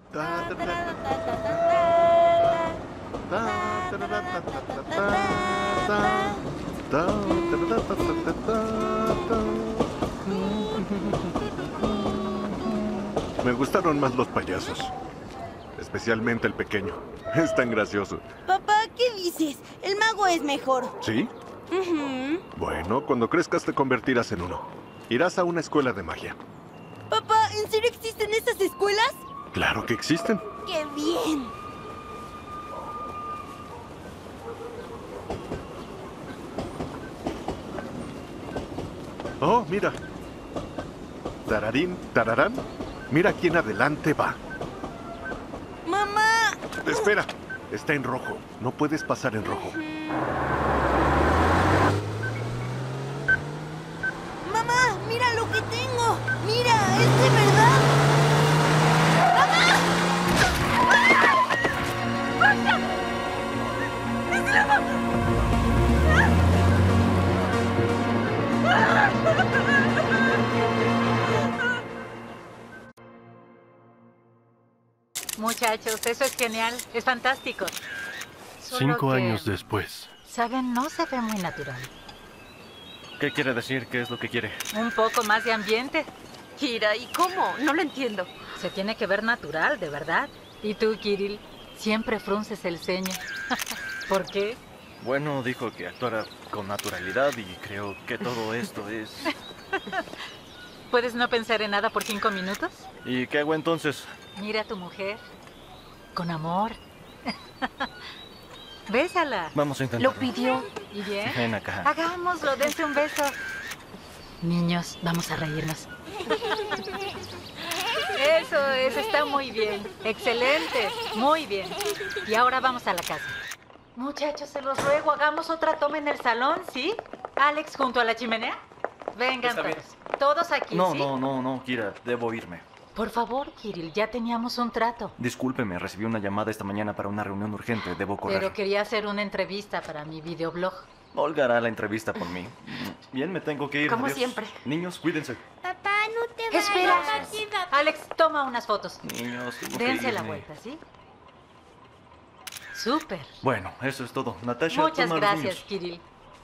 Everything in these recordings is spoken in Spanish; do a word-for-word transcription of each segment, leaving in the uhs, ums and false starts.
Me gustaron más los payasos, especialmente el pequeño. Es tan gracioso. Papá, ¿qué dices? El mago es mejor. ¿Sí? Uh-huh. Bueno, cuando crezcas te convertirás en uno. Irás a una escuela de magia. Papá, ¿en serio existen esas escuelas? Claro que existen. ¡Qué bien! Oh, mira. Tararín, tararán. Mira quién adelante va. ¡Mamá! Espera, está en rojo. No puedes pasar en rojo. ¡Mamá! ¡Mira lo que tengo! ¡Mira! ¡Es de verdad! ¡Mamá! ¡Basta! ¡Es la Muchachos, eso es genial, es fantástico. Solo Cinco que, años después. ¿saben? No se ve muy natural. ¿Qué quiere decir? ¿Qué es lo que quiere? Un poco más de ambiente. Kira, ¿y cómo? No lo entiendo. Se tiene que ver natural, de verdad. ¿Y tú, Kirill? Siempre frunces el ceño. ¿Por qué? Bueno, dijo que actuara con naturalidad y creo que todo esto es... ¿Puedes no pensar en nada por cinco minutos? ¿Y qué hago entonces? Mira a tu mujer. Con amor. Bésala. Vamos a intentarlo. Lo pidió. ¿Y bien? Ven acá. Hagámoslo, dense un beso. Niños, vamos a reírnos. Eso, eso está muy bien. Excelente, muy bien. Y ahora vamos a la casa. Muchachos, se los ruego, hagamos otra toma en el salón, ¿sí? Alex, junto a la chimenea. Vengan Está todos. bien. Todos aquí, No, ¿sí? no, no, no, Kira, debo irme. Por favor, Kirill, ya teníamos un trato. Discúlpeme, recibí una llamada esta mañana para una reunión urgente, debo correr. Pero quería hacer una entrevista para mi videoblog. Olga hará la entrevista por mí. Bien, me tengo que ir. Como Adiós. siempre. Niños, cuídense. Papá, no te vayas. Espera. Aquí va- Alex, toma unas fotos. Niños, tengo que Dense la irme. vuelta, ¿sí? Súper. Bueno, eso es todo. Natasha, Muchas toma a los gracias, niños. Kirill.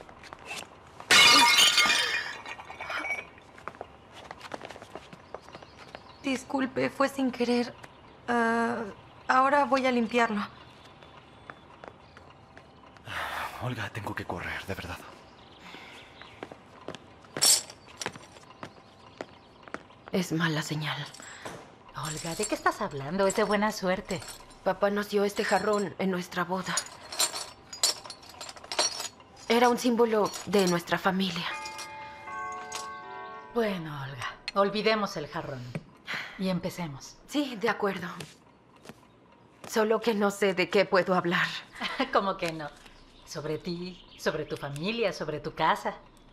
Disculpe, fue sin querer. Ah, ahora voy a limpiarlo. Olga, tengo que correr, de verdad. Es mala señal. Olga, ¿de qué estás hablando? Es de buena suerte. Papá nos dio este jarrón en nuestra boda. Era un símbolo de nuestra familia. Bueno, Olga, olvidemos el jarrón. Y empecemos. Sí, de acuerdo. Solo que no sé de qué puedo hablar. ¿Cómo que no? Sobre ti, sobre tu familia, sobre tu casa.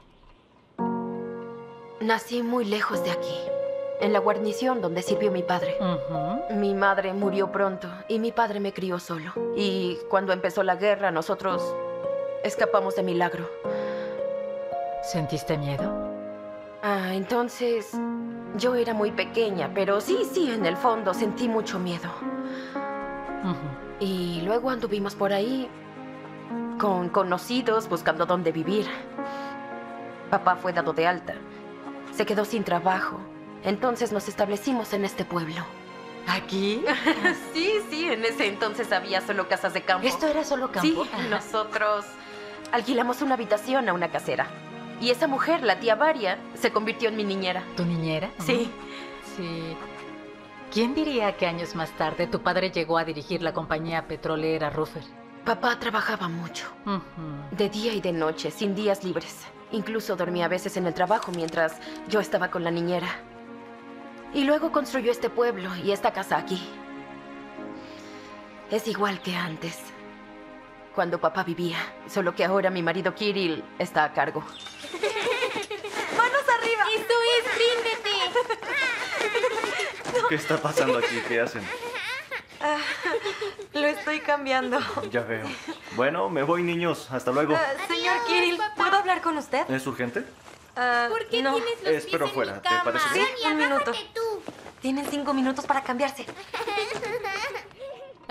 Nací muy lejos de aquí, en la guarnición donde sirvió mi padre. Ujú. Mi madre murió pronto y mi padre me crió solo. Y cuando empezó la guerra, nosotros escapamos de milagro. ¿Sentiste miedo? Ah, entonces yo era muy pequeña, pero sí, sí, en el fondo sentí mucho miedo. Ujú. Y luego anduvimos por ahí con conocidos buscando dónde vivir. Papá fue dado de alta. Se quedó sin trabajo. Entonces nos establecimos en este pueblo. ¿Aquí? Sí, sí, en ese entonces había solo casas de campo. ¿Esto era solo campo? Sí, nosotros alquilamos una habitación a una casera. Y esa mujer, la tía Varia, se convirtió en mi niñera. ¿Tu niñera? Sí. Sí. ¿Quién diría que años más tarde tu padre llegó a dirigir la compañía petrolera Ruffer? Papá trabajaba mucho, Ujú. de día y de noche, sin días libres. Incluso dormía a veces en el trabajo mientras yo estaba con la niñera. Y luego construyó este pueblo y esta casa aquí. Es igual que antes, cuando papá vivía, solo que ahora mi marido Kirill está a cargo. ¡Manos arriba! ¡Eso es! ¡Ríndete! ¿Qué está pasando aquí? ¿Qué hacen? Lo estoy cambiando. Ya veo. Bueno, me voy, niños. Hasta luego. Señor Adiós, Kirill, papá. ¿puedo hablar con usted? ¿Es urgente? Ah, ¿Por qué no. tienes los Espero pies fuera, en mi ¿te cama? parece bien? Sí, un minuto. Bájate tú. Tienen cinco minutos para cambiarse.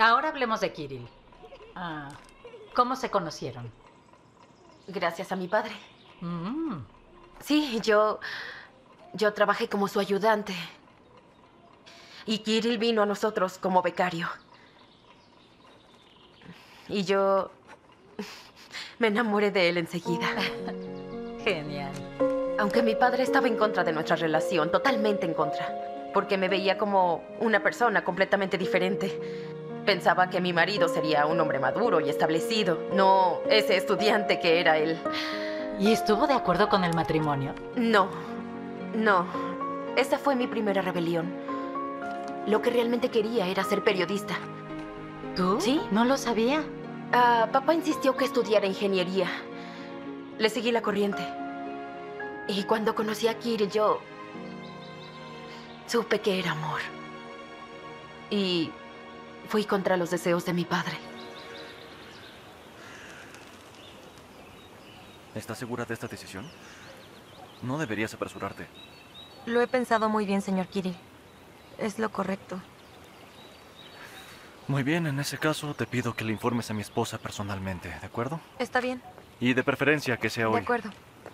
Ahora hablemos de Kirill. Ah, ¿cómo se conocieron? Gracias a mi padre. Mm. Sí, yo... Yo trabajé como su ayudante. Y Kirill vino a nosotros como becario. Y yo... me enamoré de él enseguida. Genial. Aunque mi padre estaba en contra de nuestra relación, totalmente en contra. Porque me veía como una persona completamente diferente. Pensaba que mi marido sería un hombre maduro y establecido, no ese estudiante que era él. ¿Y estuvo de acuerdo con el matrimonio? No, no. Esa fue mi primera rebelión. Lo que realmente quería era ser periodista. ¿Tú? ¿Sí? No lo sabía. Ah, papá insistió que estudiara ingeniería. Le seguí la corriente. Y cuando conocí a Kirill, yo supe que era amor. Y fui contra los deseos de mi padre. ¿Estás segura de esta decisión? No deberías apresurarte. Lo he pensado muy bien, señor Kirill. Es lo correcto. Muy bien, en ese caso te pido que le informes a mi esposa personalmente, ¿de acuerdo? Está bien. Y de preferencia que sea De hoy. acuerdo.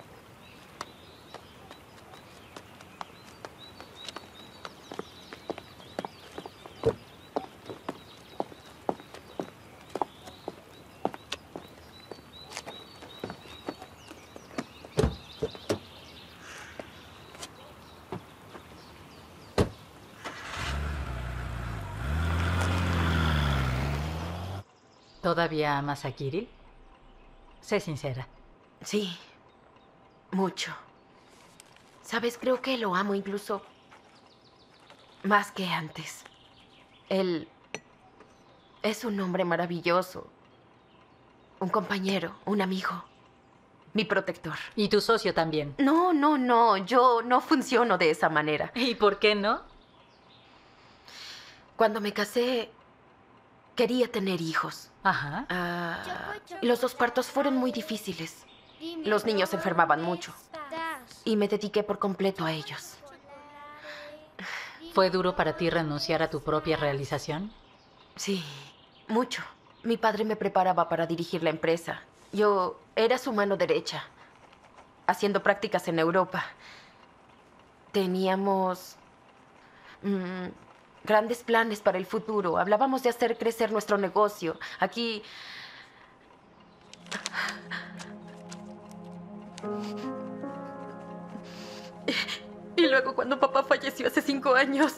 ¿Todavía amas a Kirill? Sé sincera. Sí, mucho. Sabes, creo que lo amo incluso más que antes. Él es un hombre maravilloso. Un compañero, un amigo. Mi protector. Y tu socio también. No, no, no. Yo no funciono de esa manera. ¿Y por qué no? Cuando me casé, quería tener hijos. Ajá. Ah, los dos partos fueron muy difíciles. Los niños se enfermaban mucho. Y me dediqué por completo a ellos. ¿Fue duro para ti renunciar a tu propia realización? Sí, mucho. Mi padre me preparaba para dirigir la empresa. Yo era su mano derecha, haciendo prácticas en Europa. Teníamos mmm, grandes planes para el futuro. Hablábamos de hacer crecer nuestro negocio. Aquí... Y luego cuando papá falleció hace cinco años...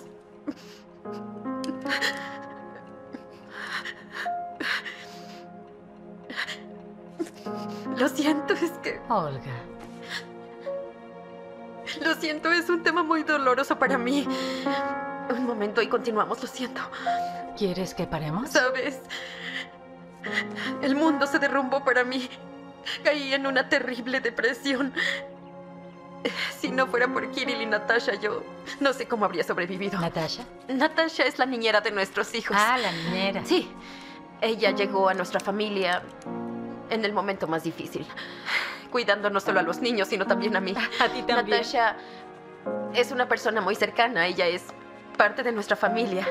Lo siento, es que... Olga. Lo siento, es un tema muy doloroso para mí. Un momento y continuamos, lo siento. ¿Quieres que paremos? ¿Sabes? El mundo se derrumbó para mí. Caí en una terrible depresión. Si no fuera por Kirill y Natasha, yo no sé cómo habría sobrevivido. ¿Natasha? Natasha es la niñera de nuestros hijos. Ah, la niñera. Sí. Ella llegó a nuestra familia en el momento más difícil, cuidando no solo a los niños, sino también a mí. A ti también. Natasha es una persona muy cercana. Ella es parte de nuestra familia.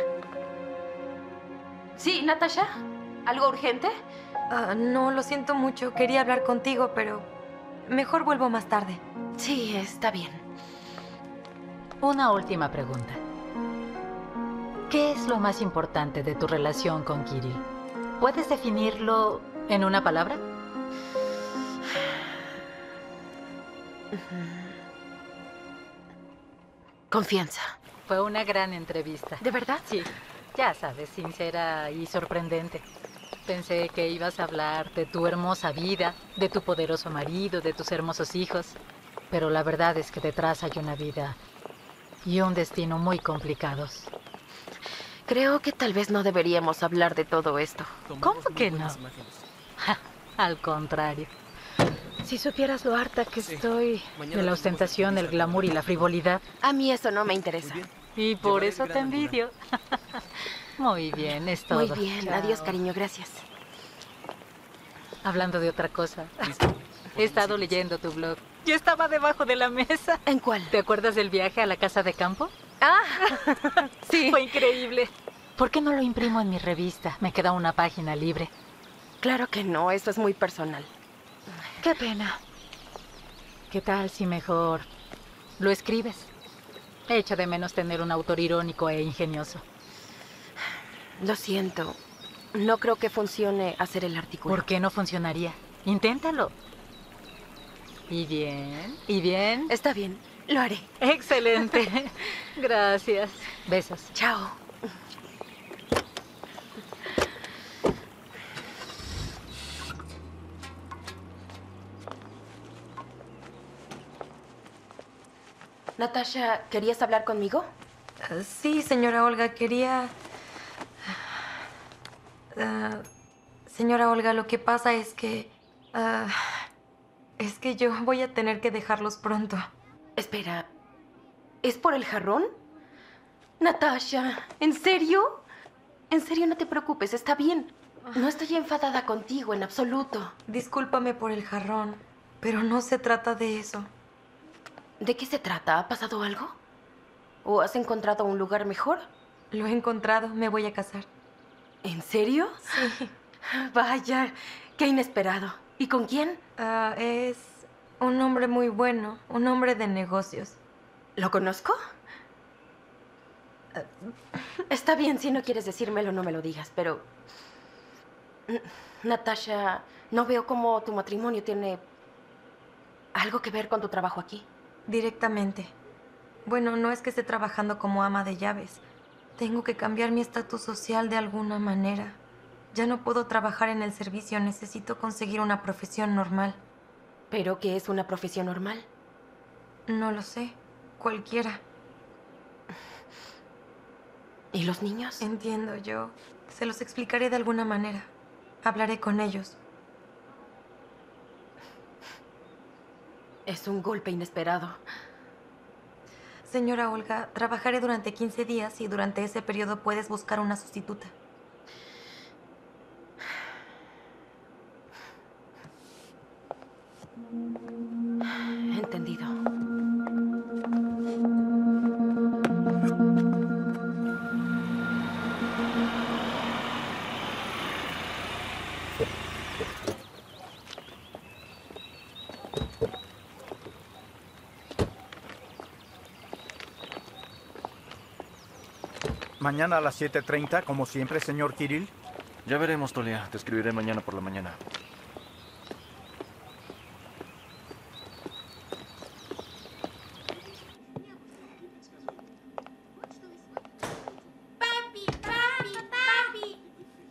Sí, Natasha, ¿algo urgente? Ah, no, lo siento mucho. Quería hablar contigo, pero mejor vuelvo más tarde. Sí, está bien. Una última pregunta. ¿Qué es lo más importante de tu relación con Kirill? ¿Puedes definirlo en una palabra? Confianza. Fue una gran entrevista. ¿De verdad? Sí, ya sabes, sincera y sorprendente. Pensé que ibas a hablar de tu hermosa vida, de tu poderoso marido, de tus hermosos hijos. Pero la verdad es que detrás hay una vida y un destino muy complicados. Creo que tal vez no deberíamos hablar de todo esto. ¿Cómo que no? Ja, al contrario. Si supieras lo harta que estoy de la ostentación, el glamour y la frivolidad. A mí eso no me interesa. Y por eso te envidio. Muy bien, es todo. Muy bien, Chao. adiós, cariño, gracias. Hablando de otra cosa, he estado leyendo tu blog. Yo estaba debajo de la mesa. ¿En cuál? ¿Te acuerdas del viaje a la casa de campo? Ah, sí. Fue increíble. ¿Por qué no lo imprimo en mi revista? Me queda una página libre. Claro que no, eso es muy personal. Qué pena. ¿Qué tal si mejor lo escribes? Echo de menos tener un autor irónico e ingenioso. Lo siento. No creo que funcione hacer el artículo. ¿Por qué no funcionaría? Inténtalo. ¿Y bien? ¿Y bien? Está bien, lo haré. Excelente. Gracias. Besos. Chao. Natasha, ¿querías hablar conmigo? Uh, sí, señora Olga, quería... Uh, señora Olga, lo que pasa es que... uh, es que yo voy a tener que dejarlos pronto. Espera, ¿es por el jarrón? Natasha, ¿en serio? En serio, no te preocupes, está bien. No estoy enfadada contigo en absoluto. Discúlpame por el jarrón, pero no se trata de eso. ¿De qué se trata? ¿Ha pasado algo? ¿O has encontrado un lugar mejor? Lo he encontrado, me voy a casar. ¿En serio? Sí. Vaya, qué inesperado. ¿Y con quién? Uh, es un hombre muy bueno, un hombre de negocios. ¿Lo conozco? Está bien, si no quieres decírmelo, no me lo digas, pero... Natasha, no veo cómo tu matrimonio tiene algo que ver con tu trabajo aquí. Directamente. Bueno, no es que esté trabajando como ama de llaves. Tengo que cambiar mi estatus social de alguna manera. Ya no puedo trabajar en el servicio, necesito conseguir una profesión normal. ¿Pero qué es una profesión normal? No lo sé. Cualquiera. ¿Y los niños? Entiendo, yo se los explicaré de alguna manera. Hablaré con ellos. Es un golpe inesperado. Señora Olga, trabajaré durante quince días y durante ese periodo puedes buscar una sustituta. Entendido. Mañana a las siete treinta, como siempre, señor Kirill. Ya veremos, Tolia. Te escribiré mañana por la mañana. Papi, papi, papi.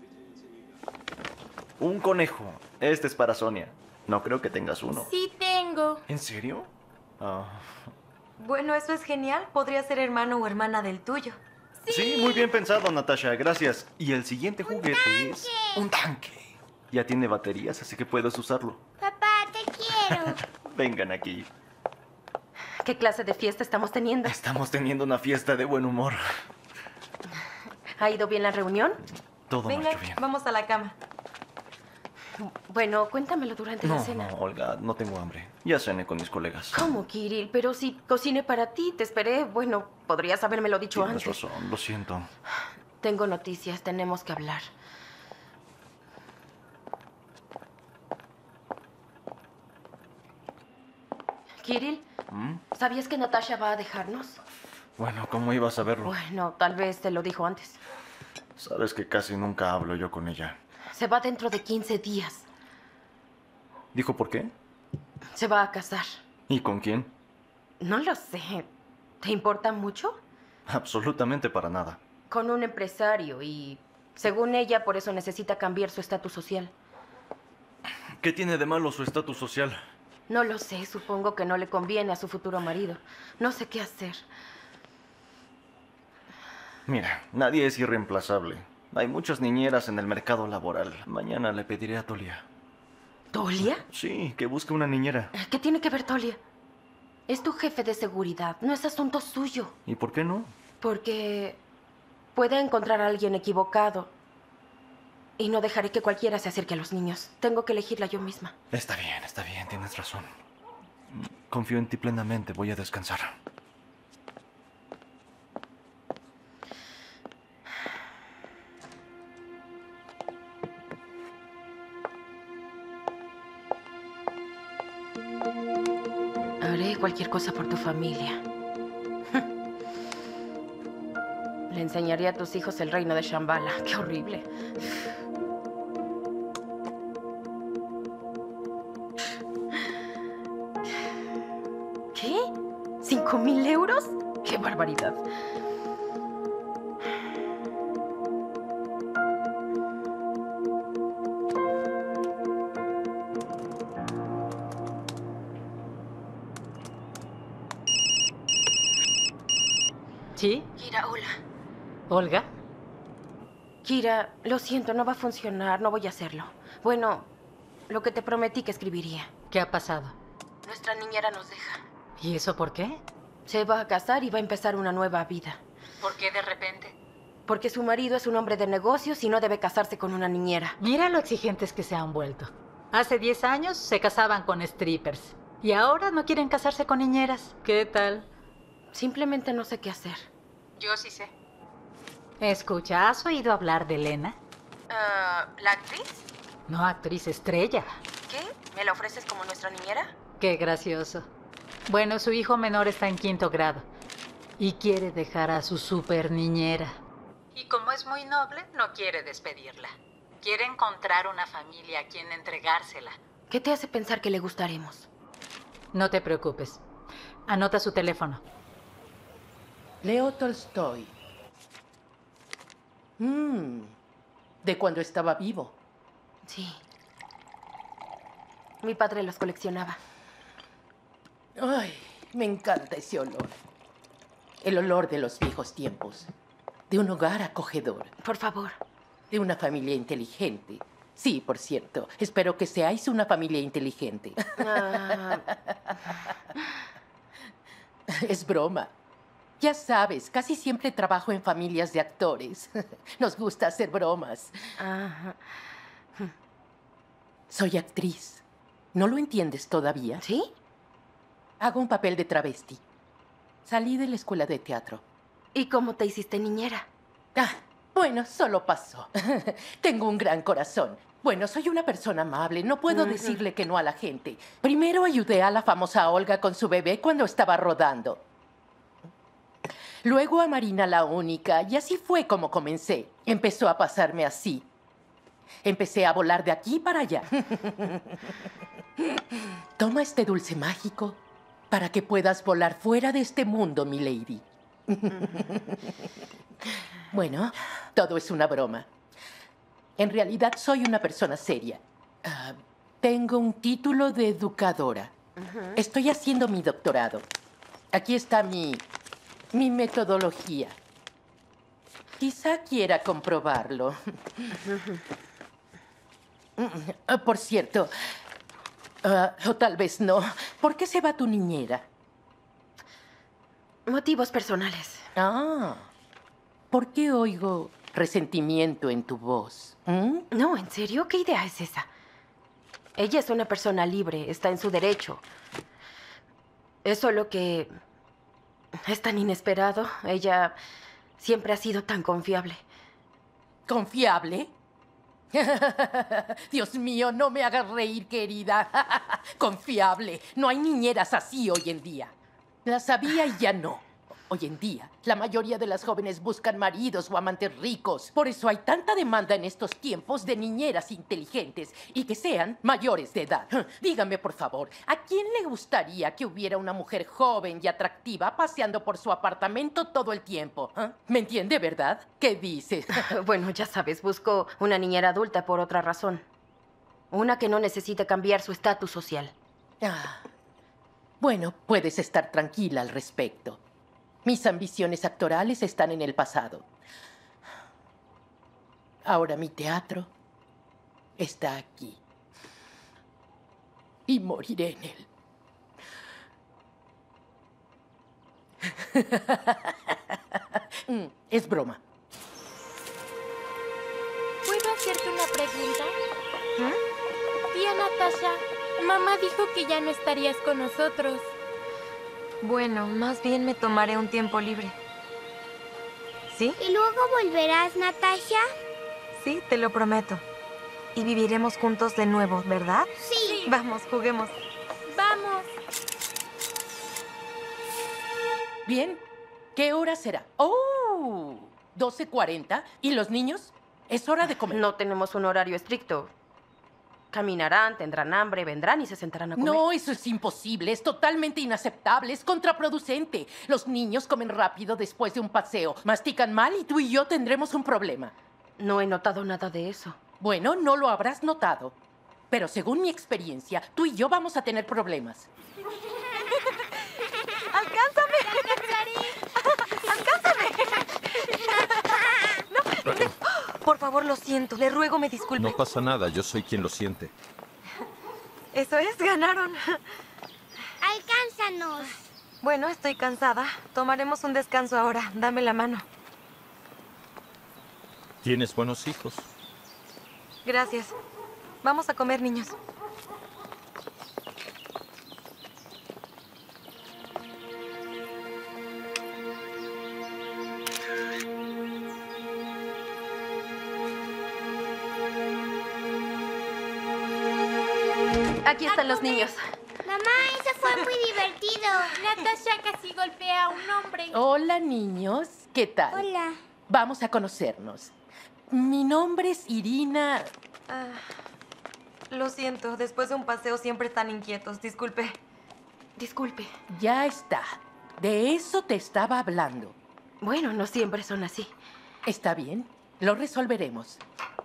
Un conejo. Este es para Sonia. No creo que tengas uno. Sí tengo. ¿En serio? Ah, Bueno, eso es genial. Podría ser hermano o hermana del tuyo. sí, muy bien pensado, Natasha. Gracias. Y el siguiente juguete es un tanque. Ya tiene baterías, así que puedes usarlo. Papá, te quiero. Vengan aquí. ¿Qué clase de fiesta estamos teniendo? Estamos teniendo una fiesta de buen humor. ¿Ha ido bien la reunión? Todo Venga, marchó bien. vamos a la cama. Bueno, cuéntamelo durante la No, cena. no, Olga, no tengo hambre. Ya cené con mis colegas. ¿Cómo, Kirill? Pero si cociné para ti, te esperé. Bueno, podrías habérmelo dicho Tienes antes. razón, lo siento. Tengo noticias, tenemos que hablar. Kirill, ¿Mm? ¿sabías que Natasha va a dejarnos? Bueno, ¿cómo ibas a verlo? Bueno, tal vez te lo dijo antes. Sabes que casi nunca hablo yo con ella. Se va dentro de quince días. ¿Dijo por qué? Se va a casar. ¿Y con quién? No lo sé. ¿Te importa mucho? Absolutamente para nada. Con un empresario y, según ella, por eso necesita cambiar su estatus social. ¿Qué tiene de malo su estatus social? No lo sé, supongo que no le conviene a su futuro marido. No sé qué hacer. Mira, nadie es irreemplazable. Hay muchas niñeras en el mercado laboral. Mañana le pediré a Tolia. ¿Tolia? Sí, que busque una niñera. ¿Qué tiene que ver Tolia? Es tu jefe de seguridad, no es asunto suyo. ¿Y por qué no? Porque puede encontrar a alguien equivocado. Y no dejaré que cualquiera se acerque a los niños. Tengo que elegirla yo misma. Está bien, está bien, tienes razón. Confío en ti plenamente, voy a descansar. Haría cualquier cosa por tu familia. Le enseñaría a tus hijos el reino de Shambhala. ¡Qué horrible! ¿Qué? ¿Cinco mil euros? ¡Qué barbaridad! ¿Sí? Kira, hola. ¿Olga? Kira, lo siento, no va a funcionar, no voy a hacerlo. Bueno, lo que te prometí que escribiría. ¿Qué ha pasado? Nuestra niñera nos deja. ¿Y eso por qué? Se va a casar y va a empezar una nueva vida. ¿Por qué de repente? Porque su marido es un hombre de negocios y no debe casarse con una niñera. Mira lo exigentes que se han vuelto. Hace diez años se casaban con strippers. Y ahora no quieren casarse con niñeras. ¿Qué tal? Simplemente no sé qué hacer. Yo sí sé. Escucha, ¿has oído hablar de Elena? Uh, ¿La actriz? No, actriz estrella. ¿Qué? ¿Me la ofreces como nuestra niñera? Qué gracioso. Bueno, su hijo menor está en quinto grado. Y quiere dejar a su super niñera. Y como es muy noble, no quiere despedirla. Quiere encontrar una familia a quien entregársela. ¿Qué te hace pensar que le gustaremos? No te preocupes. Anota su teléfono. Leo Tolstoy. Mmm. De cuando estaba vivo. Sí. Mi padre los coleccionaba. Ay, me encanta ese olor. El olor de los viejos tiempos. De un hogar acogedor. Por favor. De una familia inteligente. Sí, por cierto. Espero que seáis una familia inteligente. Ah. Es broma. Ya sabes, casi siempre trabajo en familias de actores. Nos gusta hacer bromas. Ajá. Soy actriz. ¿No lo entiendes todavía? ¿Sí? Hago un papel de travesti. Salí de la escuela de teatro. ¿Y cómo te hiciste niñera? Ah, bueno, solo pasó. Tengo un gran corazón. Bueno, soy una persona amable. No puedo Ujú. decirle que no a la gente. Primero ayudé a la famosa Olga con su bebé cuando estaba rodando. Luego a Marina la única, y así fue como comencé. Empezó a pasarme así. Empecé a volar de aquí para allá. Toma este dulce mágico para que puedas volar fuera de este mundo, mi lady. Bueno, todo es una broma. En realidad soy una persona seria. Ah, tengo un título de educadora. Estoy haciendo mi doctorado. Aquí está mi, mi metodología. Quizá quiera comprobarlo. Ah, por cierto, ah, o tal vez no. ¿Por qué se va tu niñera? Motivos personales. Ah, ¿por qué oigo resentimiento en tu voz? ¿Mm? No, ¿en serio? ¿Qué idea es esa? Ella es una persona libre, está en su derecho. Es solo que es tan inesperado. Ella siempre ha sido tan confiable. ¿Confiable? Dios mío, no me hagas reír, querida. Confiable. No hay niñeras así hoy en día. Las había y ya no. Hoy en día, la mayoría de las jóvenes buscan maridos o amantes ricos. Por eso hay tanta demanda en estos tiempos de niñeras inteligentes y que sean mayores de edad. Dígame, por favor, ¿a quién le gustaría que hubiera una mujer joven y atractiva paseando por su apartamento todo el tiempo? ¿Ah? ¿Me entiende, verdad? ¿Qué dices? Bueno, ya sabes, busco una niñera adulta por otra razón. Una que no necesite cambiar su estatus social. Ah, bueno, puedes estar tranquila al respecto. Mis ambiciones actorales están en el pasado. Ahora mi teatro está aquí. Y moriré en él. Mm, es broma. ¿Puedo hacerte una pregunta? Tía Natasha, mamá dijo que ya no estarías con nosotros. Bueno, más bien me tomaré un tiempo libre. ¿Sí? ¿Y luego volverás, Natasha? Sí, te lo prometo. Y viviremos juntos de nuevo, ¿verdad? Sí. Vamos, juguemos. Vamos. Bien. ¿Qué hora será? ¡Oh! doce cuarenta. ¿Y los niños? Es hora de comer. No tenemos un horario estricto. Caminarán, tendrán hambre, vendrán y se sentarán a comer. No, eso es imposible. Es totalmente inaceptable. Es contraproducente. Los niños comen rápido después de un paseo. Mastican mal y tú y yo tendremos un problema. No he notado nada de eso. Bueno, no lo habrás notado. Pero según mi experiencia, tú y yo vamos a tener problemas. ¡Alcánzame! ¡Alcánzame! No, por favor, lo siento. Le ruego me disculpe. No pasa nada, yo soy quien lo siente. Eso es, ganaron. ¡Alcánzanos! Bueno, estoy cansada. Tomaremos un descanso ahora. Dame la mano. Tienes buenos hijos. Gracias. Vamos a comer, niños. Aquí están los niños. Mamá, eso fue muy divertido. Natasha casi golpea a un hombre. Hola, niños. ¿Qué tal? Hola. Vamos a conocernos. Mi nombre es Irina. Ah, lo siento. Después de un paseo siempre están inquietos. Disculpe. Disculpe. Ya está. De eso te estaba hablando. Bueno, no siempre son así. Está bien. Lo resolveremos.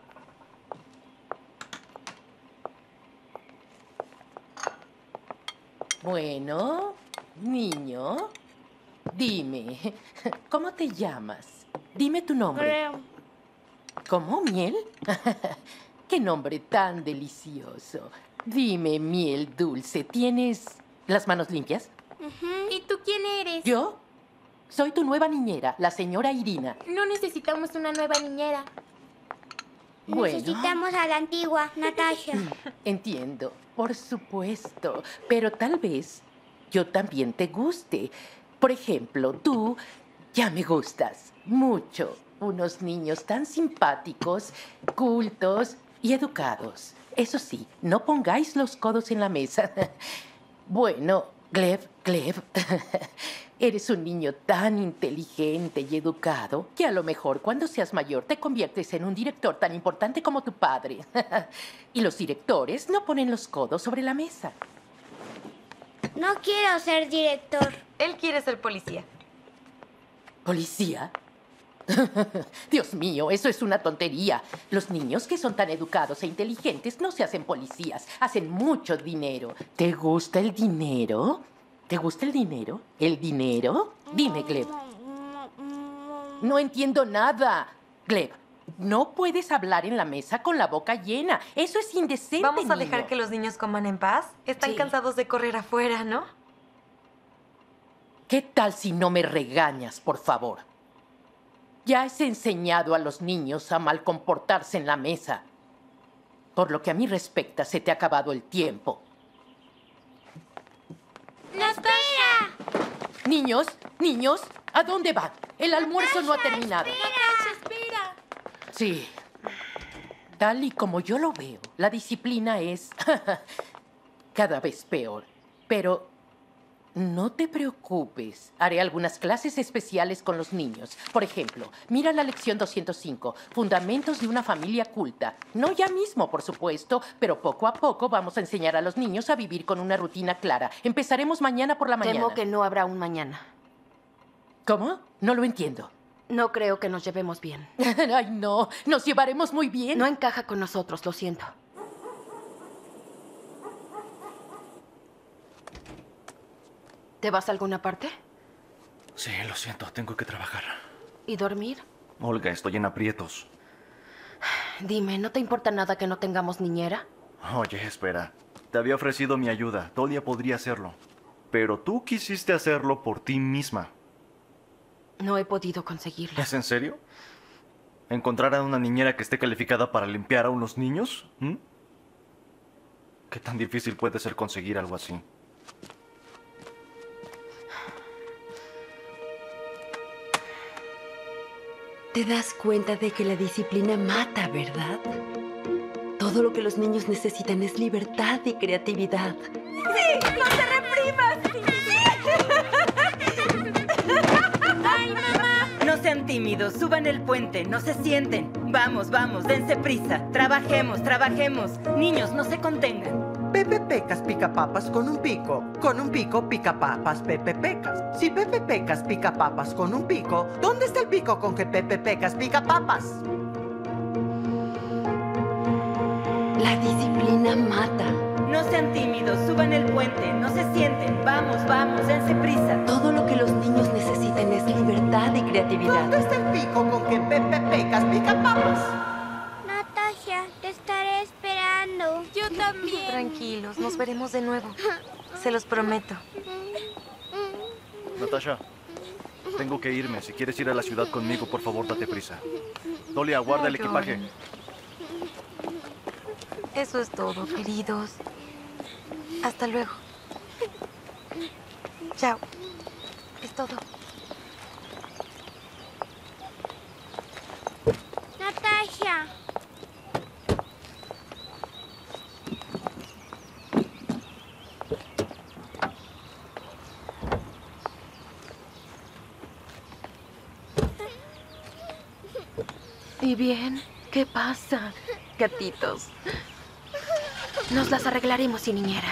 Bueno, niño, dime, ¿cómo te llamas? Dime tu nombre. ¿Cómo, Miel? ¡Qué nombre tan delicioso! Dime, Miel dulce, ¿tienes las manos limpias? Uh-huh. ¿Y tú quién eres? ¿Yo? Soy tu nueva niñera, la señora Irina. No necesitamos una nueva niñera. Bueno. Necesitamos a la antigua, Natasha. Entiendo, por supuesto. Pero tal vez yo también te guste. Por ejemplo, tú ya me gustas mucho. Unos niños tan simpáticos, cultos y educados. Eso sí, no pongáis los codos en la mesa. Bueno, Gleb, Gleb, eres un niño tan inteligente y educado que a lo mejor cuando seas mayor te conviertes en un director tan importante como tu padre. Y los directores no ponen los codos sobre la mesa. No quiero ser director. Él quiere ser policía. ¿Policía? Dios mío, eso es una tontería. Los niños que son tan educados e inteligentes no se hacen policías, hacen mucho dinero. ¿Te gusta el dinero? ¿Te gusta el dinero? ¿El dinero? Dime, Gleb. No entiendo nada. Gleb, no puedes hablar en la mesa con la boca llena. Eso es indecente, ¿Vamos a dejar niño. que los niños coman en paz? Están Sí. cansados de correr afuera, ¿no? ¿Qué tal si no me regañas, por favor? Ya has enseñado a los niños a mal comportarse en la mesa. Por lo que a mí respecta, se te ha acabado el tiempo. ¡Espera! Niños, niños, ¿a dónde van? El almuerzo no ha terminado. Natasha, espera. Sí. Tal y como yo lo veo, la disciplina es cada vez peor. Pero no te preocupes. Haré algunas clases especiales con los niños. Por ejemplo, mira la lección doscientos cinco, Fundamentos de una familia culta. No ya mismo, por supuesto, pero poco a poco vamos a enseñar a los niños a vivir con una rutina clara. Empezaremos mañana por la mañana. Temo que no habrá un mañana. ¿Cómo? No lo entiendo. No creo que nos llevemos bien. Ay, no. Nos llevaremos muy bien. No encaja con nosotros, lo siento. ¿Te vas a alguna parte? Sí, lo siento, tengo que trabajar. ¿Y dormir? Olga, estoy en aprietos. Dime, ¿no te importa nada que no tengamos niñera? Oye, espera. Te había ofrecido mi ayuda. Tolia podría hacerlo. Pero tú quisiste hacerlo por ti misma. No he podido conseguirlo. ¿Es en serio? ¿Encontrar a una niñera que esté calificada para limpiar a unos niños? ¿Mm? ¿Qué tan difícil puede ser conseguir algo así? Te das cuenta de que la disciplina mata, ¿verdad? Todo lo que los niños necesitan es libertad y creatividad. ¡Sí! ¡No te reprimas! ¡Sí! sean tímidos, suban el puente, no se sienten. Vamos, vamos, dense prisa. Trabajemos, trabajemos. Niños, no se contengan. Pepe Pecas pica papas con un pico. Con un pico pica papas Pepe Pecas. Si Pepe Pecas pica papas con un pico, ¿dónde está el pico con que Pepe Pecas pica papas? La disciplina mata. No sean tímidos, suban el puente, no se sienten. Vamos, vamos, dense prisa. Todo lo que los niños necesitan es libertad y creatividad. ¿Dónde está el pico con que Pepe Pecas pica papas? Natasha, te estaré esperando. Yo también. Tranquilos, nos veremos de nuevo. Se los prometo. Natasha, tengo que irme. Si quieres ir a la ciudad conmigo, por favor, date prisa. Dolly, aguarda el equipaje. Eso es todo, queridos. Hasta luego. Chao. Es todo. Natasha. ¿Y bien? ¿Qué pasa, gatitos? Nos las arreglaremos sin niñera.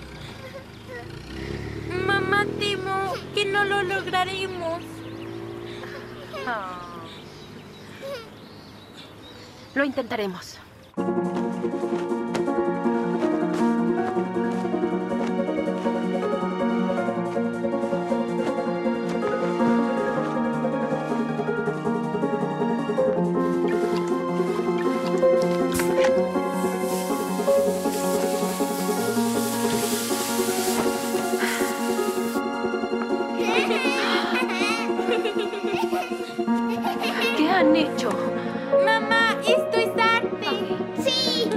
Mamá, temo que no lo lograremos. Lo intentaremos. ¿Qué han hecho? Mamá, esto es arte. Sí.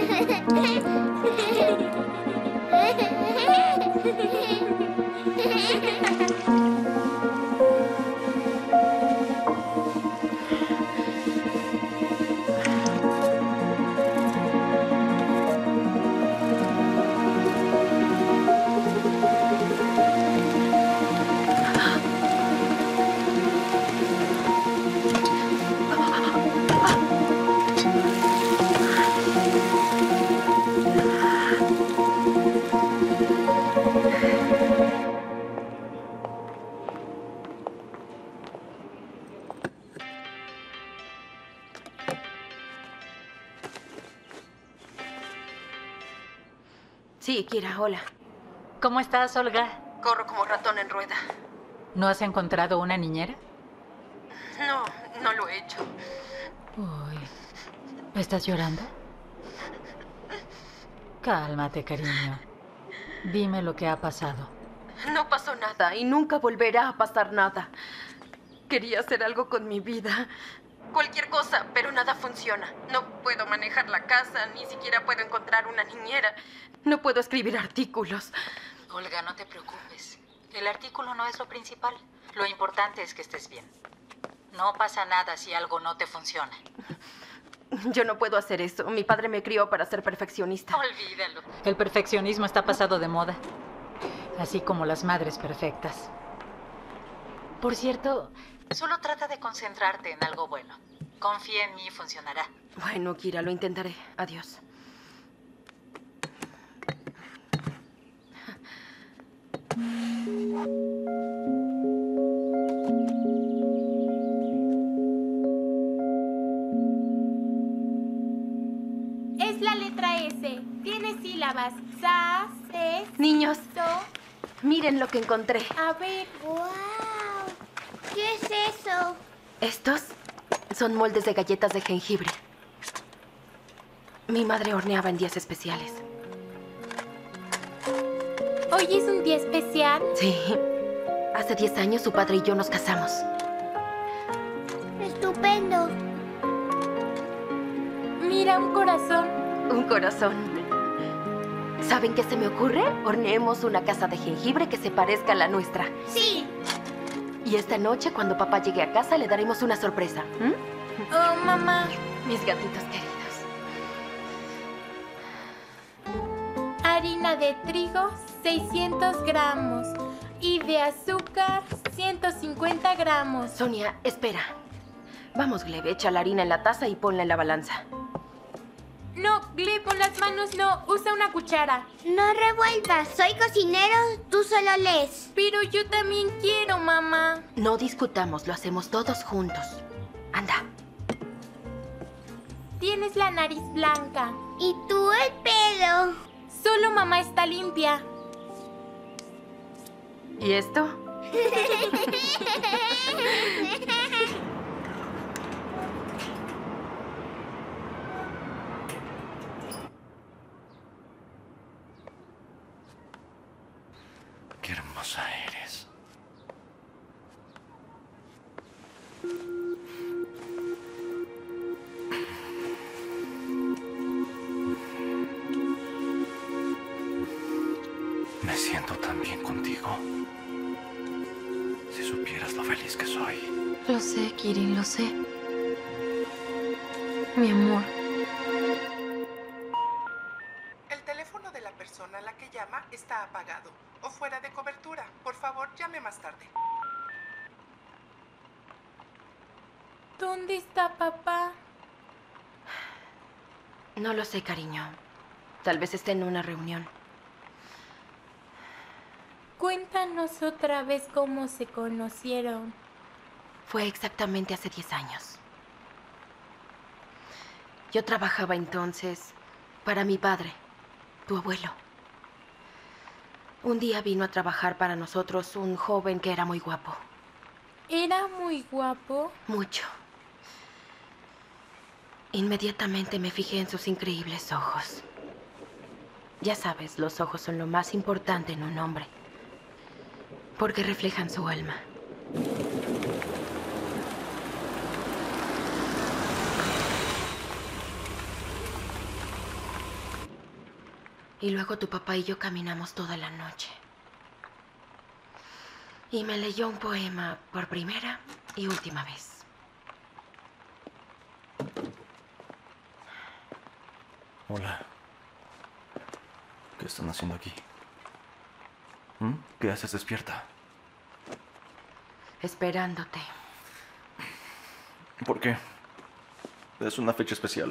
Sí, Kira, hola. ¿Cómo estás, Olga? Corro como ratón en rueda. ¿No has encontrado una niñera? No, no lo he hecho. Uy, ¿estás llorando? Cálmate, cariño. Dime lo que ha pasado. No pasó nada y nunca volverá a pasar nada. Quería hacer algo con mi vida. Cualquier cosa, pero nada funciona. No puedo manejar la casa, ni siquiera puedo encontrar una niñera. No puedo escribir artículos. Olga, no te preocupes. El artículo no es lo principal. Lo importante es que estés bien. No pasa nada si algo no te funciona. Yo no puedo hacer eso. Mi padre me crió para ser perfeccionista. Olvídalo. El perfeccionismo está pasado de moda. Así como las madres perfectas. Por cierto, solo trata de concentrarte en algo bueno. Confía en mí y funcionará. Bueno, Kira, lo intentaré. Adiós. Es la letra S. Tiene sílabas. Sa, se, Niños, so. miren lo que encontré. A ver. ¡Wow! ¿Qué es eso? Estos son moldes de galletas de jengibre. Mi madre horneaba en días especiales. ¿Hoy es un día especial? Sí. Hace diez años su padre y yo nos casamos. Estupendo. Mira, un corazón. Un corazón. ¿Saben qué se me ocurre? Horneemos una casa de jengibre que se parezca a la nuestra. Sí. Y esta noche, cuando papá llegue a casa, le daremos una sorpresa. ¿Mm? Oh, mamá. Mis gatitos queridos. Harina de trigo, seiscientos gramos. Y de azúcar, ciento cincuenta gramos. Sonia, espera. Vamos, Gleb, echa la harina en la taza y ponla en la balanza. No, Gleb, con las manos no. Usa una cuchara. No revuelvas. Soy cocinero, tú solo lees. Pero yo también quiero, mamá. No discutamos, lo hacemos todos juntos. Anda. Tienes la nariz blanca. Y tú el pelo. Solo mamá está limpia. ¿Y esto? Qué hermosa eres. Me siento tan bien contigo. Si supieras lo feliz que soy. Lo sé, Kirin, lo sé. Mi amor. El teléfono de la persona a la que llama está apagado o fuera de cobertura. Por favor, llame más tarde. ¿Dónde está papá? No lo sé, cariño. Tal vez esté en una reunión. Cuéntanos otra vez cómo se conocieron. Fue exactamente hace diez años. Yo trabajaba entonces para mi padre, tu abuelo. Un día vino a trabajar para nosotros un joven que era muy guapo. ¿Era muy guapo? Mucho. Inmediatamente me fijé en sus increíbles ojos. Ya sabes, los ojos son lo más importante en un hombre, porque reflejan su alma. Y luego tu papá y yo caminamos toda la noche. Y me leyó un poema por primera y última vez. Hola. ¿Qué están haciendo aquí? ¿Mm? ¿Qué haces despierta? Esperándote. ¿Por qué? ¿Es una fecha especial?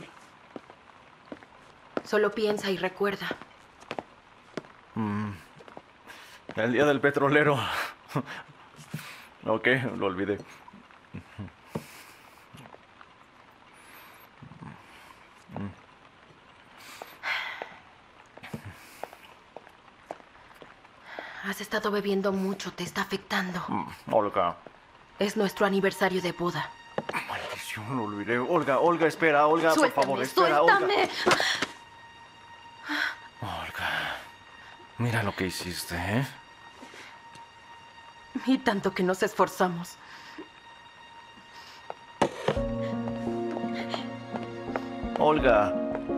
Solo piensa y recuerda. Mm. El día del petrolero. Ok, lo olvidé. Has estado bebiendo mucho, te está afectando. Mm, Olga. Es nuestro aniversario de boda. Maldición, lo olvidé. Olga, Olga, espera, Olga, Suéltame, por favor, espera, suéltame. Olga. Olga, mira lo que hiciste, ¿eh? Y tanto que nos esforzamos. Olga.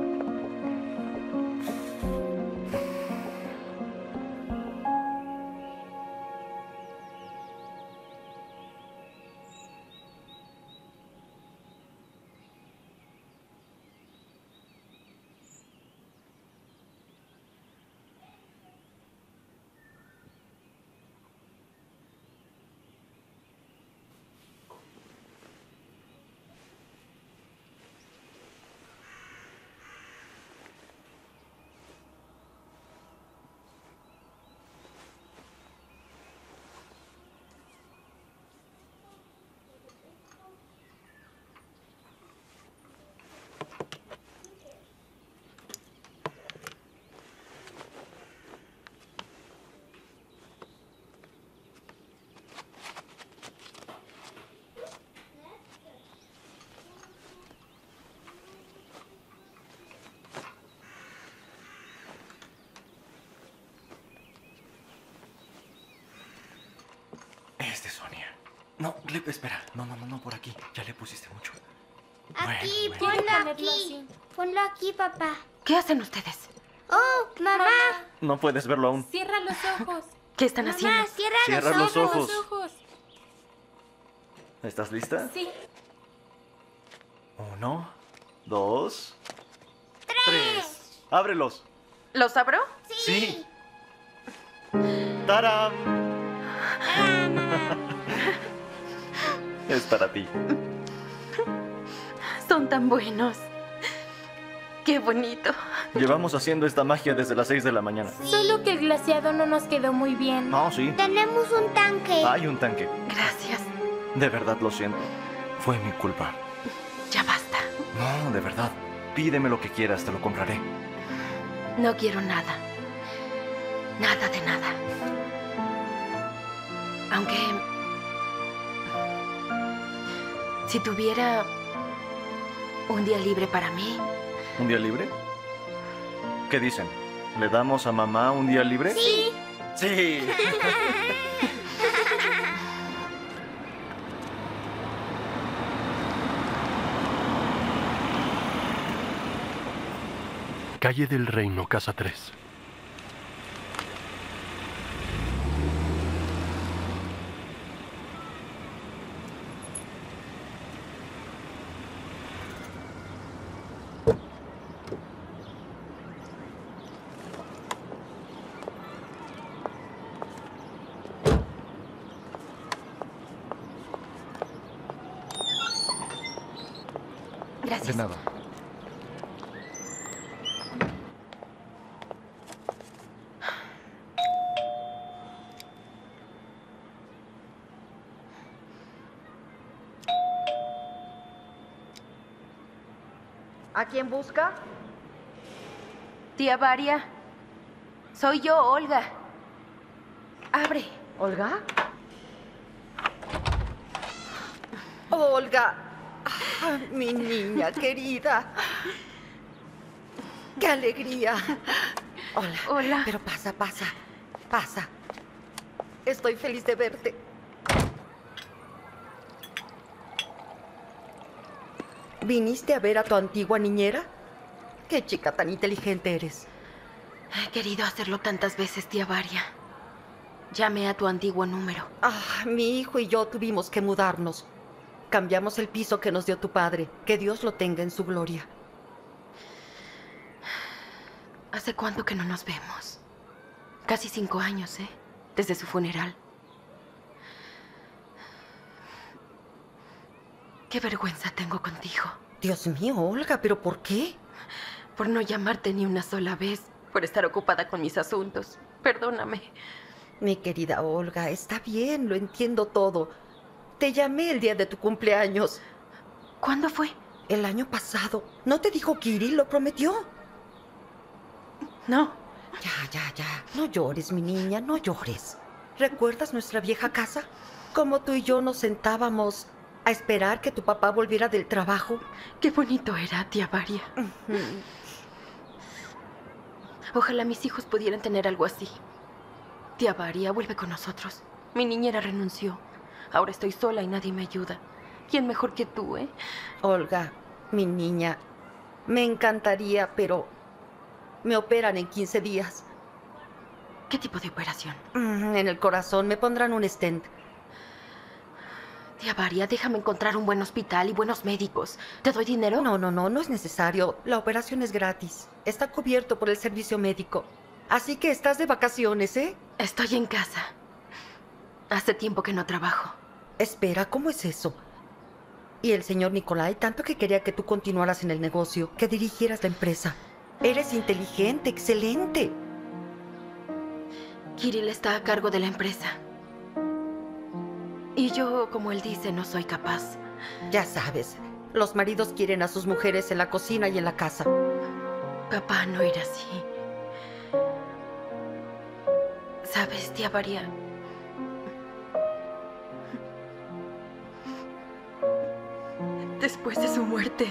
Este, Sonia. No, Gleb, espera. No, no, no, no, por aquí. Ya le pusiste mucho. Aquí, Bueno, bueno. ponlo aquí. Ponlo aquí, papá. ¿Qué hacen ustedes? Oh, mamá. No puedes verlo aún. Cierra los ojos. ¿Qué están Mamá, haciendo? cierra, Cierra los, los ojos. ojos. Los ojos. ¿Estás lista? Sí. Uno, dos, tres. ¡Ábrelos! ¿Los abro? Sí. ¡Taram! Es para ti. Son tan buenos. Qué bonito. Llevamos haciendo esta magia desde las seis de la mañana. Solo que el glaseado no nos quedó muy bien. No, sí. Tenemos un tanque. Hay un tanque. Gracias. De verdad lo siento. Fue mi culpa. Ya basta. No, de verdad. Pídeme lo que quieras, te lo compraré. No quiero nada. Nada de nada. Aunque... si tuviera un día libre para mí... ¿Un día libre? ¿Qué dicen? ¿Le damos a mamá un día libre? Sí. Sí. Calle del Reino, casa tres. Gracias. De nada. ¿A quién busca? Tía Varia. Soy yo, Olga. Abre. ¿Olga? Olga. Ah, mi niña querida. ¡Qué alegría! Hola. Hola. Pero pasa, pasa, pasa. Estoy feliz de verte. ¿Viniste a ver a tu antigua niñera? ¡Qué chica tan inteligente eres! He querido hacerlo tantas veces, tía Varia. Llamé a tu antiguo número. Ah, mi hijo y yo tuvimos que mudarnos. Cambiamos el piso que nos dio tu padre. Que Dios lo tenga en su gloria. ¿Hace cuánto que no nos vemos? Casi cinco años, ¿eh? Desde su funeral. Qué vergüenza tengo contigo. Dios mío, Olga, ¿pero por qué? Por no llamarte ni una sola vez. Por estar ocupada con mis asuntos. Perdóname. Mi querida Olga, está bien, lo entiendo todo. Te llamé el día de tu cumpleaños. ¿Cuándo fue? El año pasado. ¿No te dijo Kirill? ¿Lo prometió? No. Ya, ya, ya. No llores, mi niña, no llores. ¿Recuerdas nuestra vieja casa? Como tú y yo nos sentábamos a esperar que tu papá volviera del trabajo. Qué bonito era, tía Varia. Ojalá mis hijos pudieran tener algo así. Tía Varia, vuelve con nosotros. Mi niñera renunció. Ahora estoy sola y nadie me ayuda. ¿Quién mejor que tú, eh? Olga, mi niña, me encantaría, pero me operan en quince días. ¿Qué tipo de operación? Mm, en el corazón me pondrán un stent. Tía Varia, déjame encontrar un buen hospital y buenos médicos. ¿Te doy dinero? No, no, no, no es necesario. La operación es gratis. Está cubierto por el servicio médico. Así que estás de vacaciones, ¿eh? Estoy en casa. Hace tiempo que no trabajo. Espera, ¿cómo es eso? Y el señor Nikolai, tanto que quería que tú continuaras en el negocio, que dirigieras la empresa. Eres inteligente, excelente. Kirill está a cargo de la empresa. Y yo, como él dice, no soy capaz. Ya sabes, los maridos quieren a sus mujeres en la cocina y en la casa. Papá no era así. ¿Sabes, tía Varia? Después de su muerte,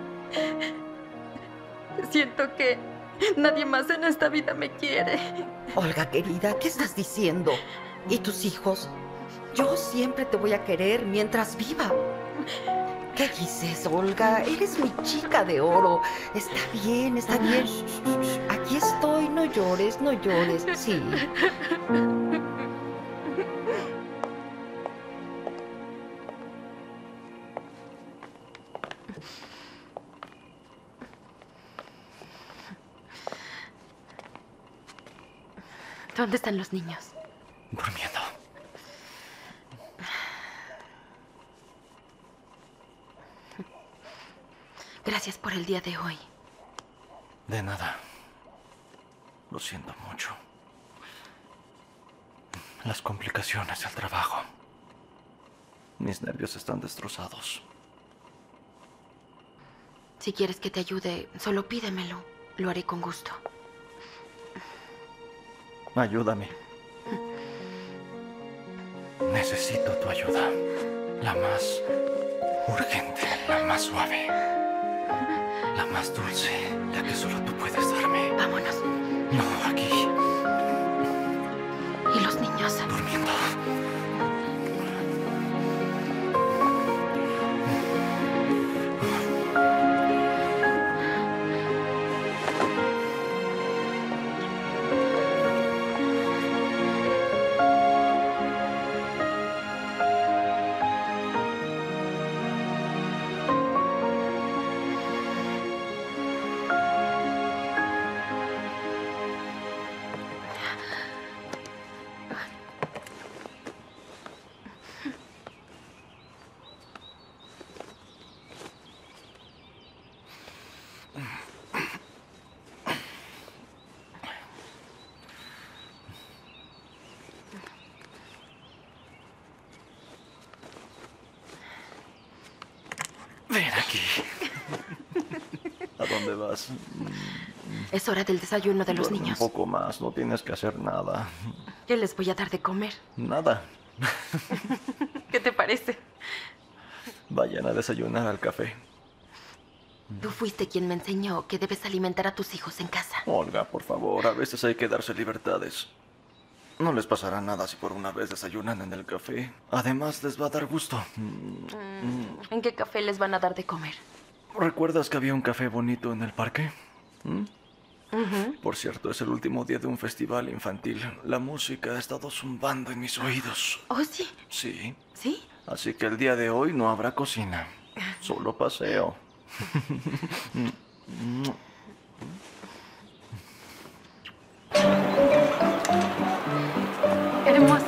siento que nadie más en esta vida me quiere. Olga, querida, ¿qué estás diciendo? ¿Y tus hijos? Yo siempre te voy a querer mientras viva. ¿Qué dices, Olga? Eres mi chica de oro. Está bien, está bien. Shh, shh, shh. Aquí estoy, no llores, no llores. Sí. ¿Dónde están los niños? Durmiendo. Gracias por el día de hoy. De nada. Lo siento mucho. Las complicaciones del trabajo. Mis nervios están destrozados. Si quieres que te ayude, solo pídemelo. Lo haré con gusto. Ayúdame. Necesito tu ayuda. La más urgente, la más suave. La más dulce, la que solo tú puedes darme. Vámonos. No, aquí. ¿Y los niños? Durmiendo. Ven aquí. ¿A dónde vas? Es hora del desayuno de los Duerme niños. Un poco más, no tienes que hacer nada. ¿Qué les voy a dar de comer? Nada. ¿Qué te parece? Vayan a desayunar al café. Tú fuiste quien me enseñó que debes alimentar a tus hijos en casa. Olga, por favor, a veces hay que darse libertades. No les pasará nada si por una vez desayunan en el café. Además, les va a dar gusto. Mm, ¿En qué café les van a dar de comer? ¿Recuerdas que había un café bonito en el parque? ¿Mm? Ujú. Por cierto, es el último día de un festival infantil. La música ha estado zumbando en mis oídos. ¿Oh, sí? Sí. ¿Sí? Así que el día de hoy no habrá cocina. Solo paseo. Hermoso.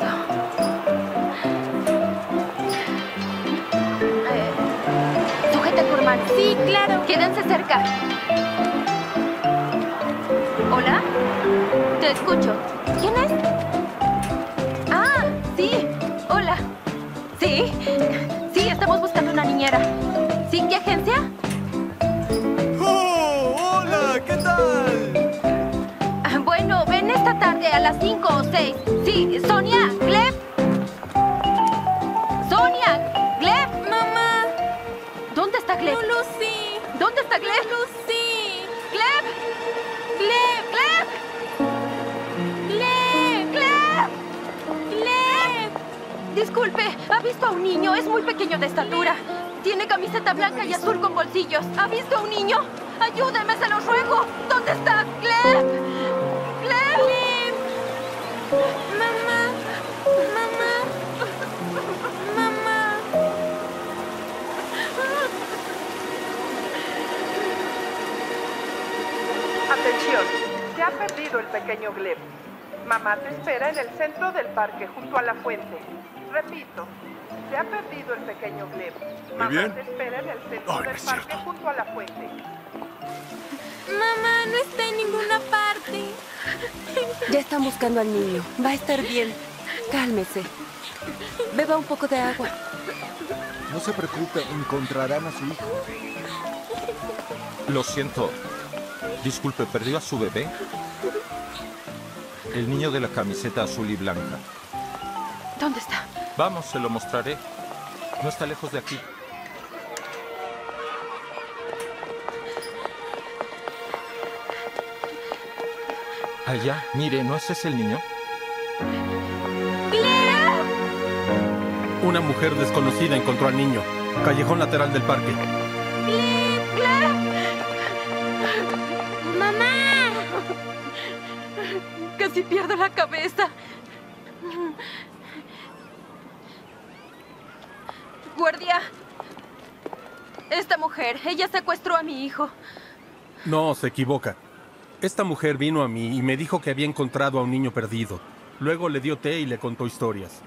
Eh, sujeta tu hermano. Sí, claro. Quédense cerca. ¿Hola? Te escucho. ¿Quién es? Ah, sí. Hola. ¿Sí? Sí, estamos buscando una niñera. ¿Sí? ¿Qué agencia? ¡Oh! ¡Hola! ¿Qué tal? Bueno, ven esta tarde a las cinco o seis. Sí, Sonia, Gleb. Sonia, Gleb. Mamá. ¿Dónde está Gleb? No lo sé. ¿Dónde está Gleb? No lo sé. Gleb. Gleb. Gleb. Gleb. Gleb. Gleb. Disculpe, ¿ha visto a un niño? Es muy pequeño de estatura. Tiene camiseta blanca y azul con bolsillos. ¿Ha visto a un niño? Ayúdeme, se los ruego. ¿Dónde está Gleb? Gleb. Mamá. Mamá. Mamá. Atención, se ha perdido el pequeño Gleb. Mamá te espera en el centro del parque junto a la fuente. Repito, se ha perdido el pequeño Gleb. Mamá bien. te espera en el centro Ay, no del es parque cierto. junto a la fuente. Mamá, no está en ninguna parte. Ya están buscando al niño. Va a estar bien. Cálmese. Beba un poco de agua. No se preocupe, encontrarán a su hijo. Lo siento. Disculpe, ¿perdió a su bebé? El niño de la camiseta azul y blanca. ¿Dónde está? Vamos, se lo mostraré. No está lejos de aquí. Allá, mire, ¿no es ese el niño? Una mujer desconocida encontró al niño. Callejón lateral del parque. ¡Mamá! Casi pierdo la cabeza. Guardia. Esta mujer, ella secuestró a mi hijo. No, se equivoca. Esta mujer vino a mí y me dijo que había encontrado a un niño perdido. Luego le dio té y le contó historias.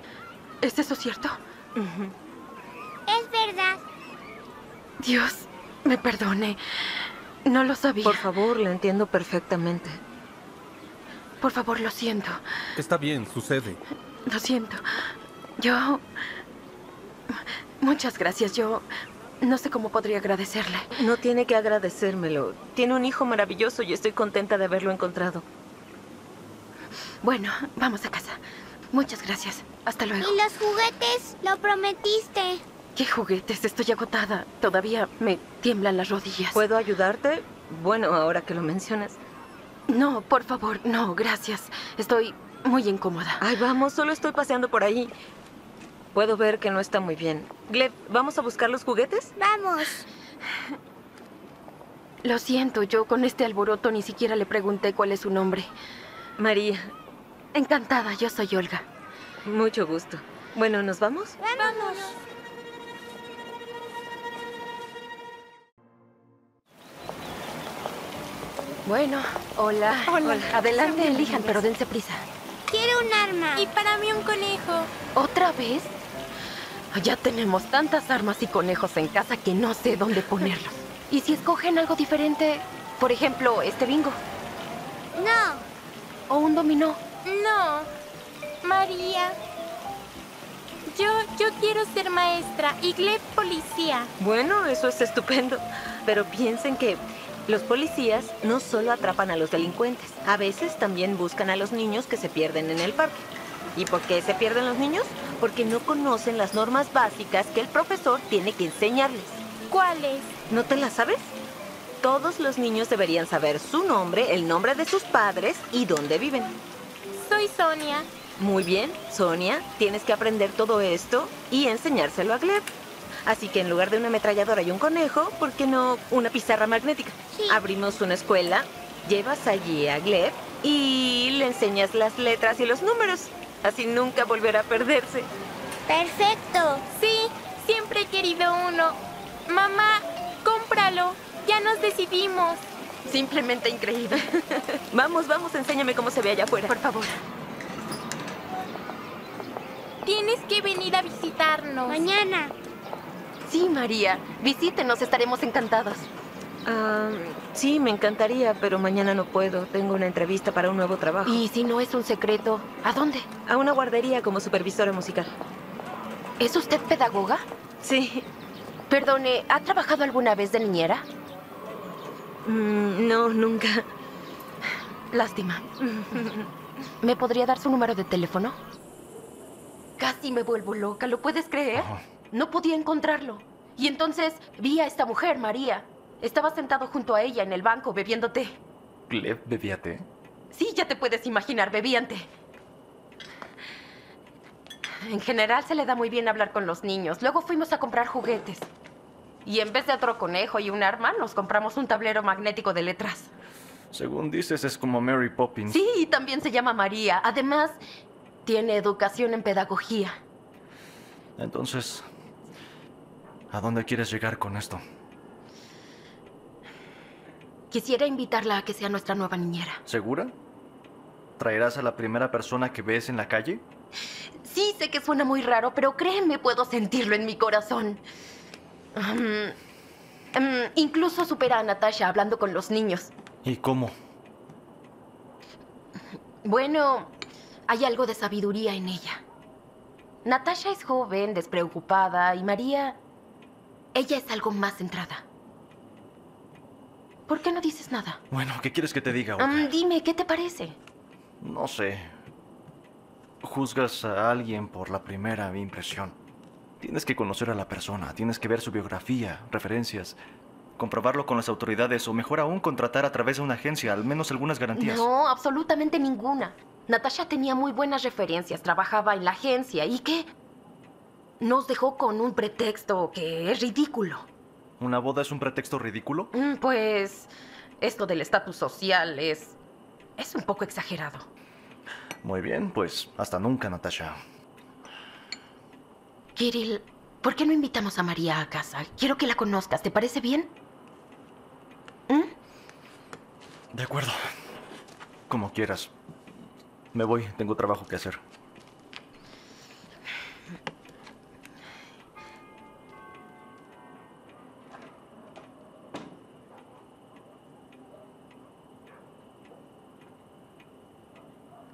¿Es eso cierto? Es verdad. Dios, Me perdone. No lo sabía. Por favor, lo entiendo perfectamente. Por favor, lo siento. Está bien, sucede. Lo siento. Yo... Muchas gracias. Yo no sé cómo podría agradecerle. No tiene que agradecérmelo. Tiene un hijo maravilloso y estoy contenta de haberlo encontrado. Bueno, vamos a casa. Muchas gracias. Hasta luego. ¿Y los juguetes? Lo prometiste. ¿Qué juguetes? Estoy agotada. Todavía me tiemblan las rodillas. ¿Puedo ayudarte? Bueno, ahora que lo mencionas. No, por favor, no, gracias. Estoy muy incómoda. Ay, vamos, solo estoy paseando por ahí. Puedo ver que no está muy bien. Gleb, ¿vamos a buscar los juguetes? Vamos. Lo siento, yo con este alboroto ni siquiera le pregunté cuál es su nombre. María. Encantada, yo soy Olga. Mucho gusto. Bueno, ¿nos vamos? Vamos. Bueno, hola. Hola. Adelante, elijan, pero dense prisa. Quiero un arma. Y para mí un conejo. ¿Otra vez? Ya tenemos tantas armas y conejos en casa que no sé dónde ponerlos. ¿Y si escogen algo diferente? Por ejemplo, este bingo. No. ¿O un dominó? No. María. Yo, yo quiero ser maestra y Gleb policía. Bueno, eso es estupendo. Pero piensen que los policías no solo atrapan a los delincuentes. A veces también buscan a los niños que se pierden en el parque. ¿Y por qué se pierden los niños? Porque no conocen las normas básicas que el profesor tiene que enseñarles. ¿Cuáles? ¿No te las sabes? Todos los niños deberían saber su nombre, el nombre de sus padres y dónde viven. Soy Sonia. Muy bien, Sonia. Tienes que aprender todo esto y enseñárselo a Gleb. Así que en lugar de una ametralladora y un conejo, ¿por qué no una pizarra magnética? Sí. Abrimos una escuela, llevas allí a Gleb y le enseñas las letras y los números. Así nunca volverá a perderse. Perfecto. Sí, siempre he querido uno. Mamá, cómpralo. Ya nos decidimos. Simplemente increíble. Vamos, vamos, enséñame cómo se ve allá afuera. Por favor. Tienes que venir a visitarnos. Mañana. Sí, María. Visítenos, estaremos encantados. Ah, sí, me encantaría, pero mañana no puedo. Tengo una entrevista para un nuevo trabajo. Y si no es un secreto, ¿a dónde? A una guardería como supervisora musical. ¿Es usted pedagoga? Sí. Perdone, ¿ha trabajado alguna vez de niñera? Mm, no, nunca. Lástima. ¿Me podría dar su número de teléfono? Casi me vuelvo loca, ¿lo puedes creer? No podía encontrarlo. Y entonces vi a esta mujer, María. Estaba sentado junto a ella en el banco bebiendo té. ¿Gleb bebía té? Sí, ya te puedes imaginar, bebían té. En general se le da muy bien hablar con los niños. Luego fuimos a comprar juguetes. Y en vez de otro conejo y un arma, nos compramos un tablero magnético de letras. Según dices, es como Mary Poppins. Sí, y también se llama María. Además, tiene educación en pedagogía. Entonces, ¿a dónde quieres llegar con esto? Quisiera invitarla a que sea nuestra nueva niñera. ¿Segura? ¿Traerás a la primera persona que ves en la calle? Sí, sé que suena muy raro, pero créeme, puedo sentirlo en mi corazón. Um, um, incluso supera a Natasha hablando con los niños. ¿Y cómo? Bueno, hay algo de sabiduría en ella. Natasha es joven, despreocupada, y María... ella es algo más centrada. ¿Por qué no dices nada? Bueno, ¿qué quieres que te diga, Olga? Um, dime, ¿qué te parece? No sé. Juzgas a alguien por la primera impresión. Tienes que conocer a la persona, tienes que ver su biografía, referencias, comprobarlo con las autoridades o mejor aún contratar a través de una agencia, al menos algunas garantías. No, absolutamente ninguna. Natasha tenía muy buenas referencias, trabajaba en la agencia y ¿qué? Nos dejó con un pretexto que es ridículo. ¿Una boda es un pretexto ridículo? Mm, Pues esto del estatus social es... es un poco exagerado. Muy bien, pues hasta nunca, Natasha. Kirill, ¿por qué no invitamos a María a casa? Quiero que la conozcas, ¿te parece bien? ¿Mm? De acuerdo. Como quieras. Me voy, tengo trabajo que hacer.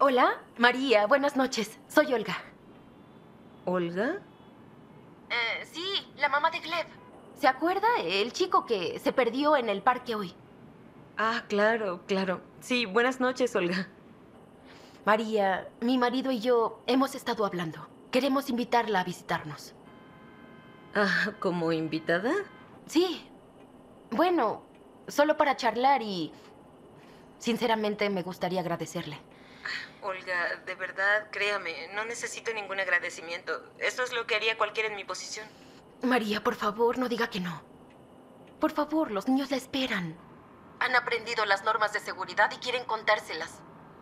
Hola, María, buenas noches. Soy Olga. ¿Olga? Eh, sí, la mamá de Gleb. ¿Se acuerda? El chico que se perdió en el parque hoy. Ah, claro, claro. Sí, buenas noches, Olga. María, mi marido y yo hemos estado hablando. Queremos invitarla a visitarnos. Ah, ¿como invitada? Sí. Bueno, solo para charlar y... sinceramente me gustaría agradecerle. Olga, de verdad, créame, no necesito ningún agradecimiento. Eso es lo que haría cualquiera en mi posición. María, por favor, no diga que no. Por favor, los niños la esperan. Han aprendido las normas de seguridad y quieren contárselas.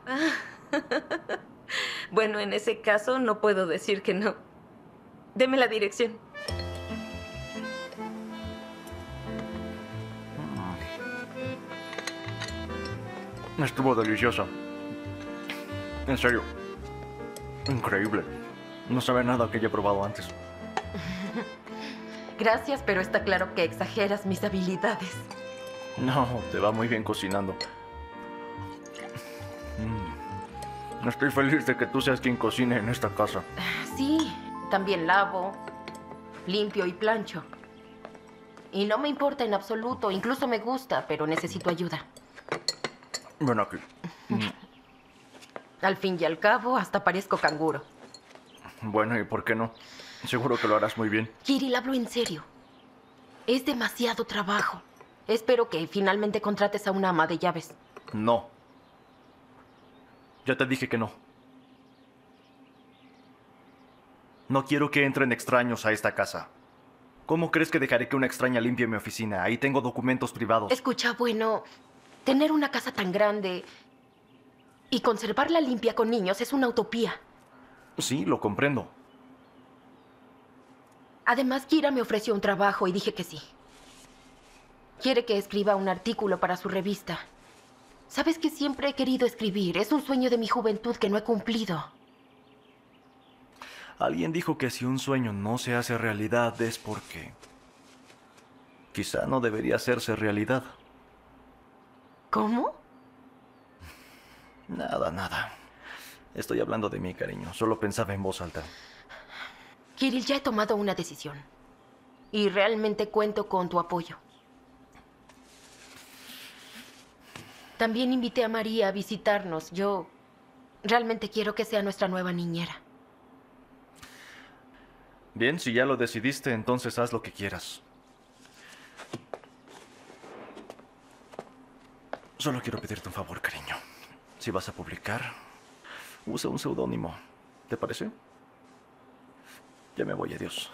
Bueno, en ese caso no puedo decir que no. Deme la dirección. Estuvo deliciosa. En serio. Increíble. No sabe nada que haya probado antes. Gracias, pero está claro que exageras mis habilidades. No, te va muy bien cocinando. Mm. Estoy feliz de que tú seas quien cocine en esta casa. Sí, también lavo, limpio y plancho. Y no me importa en absoluto, incluso me gusta, pero necesito ayuda. Ven aquí. Mm. Al fin y al cabo, hasta parezco canguro. Bueno, ¿y por qué no? Seguro que lo harás muy bien. Kirill, hablo en serio. Es demasiado trabajo. Espero que finalmente contrates a una ama de llaves. No. Ya te dije que no. No quiero que entren extraños a esta casa. ¿Cómo crees que dejaré que una extraña limpie mi oficina? Ahí tengo documentos privados. Escucha, bueno, tener una casa tan grande y conservarla limpia con niños es una utopía. Sí, lo comprendo. Además, Kira me ofreció un trabajo y dije que sí. Quiere que escriba un artículo para su revista. Sabes que siempre he querido escribir. Es un sueño de mi juventud que no he cumplido. Alguien dijo que si un sueño no se hace realidad es porque quizá no debería hacerse realidad. ¿Cómo? Nada, nada. Estoy hablando de mí, cariño. Solo pensaba en voz alta. Kirill, ya he tomado una decisión. Y realmente cuento con tu apoyo. También invité a María a visitarnos. Yo realmente quiero que sea nuestra nueva niñera. Bien, si ya lo decidiste, entonces haz lo que quieras. Solo quiero pedirte un favor, cariño. Si vas a publicar, usa un seudónimo. ¿Te parece? Ya me voy, adiós.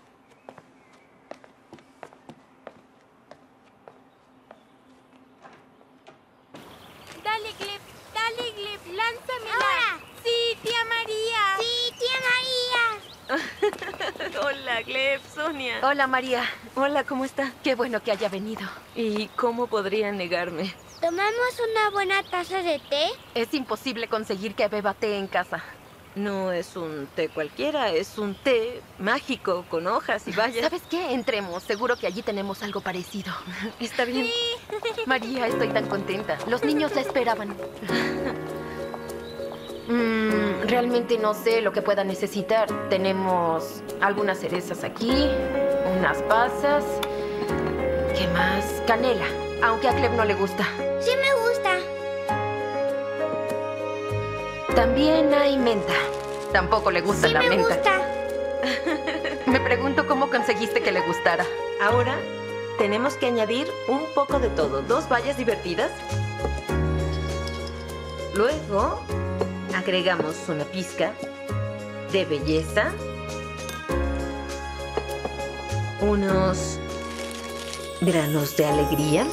Dale, Gleb, dale, Gleb, lánzamela. ¡Ahora! ¡Sí, tía María! ¡Sí, tía María! Hola, Gleb, Sonia. Hola, María. Hola, ¿cómo está? Qué bueno que haya venido. ¿Y cómo podría negarme? ¿Tomamos una buena taza de té? Es imposible conseguir que beba té en casa. No es un té cualquiera, es un té mágico con hojas y bayas. ¿Sabes qué? Entremos. Seguro que allí tenemos algo parecido. Está bien. Sí. María, estoy tan contenta. Los niños la esperaban. mm, realmente no sé lo que pueda necesitar. Tenemos algunas cerezas aquí, unas pasas. ¿Qué más? Canela, aunque a Gleb no le gusta. Sí me gusta. También hay menta. Tampoco le gusta sí la me menta. Gusta. Me pregunto cómo conseguiste que le gustara. Ahora tenemos que añadir un poco de todo. Dos bayas divertidas. Luego agregamos una pizca de belleza. Unos granos de alegría.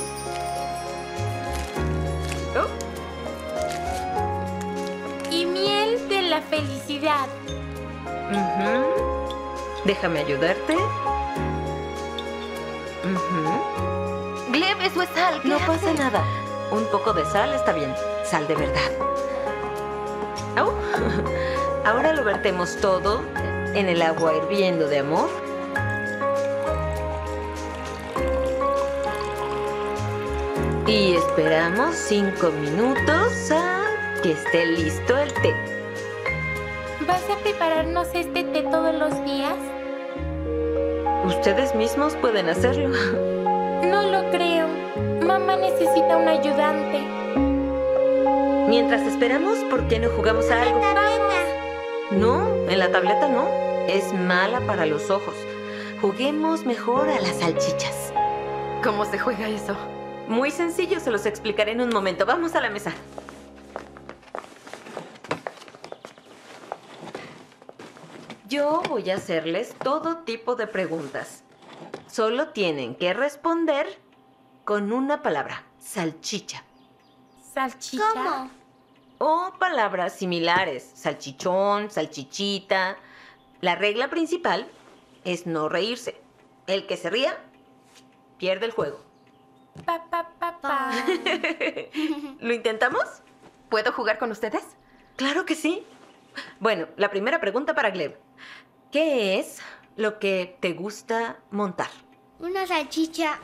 Y miel de la felicidad. Uh-huh. Déjame ayudarte. Uh-huh. Gleb, eso es sal. No pasa nada. Un poco de sal está bien. Sal de verdad. Oh. Ahora lo vertemos todo en el agua hirviendo de amor. Y esperamos cinco minutos a Que esté listo el té. ¿Vas a prepararnos este té todos los días? Ustedes mismos pueden hacerlo. No lo creo. Mamá necesita un ayudante. Mientras esperamos, ¿por qué no jugamos a algo? No, en la tableta no. Es mala para los ojos. Juguemos mejor a las salchichas. ¿Cómo se juega eso? Muy sencillo, se los explicaré en un momento. Vamos a la mesa. Yo voy a hacerles todo tipo de preguntas. Solo tienen que responder con una palabra. Salchicha. ¿Salchicha? ¿Cómo? O palabras similares. Salchichón, salchichita. La regla principal es no reírse. El que se ría, pierde el juego. Pa, pa, pa, pa. ¿Lo intentamos? ¿Puedo jugar con ustedes? Claro que sí. Bueno, la primera pregunta para Gleb. ¿Qué es lo que te gusta montar? Una salchicha.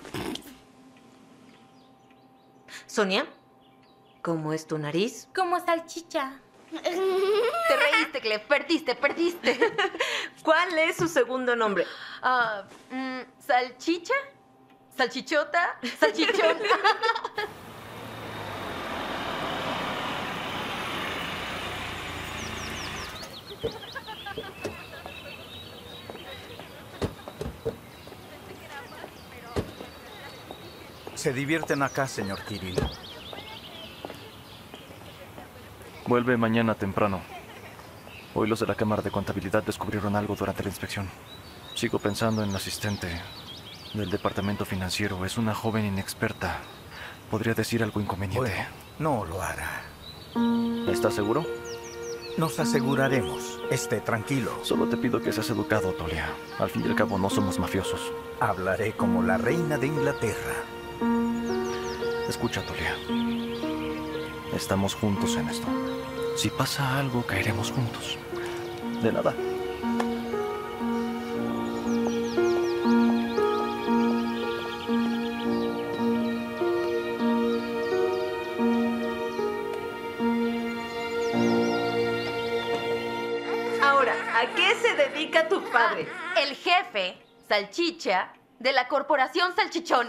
Sonia, ¿cómo es tu nariz? Como salchicha. Te reíste, Gleb. Perdiste, perdiste. ¿Cuál es su segundo nombre? Ah, mm, ¿salchicha? ¿Salchichota? ¿Salchichón? Se divierten acá, señor Kirill. Vuelve mañana temprano. Hoy los de la Cámara de Contabilidad descubrieron algo durante la inspección. Sigo pensando en la asistente del departamento financiero. Es una joven inexperta. Podría decir algo inconveniente. Bueno, no lo hará. ¿Estás seguro? Nos aseguraremos. Esté tranquilo. Solo te pido que seas educado, Tolia. Al fin y al cabo no somos mafiosos. Hablaré como la reina de Inglaterra. Escucha, Tolia. Estamos juntos en esto. Si pasa algo, caeremos juntos. De nada. Ahora, ¿a qué se dedica tu padre? El jefe, salchicha, de la corporación Salchichón.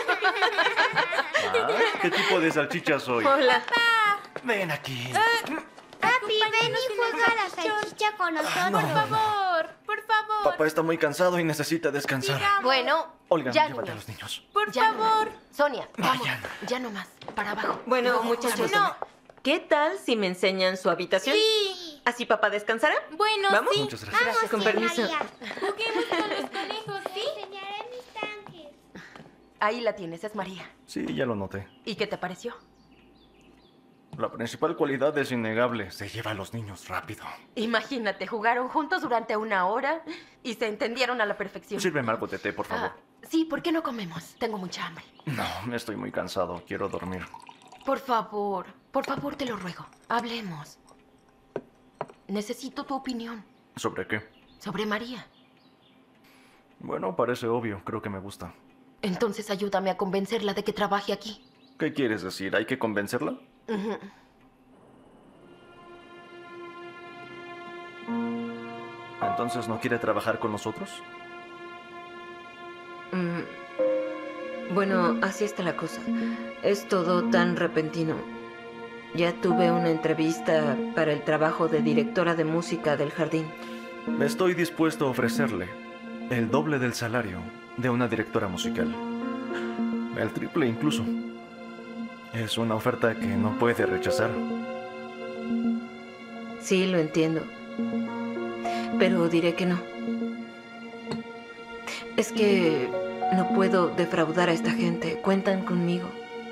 Ah, ¿qué tipo de salchicha soy? Hola. Ven aquí. Papi, ven y juega a la salchicha con nosotros. no. Por favor, por favor. Papá está muy cansado y necesita descansar. Bueno, Olga, ya llévate no a los niños. Por Ya favor. Sonia, vamos. Vayan. Ya no más. Para abajo. Bueno, No, muchachos, no. ¿qué tal si me enseñan su habitación? Sí. ¿Así papá descansará? Bueno, ¿Vamos? sí. Muchas gracias. Vamos, Con tía permiso. María. Juguemos con los conejos, Te ¿sí? enseñaré mis tanques. Ahí la tienes, es María. Sí, ya lo noté. ¿Y qué te pareció? La principal cualidad es innegable. Se lleva a los niños rápido. Imagínate, jugaron juntos durante una hora y se entendieron a la perfección. Sírveme algo de té, por favor. Ah, sí, ¿por qué no comemos? Tengo mucha hambre. No, estoy muy cansado. Quiero dormir. Por favor, por favor, te lo ruego. Hablemos. Necesito tu opinión ¿Sobre qué? sobre María. Bueno, parece obvio. Creo que me gusta. Entonces ayúdame a convencerla de que trabaje aquí. ¿Qué quieres decir? ¿Hay que convencerla? Ujú. ¿Entonces no quiere trabajar con nosotros? Mm, Bueno, así está la cosa. Es todo tan repentino. Ya tuve una entrevista para el trabajo de directora de música del jardín. Estoy dispuesto a ofrecerle el doble del salario de una directora musical. El triple incluso. Es una oferta que no puede rechazar. Sí, lo entiendo. Pero diré que no. Es que no puedo defraudar a esta gente. Cuentan conmigo.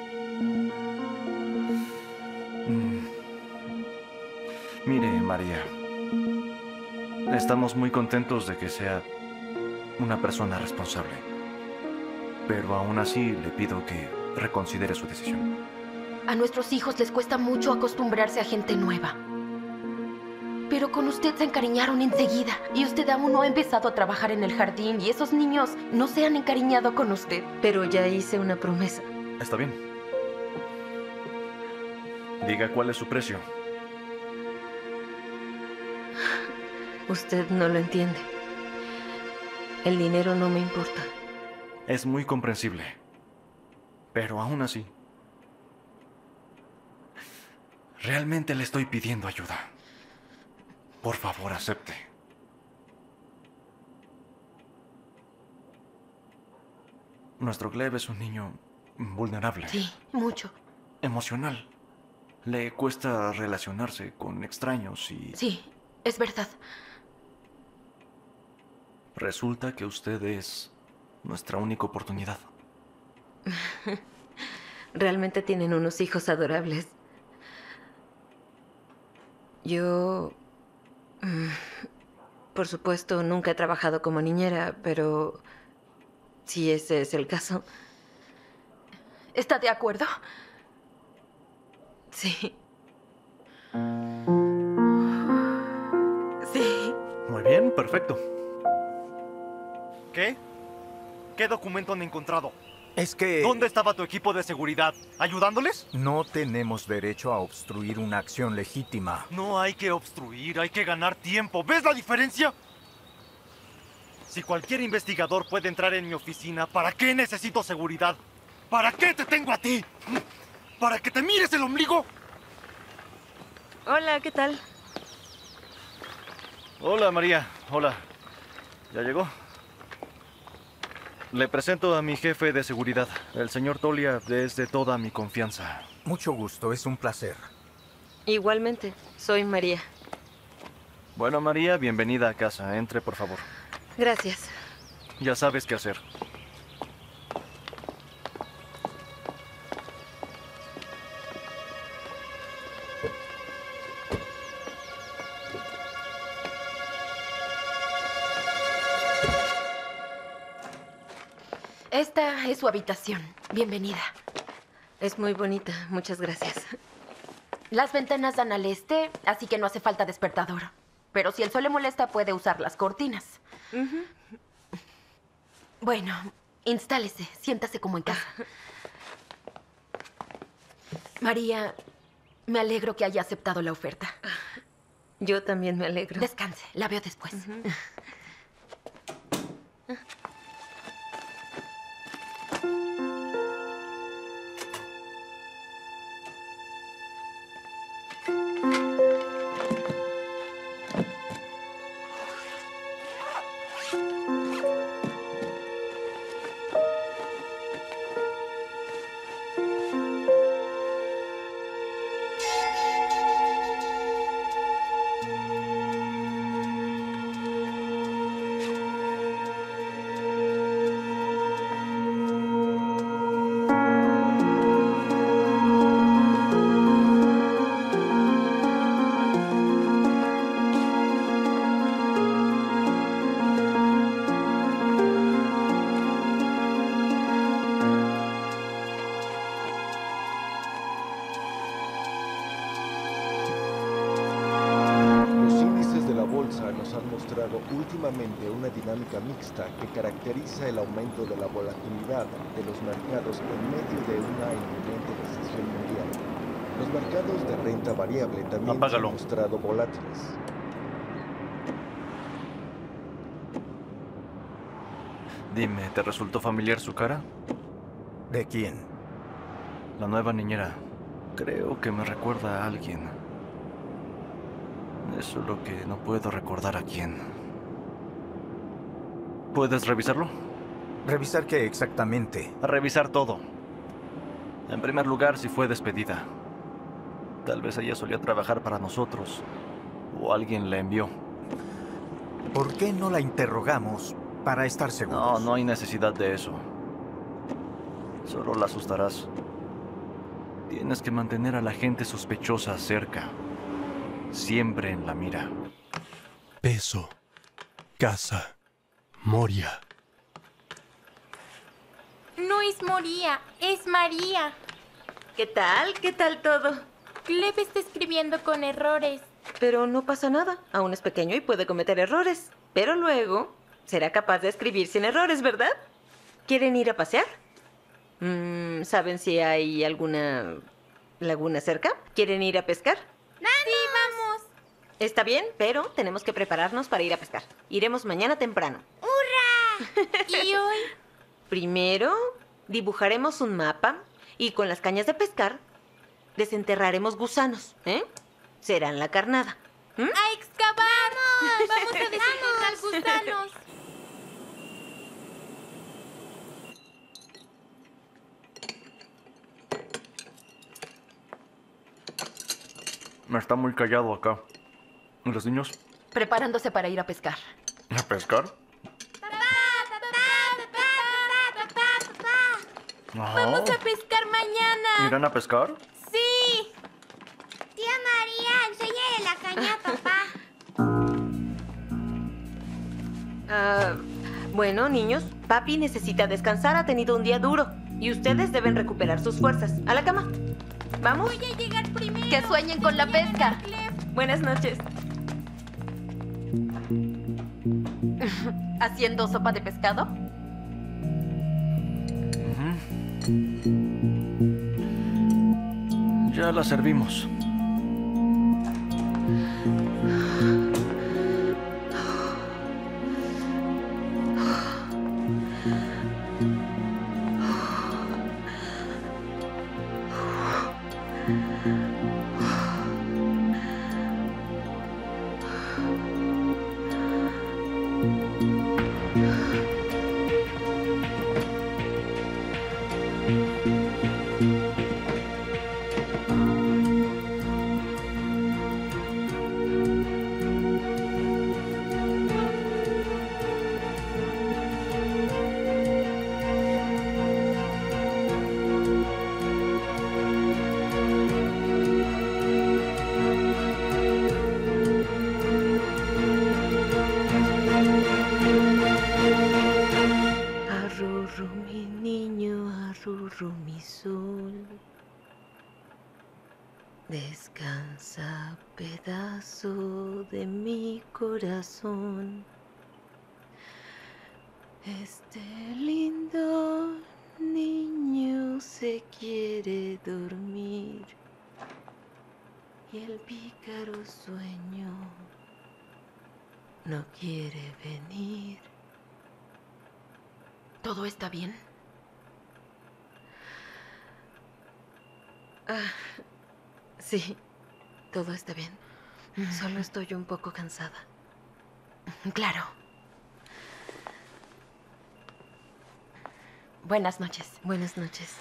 Mm. Mire, María. Estamos muy contentos de que sea una persona responsable. Pero aún así le pido que reconsidere su decisión. A nuestros hijos les cuesta mucho acostumbrarse a gente nueva. Pero con usted se encariñaron enseguida. Y usted aún no ha empezado a trabajar en el jardín. Y esos niños no se han encariñado con usted. Pero ya hice una promesa. Está bien. Diga cuál es su precio. Usted no lo entiende. El dinero no me importa. Es muy comprensible. Pero aún así, realmente le estoy pidiendo ayuda. Por favor, acepte. Nuestro Gleb es un niño vulnerable. Sí, mucho. Emocional. Le cuesta relacionarse con extraños y... Sí, es verdad. Resulta que usted es nuestra única oportunidad. Realmente tienen unos hijos adorables. Yo... mm, por supuesto, nunca he trabajado como niñera, pero... si ese es el caso... ¿Está de acuerdo? Sí. Sí. Muy bien, perfecto. ¿Qué? ¿Qué documento han encontrado? Es que... ¿Dónde estaba tu equipo de seguridad? ¿Ayudándoles? No tenemos derecho a obstruir una acción legítima. No hay que obstruir, hay que ganar tiempo. ¿Ves la diferencia? Si cualquier investigador puede entrar en mi oficina, ¿para qué necesito seguridad? ¿Para qué te tengo a ti? ¿Para que te mires el ombligo? Hola, ¿qué tal? Hola, María. Hola. ¿Ya llegó? Le presento a mi jefe de seguridad. El señor Tolia es de toda mi confianza. Mucho gusto, es un placer. Igualmente, soy María. Bueno, María, bienvenida a casa. Entre, por favor. Gracias. Ya sabes qué hacer. Esta es su habitación. Bienvenida. Es muy bonita. Muchas gracias. Las ventanas dan al este, así que no hace falta despertador. Pero si el sol le molesta, puede usar las cortinas. Uh-huh. Bueno, instálese. Siéntase como en casa. María, me alegro que haya aceptado la oferta. Yo también me alegro. Descanse. La veo después. Uh-huh. Últimamente una dinámica mixta que caracteriza el aumento de la volatilidad de los mercados en medio de una inminente recesión mundial. Los mercados de renta variable también Apágalo. se han mostrado volátiles. Dime, ¿te resultó familiar su cara? ¿De quién? La nueva niñera. Creo que me recuerda a alguien. Es solo que no puedo recordar a quién. ¿Puedes revisarlo? ¿Revisar qué exactamente? A revisar todo. En primer lugar, si fue despedida. Tal vez ella solía trabajar para nosotros. O alguien la envió. ¿Por qué no la interrogamos para estar seguros? No, no hay necesidad de eso. Solo la asustarás. Tienes que mantener a la gente sospechosa cerca. Siempre en la mira. Peso. Casa. Moria. No es Moria, es María. ¿Qué tal? ¿Qué tal todo? Gleb está escribiendo con errores. Pero no pasa nada. Aún es pequeño y puede cometer errores. Pero luego será capaz de escribir sin errores, ¿verdad? ¿Quieren ir a pasear? Mm, ¿Saben si hay alguna laguna cerca? ¿Quieren ir a pescar? ¡Sí, vamos! Está bien, pero tenemos que prepararnos para ir a pescar. Iremos mañana temprano. ¡Hurra! ¿Y hoy? Primero, dibujaremos un mapa y con las cañas de pescar desenterraremos gusanos, ¿eh? Serán la carnada. ¿Mm? ¡A excavar! ¡Vamos! ¡Vamos a desenterrar gusanos! Está muy callado acá. ¿Y los niños? Preparándose para ir a pescar. ¿A pescar? ¡Vamos a pescar mañana! ¿Irán a pescar? ¡Sí! Tía María, enséñale la caña a papá. Ah, bueno, niños, papi necesita descansar, ha tenido un día duro. Y ustedes deben recuperar sus fuerzas. A la cama. ¿Vamos? Voy a llegar primero. Que sueñen con la pesca. Buenas noches. ¿Haciendo sopa de pescado? Ya la servimos. Descansa, pedazo de mi corazón. Este lindo niño se quiere dormir y el pícaro sueño no quiere venir. ¿Todo está bien? Ah, sí, todo está bien. Solo estoy un poco cansada. Claro. Buenas noches. Buenas noches.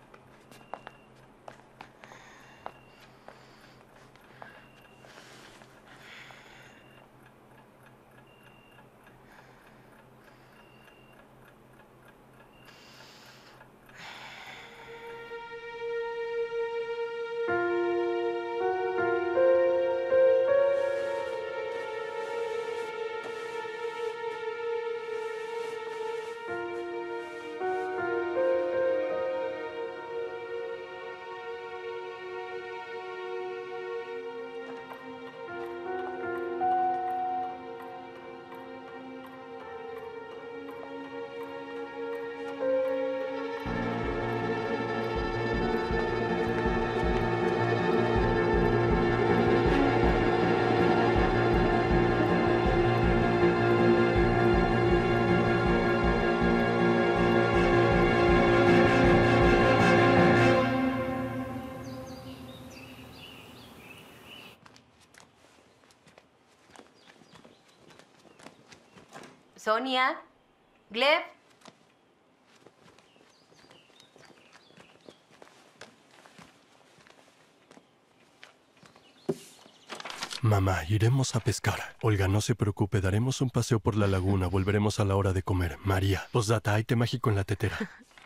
Sonia, Gleb. Mamá, iremos a pescar. Olga, no se preocupe, daremos un paseo por la laguna, volveremos a la hora de comer. María, posdata, hay té mágico en la tetera.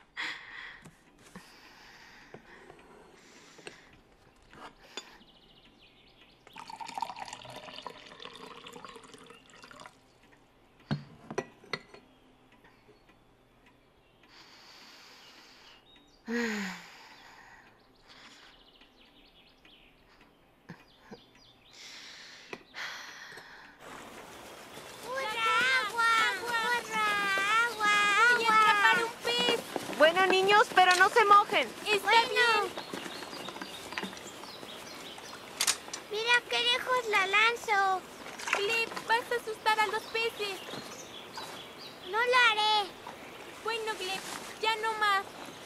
Bueno, niños, pero no se mojen. Está Bueno. bien. Mira qué qué lejos la lanzo. Gleb, vas a asustar a los peces. No lo haré. Bueno, Gleb, ya no más.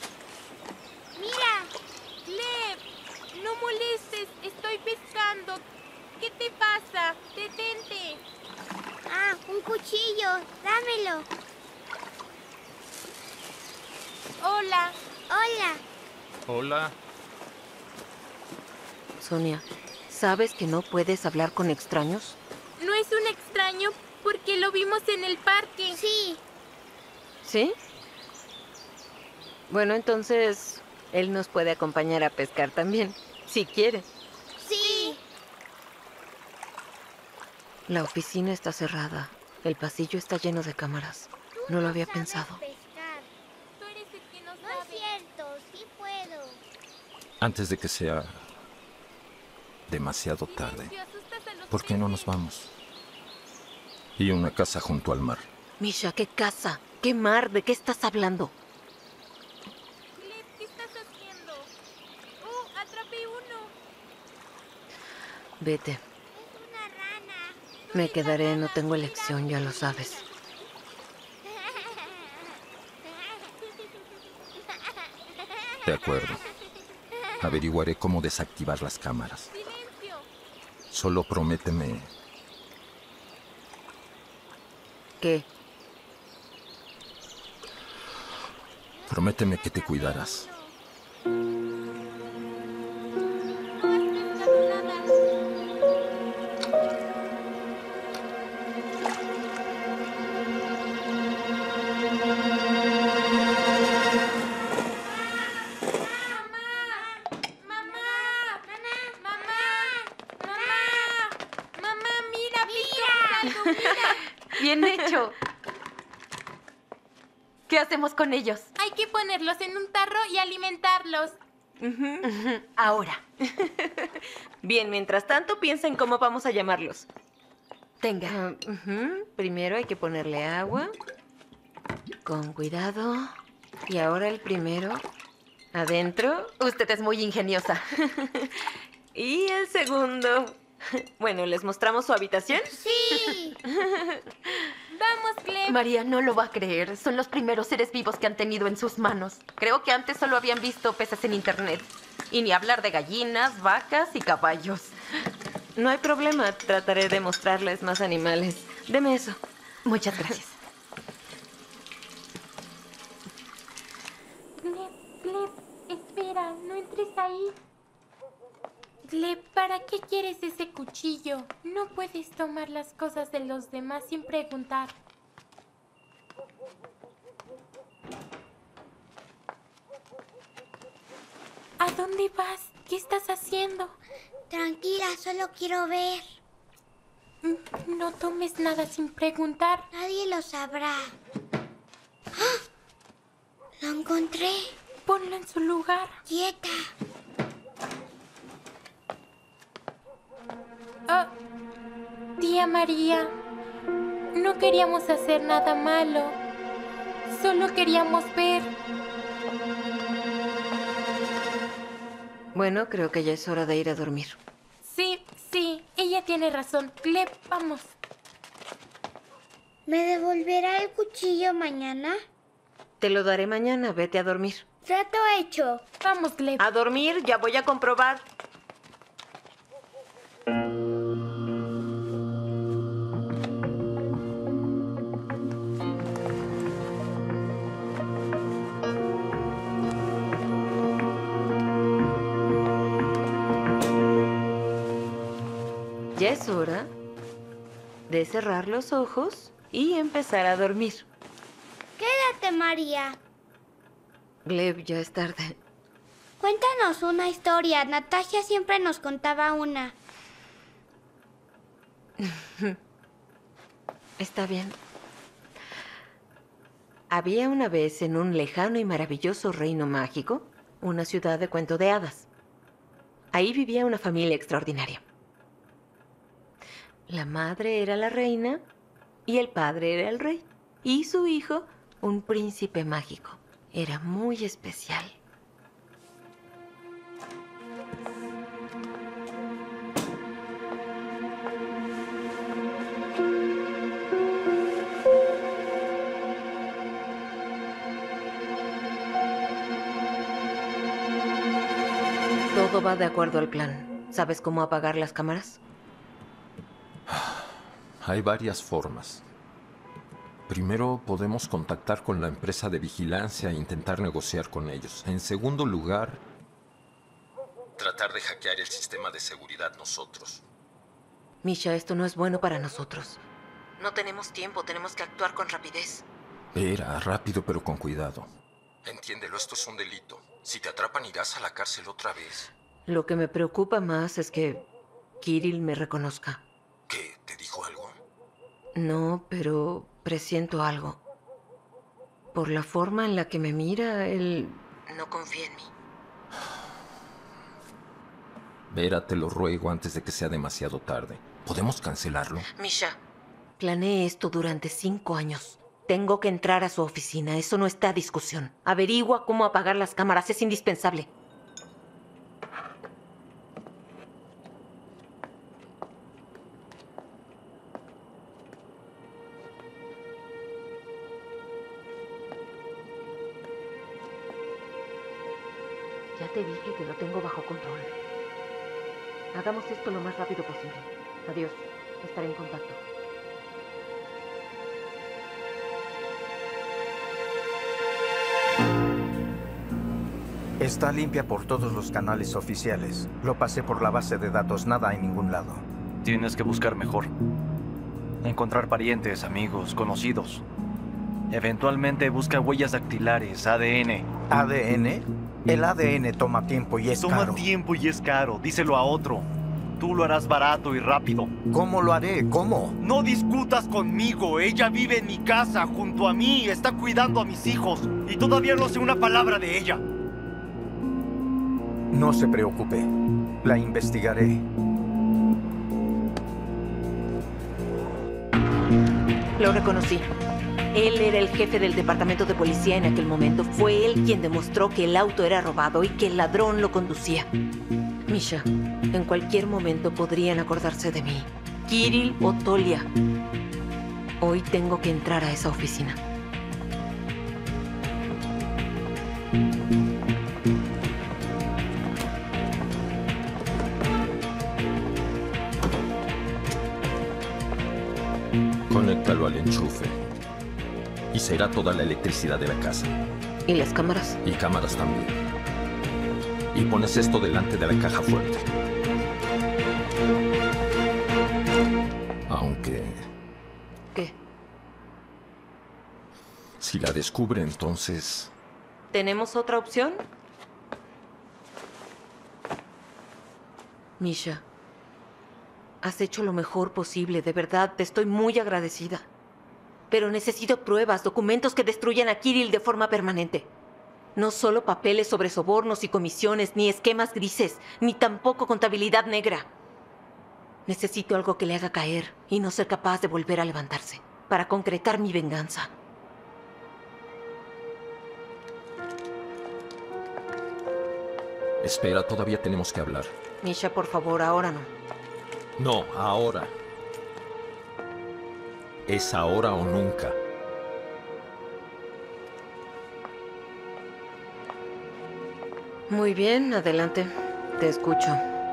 Mira. Gleb, no molestes, estoy pescando. ¿Qué te pasa? Detente. Ah, un cuchillo. Dámelo. Hola. Hola. Hola. Sonia, ¿sabes que no puedes hablar con extraños? No es un extraño porque lo vimos en el parque. Sí. ¿Sí? Bueno, entonces él nos puede acompañar a pescar también, si quiere. Sí. La oficina está cerrada. El pasillo está lleno de cámaras. No lo había pensado. Tú eres el que no No sabe. es cierto, sí puedo. Antes de que sea demasiado tarde, ¿por qué no nos vamos? Y una casa junto al mar. Misha, ¿qué casa? ¿Qué mar? ¿De qué estás hablando? Gleb, ¿qué estás haciendo? ¡Oh, atrapé uno! Vete. Es una rana. Me quedaré, no tengo elección, ya lo sabes. De acuerdo. Averiguaré cómo desactivar las cámaras. ¡Silencio! Solo prométeme ¿Qué? Prométeme que te cuidarás. Bien hecho. ¿Qué hacemos con ellos? Hay que ponerlos en un tarro y alimentarlos. Ujú. Ahora. Bien, mientras tanto, piensa en cómo vamos a llamarlos. Tenga. Ah, ujú. Primero hay que ponerle agua. Con cuidado. Y ahora el primero. Adentro. Usted es muy ingeniosa. Y el segundo. Bueno, ¿les mostramos su habitación? Sí. Vamos, Gleb. María no lo va a creer. Son los primeros seres vivos que han tenido en sus manos. Creo que antes solo habían visto peces en internet. Y ni hablar de gallinas, vacas y caballos. No hay problema. Trataré de mostrarles más animales. Deme eso. Muchas gracias. Gleb, Gleb, espera, no entres ahí. Gleb, ¿para qué quieres ese cuchillo? No puedes tomar las cosas de los demás sin preguntar. ¿A dónde vas? ¿Qué estás haciendo? Tranquila, solo quiero ver. No tomes nada sin preguntar. Nadie lo sabrá. ¡Ah! Lo encontré. Ponlo en su lugar. Quieta. Oh, tía María, no queríamos hacer nada malo. Solo queríamos ver. Bueno, creo que ya es hora de ir a dormir. Sí, sí, ella tiene razón. Gleb, vamos. ¿Me devolverá el cuchillo mañana? Te lo daré mañana. Vete a dormir. Trato hecho. Vamos, Gleb. A dormir, ya voy a comprobar. Ya es hora de cerrar los ojos y empezar a dormir. Quédate, María. Gleb, ya es tarde. Cuéntanos una historia. Natasha siempre nos contaba una. Está bien. Había una vez en un lejano y maravilloso reino mágico una ciudad de cuento de hadas. Ahí vivía una familia extraordinaria. La madre era la reina y el padre era el rey. Y su hijo, un príncipe mágico. Era muy especial. Todo va de acuerdo al plan. ¿Sabes cómo apagar las cámaras? Hay varias formas. Primero, podemos contactar con la empresa de vigilancia e intentar negociar con ellos. En segundo lugar, tratar de hackear el sistema de seguridad nosotros. Misha, esto no es bueno para nosotros. No tenemos tiempo, tenemos que actuar con rapidez. Vera, rápido pero con cuidado. Entiéndelo, esto es un delito. Si te atrapan irás a la cárcel otra vez. Lo que me preocupa más es que Kirill me reconozca. ¿Qué? ¿Te dijo algo? No, pero presiento algo. Por la forma en la que me mira, él no confía en mí. Vera, te lo ruego antes de que sea demasiado tarde. ¿Podemos cancelarlo? Misha, planeé esto durante cinco años. Tengo que entrar a su oficina, eso no está a discusión. Averigua cómo apagar las cámaras, es indispensable. Ya te dije que lo tengo bajo control. Hagamos esto lo más rápido posible. Adiós, estaré en contacto. Está limpia por todos los canales oficiales. Lo pasé por la base de datos, nada en ningún lado. Tienes que buscar mejor. Encontrar parientes, amigos, conocidos. Eventualmente busca huellas dactilares, A D N. ¿A D N? El A D N toma tiempo y es toma caro. Toma tiempo y es caro. Díselo a otro. Tú lo harás barato y rápido. ¿Cómo lo haré? ¿Cómo? No discutas conmigo. Ella vive en mi casa, junto a mí. Está cuidando a mis hijos. Y todavía no sé una palabra de ella. No se preocupe. La investigaré. Lo reconocí. Él era el jefe del departamento de policía en aquel momento. Fue él quien demostró que el auto era robado y que el ladrón lo conducía. Misha, en cualquier momento podrían acordarse de mí. Kirill o Tolia. Hoy tengo que entrar a esa oficina. Conéctalo al enchufe. Y se irá toda la electricidad de la casa. ¿Y las cámaras? Y cámaras también. Y pones esto delante de la caja fuerte. Aunque... ¿Qué? Si la descubre, entonces... ¿Tenemos otra opción? Misha, has hecho lo mejor posible, de verdad, te estoy muy agradecida. Pero necesito pruebas, documentos que destruyan a Kirill de forma permanente. No solo papeles sobre sobornos y comisiones, ni esquemas grises, ni tampoco contabilidad negra. Necesito algo que le haga caer y no ser capaz de volver a levantarse, para concretar mi venganza. Espera, todavía tenemos que hablar. Misha, por favor, ahora no. No, ahora. Es ahora o nunca. Muy bien, adelante. Te escucho.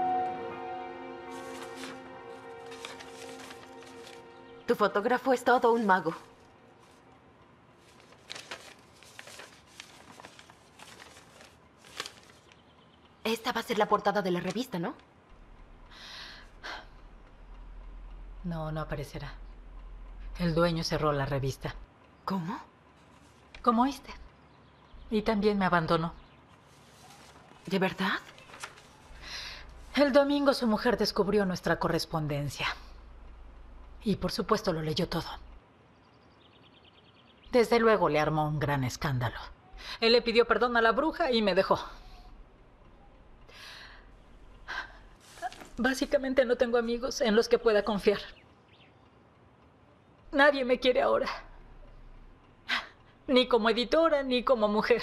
Tu fotógrafo es todo un mago. Esta va a ser la portada de la revista, ¿no? No, no aparecerá. El dueño cerró la revista. ¿Cómo? Como oíste. Y también me abandonó. ¿De verdad? El domingo su mujer descubrió nuestra correspondencia. Y por supuesto lo leyó todo. Desde luego le armó un gran escándalo. Él le pidió perdón a la bruja y me dejó. Básicamente no tengo amigos en los que pueda confiar. Nadie me quiere ahora. Ni como editora, ni como mujer.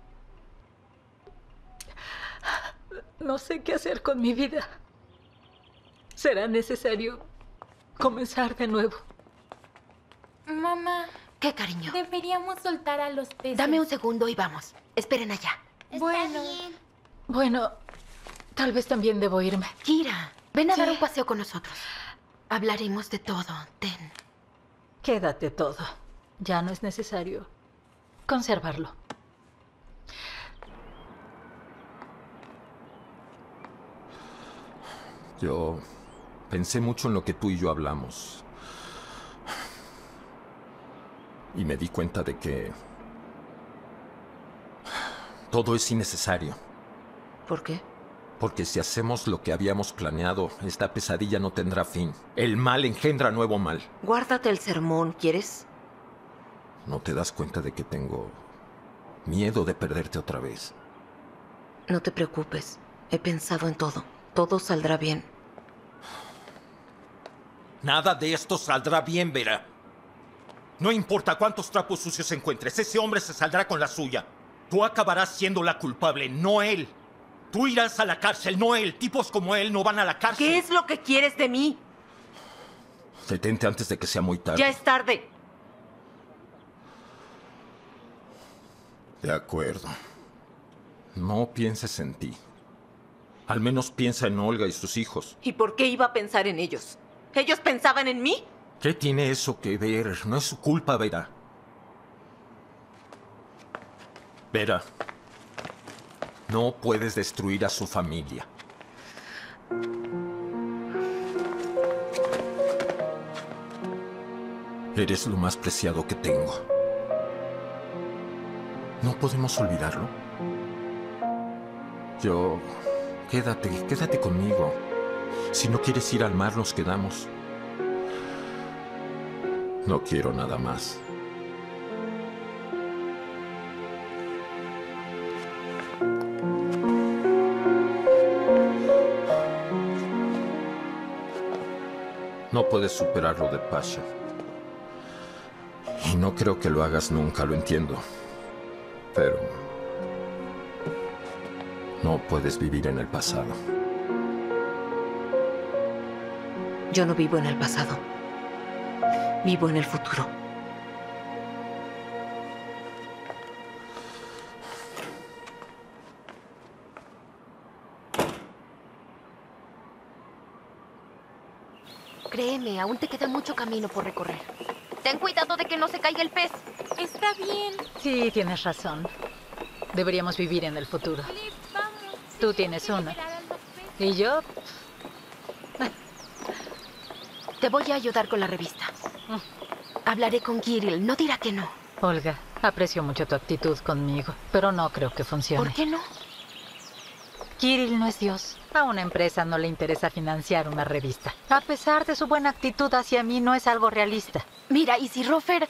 No sé qué hacer con mi vida. Será necesario comenzar de nuevo. Mamá. ¿Qué, cariño? Deberíamos soltar a los peces. Dame un segundo y vamos. Esperen allá. Bueno. Bueno, Tal vez también debo irme. Kira, ven a ¿Qué? dar un paseo con nosotros. Hablaremos de todo. Ten. Quédate todo. Ya no es necesario conservarlo. Yo pensé mucho en lo que tú y yo hablamos. Y me di cuenta de que todo es innecesario. ¿Por qué? Porque si hacemos lo que habíamos planeado, esta pesadilla no tendrá fin. El mal engendra nuevo mal. Guárdate el sermón, ¿quieres? ¿No te das cuenta de que tengo miedo de perderte otra vez? No te preocupes. He pensado en todo. Todo saldrá bien. Nada de esto saldrá bien, Vera. No importa cuántos trapos sucios encuentres, ese hombre se saldrá con la suya. Tú acabarás siendo la culpable, no él. Tú irás a la cárcel, no él. Tipos como él no van a la cárcel. ¿Qué es lo que quieres de mí? Detente antes de que sea muy tarde. Ya es tarde. De acuerdo. No pienses en ti. Al menos piensa en Olga y sus hijos. ¿Y por qué iba a pensar en ellos? ¿Ellos pensaban en mí? ¿Qué tiene eso que ver? No es su culpa, Vera. Vera, no puedes destruir a su familia. Eres lo más preciado que tengo. ¿No podemos olvidarlo? Yo... Quédate, quédate conmigo. Si no quieres ir al mar, nos quedamos. No quiero nada más. No puedes superar lo de Pasha. Y no creo que lo hagas nunca, lo entiendo. Pero... no puedes vivir en el pasado. Yo no vivo en el pasado. Vivo en el futuro. Créeme, aún te queda mucho camino por recorrer. Ten cuidado de que no se caiga el pez. Está bien. Sí, tienes razón. Deberíamos vivir en el futuro. Tú tienes uno. ¿Y yo? Te voy a ayudar con la revista. Hablaré con Kirill, no dirá que no. Olga, aprecio mucho tu actitud conmigo, pero no creo que funcione. ¿Por qué no? Kirill no es Dios. A una empresa no le interesa financiar una revista. A pesar de su buena actitud hacia mí, no es algo realista. Mira, ¿y si Rofer...?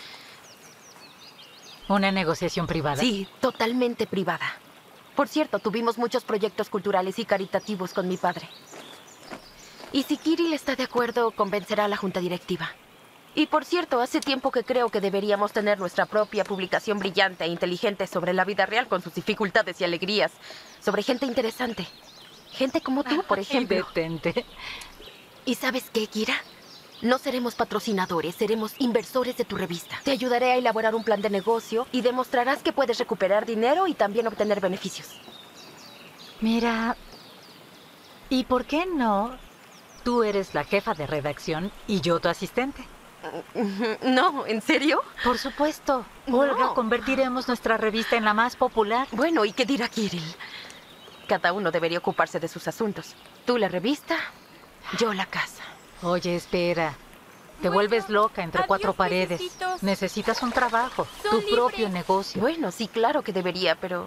¿Una negociación privada? Sí, totalmente privada. Por cierto, tuvimos muchos proyectos culturales y caritativos con mi padre. Y si Kirill está de acuerdo, convencerá a la junta directiva. Y por cierto, hace tiempo que creo que deberíamos tener nuestra propia publicación brillante e inteligente sobre la vida real con sus dificultades y alegrías. Sobre gente interesante. Gente como tú, por ejemplo. Detente. ¿Y sabes qué, Kira? No seremos patrocinadores, seremos inversores de tu revista. Te ayudaré a elaborar un plan de negocio y demostrarás que puedes recuperar dinero y también obtener beneficios. Mira, ¿y por qué no? Tú eres la jefa de redacción y yo tu asistente. No, ¿en serio? Por supuesto. Olga, No. convertiremos nuestra revista en la más popular. Bueno, ¿y qué dirá Kirill? Cada uno debería ocuparse de sus asuntos. Tú la revista, yo la casa. Oye, espera. Te vuelves loca entre cuatro paredes. pececitos. Necesitas un trabajo, Son tu libres. propio negocio. Bueno, sí, claro que debería, pero...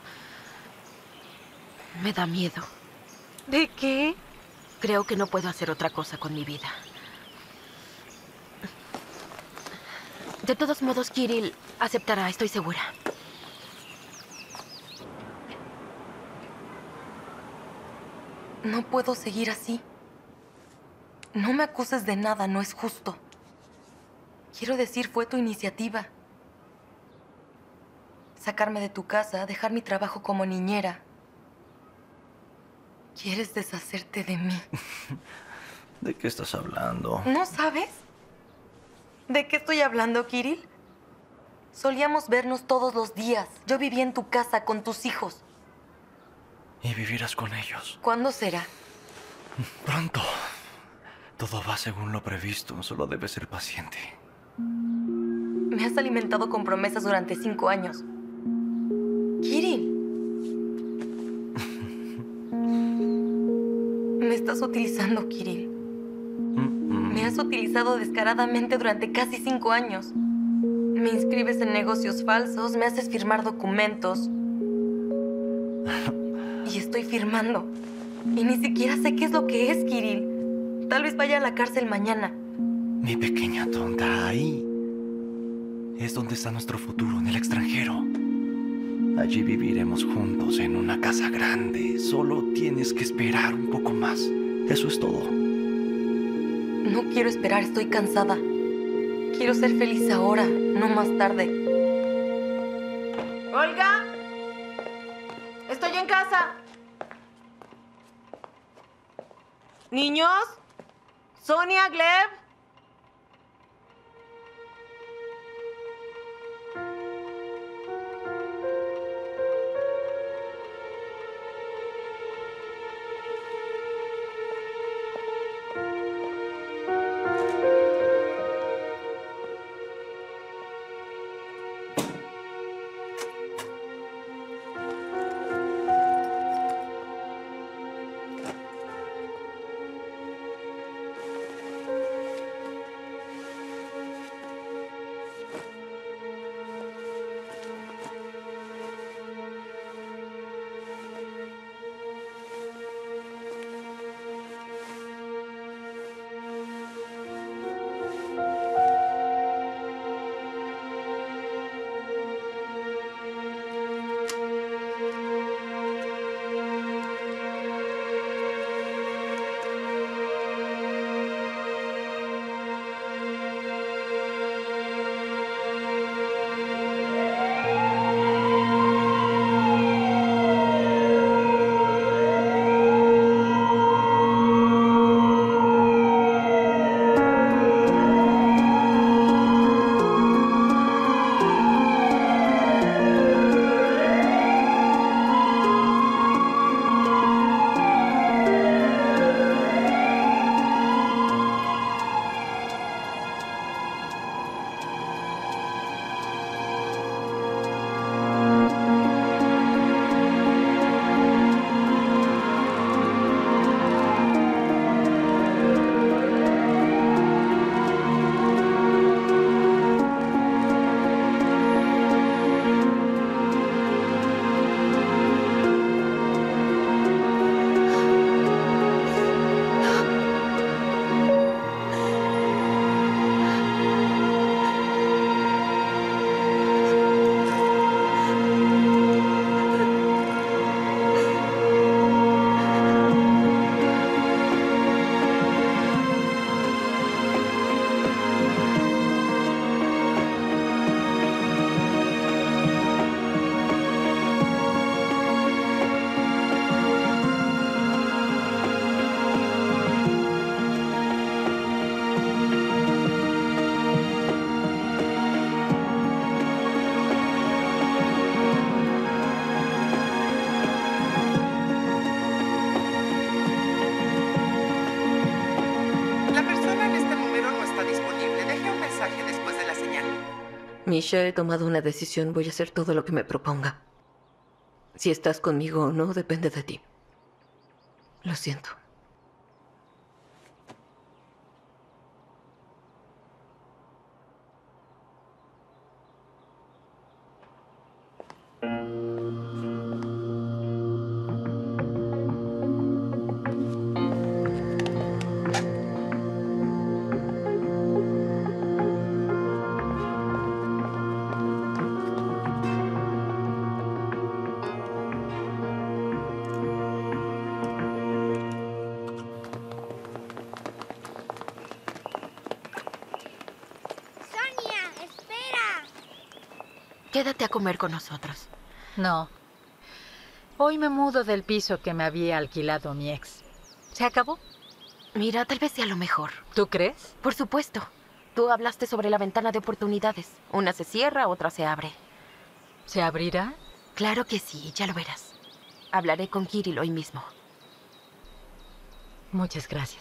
me da miedo. ¿De qué? Creo que no puedo hacer otra cosa con mi vida. De todos modos, Kirill aceptará, estoy segura. No puedo seguir así. No me acuses de nada, no es justo. Quiero decir, fue tu iniciativa. Sacarme de tu casa, dejar mi trabajo como niñera. ¿Quieres deshacerte de mí? ¿De qué estás hablando? ¿No sabes? ¿De qué estoy hablando, Kirill? Solíamos vernos todos los días. Yo vivía en tu casa con tus hijos. y vivirás con ellos. ¿Cuándo será? Pronto. Todo va según lo previsto, solo debes ser paciente. Me has alimentado con promesas durante cinco años. Kirill. Me estás utilizando, Kirill. Me has utilizado descaradamente durante casi cinco años. Me inscribes en negocios falsos, me haces firmar documentos. Y estoy firmando. Y ni siquiera sé qué es lo que es, Kirill. Tal vez vaya a la cárcel mañana. Mi pequeña tonta, ahí es donde está nuestro futuro, en el extranjero. Allí viviremos juntos en una casa grande. Solo tienes que esperar un poco más. Eso es todo. No quiero esperar, estoy cansada. Quiero ser feliz ahora, no más tarde. ¡Olga! ¡Estoy en casa! ¿Niños? ¿Sonia, Gleb? Misha, he tomado una decisión. Voy a hacer todo lo que me proponga. Si estás conmigo o no, depende de ti. Lo siento. Quédate a comer con nosotros. No. Hoy me mudo del piso que me había alquilado mi ex. ¿Se acabó? Mira, tal vez sea lo mejor. ¿Tú crees? Por supuesto. Tú hablaste sobre la ventana de oportunidades. Una se cierra, otra se abre. ¿Se abrirá? Claro que sí, ya lo verás. Hablaré con Kirill hoy mismo. Muchas gracias.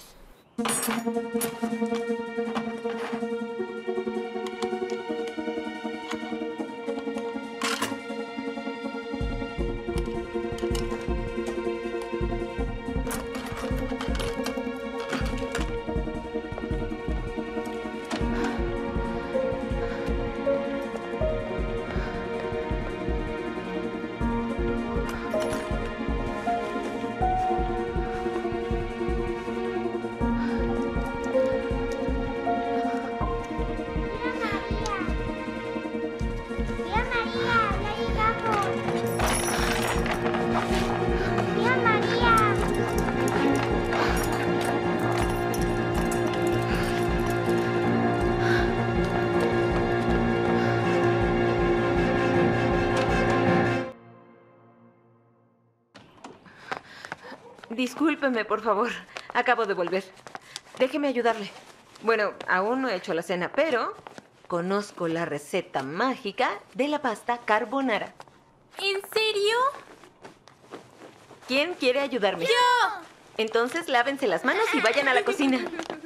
Discúlpeme, por favor. Acabo de volver. Déjeme ayudarle. Bueno, aún no he hecho la cena, pero conozco la receta mágica de la pasta carbonara. ¿En serio? ¿Quién quiere ayudarme? ¡Yo! Entonces lávense las manos y vayan a la cocina.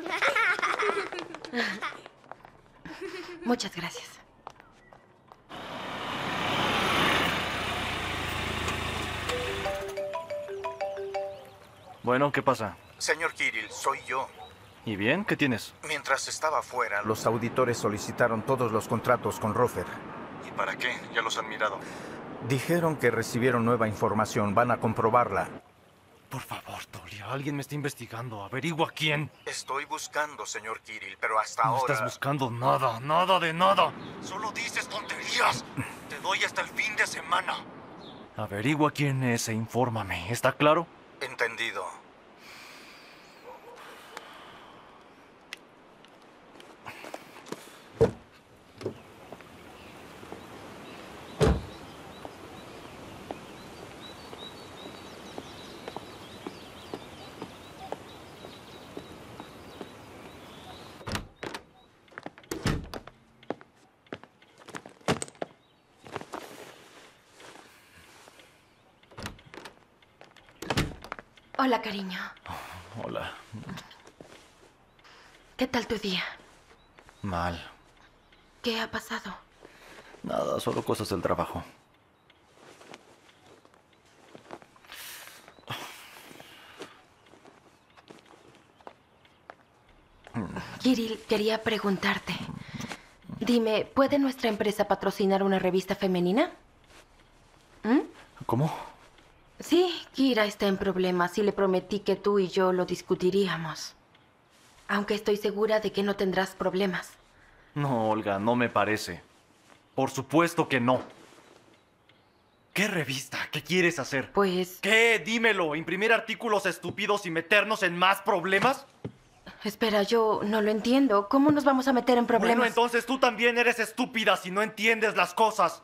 Muchas gracias. Bueno, ¿qué pasa? Señor Kirill, soy yo. ¿Y bien? ¿Qué tienes? Mientras estaba fuera, los auditores solicitaron todos los contratos con Rofer. ¿Y para qué? Ya los han mirado. Dijeron que recibieron nueva información. Van a comprobarla. Por favor, Tolia, alguien me está investigando. Averigua quién. Estoy buscando, señor Kirill, pero hasta No ahora... estás buscando nada, nada de nada. Solo dices tonterías. Te doy hasta el fin de semana. Averigua quién es e infórmame. ¿Está claro? Entendido. Hola, cariño. Hola. ¿Qué tal tu día? Mal. ¿Qué ha pasado? Nada, solo cosas del trabajo. Kirill, quería preguntarte. Dime, ¿puede nuestra empresa patrocinar una revista femenina? ¿Mm? ¿Cómo? Sí, Kira está en problemas y le prometí que tú y yo lo discutiríamos. Aunque estoy segura de que no tendrás problemas. No, Olga, no me parece. Por supuesto que no. ¿Qué revista? ¿Qué quieres hacer? Pues... ¿Qué? Dímelo. ¿Imprimir artículos estúpidos y meternos en más problemas? Espera, yo no lo entiendo. ¿Cómo nos vamos a meter en problemas? Bueno, entonces tú también eres estúpida si no entiendes las cosas.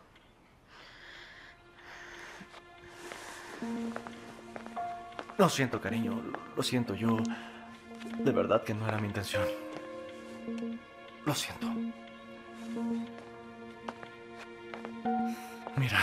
Lo siento, cariño. Lo siento, yo... De verdad que no era mi intención. Lo siento. Mira.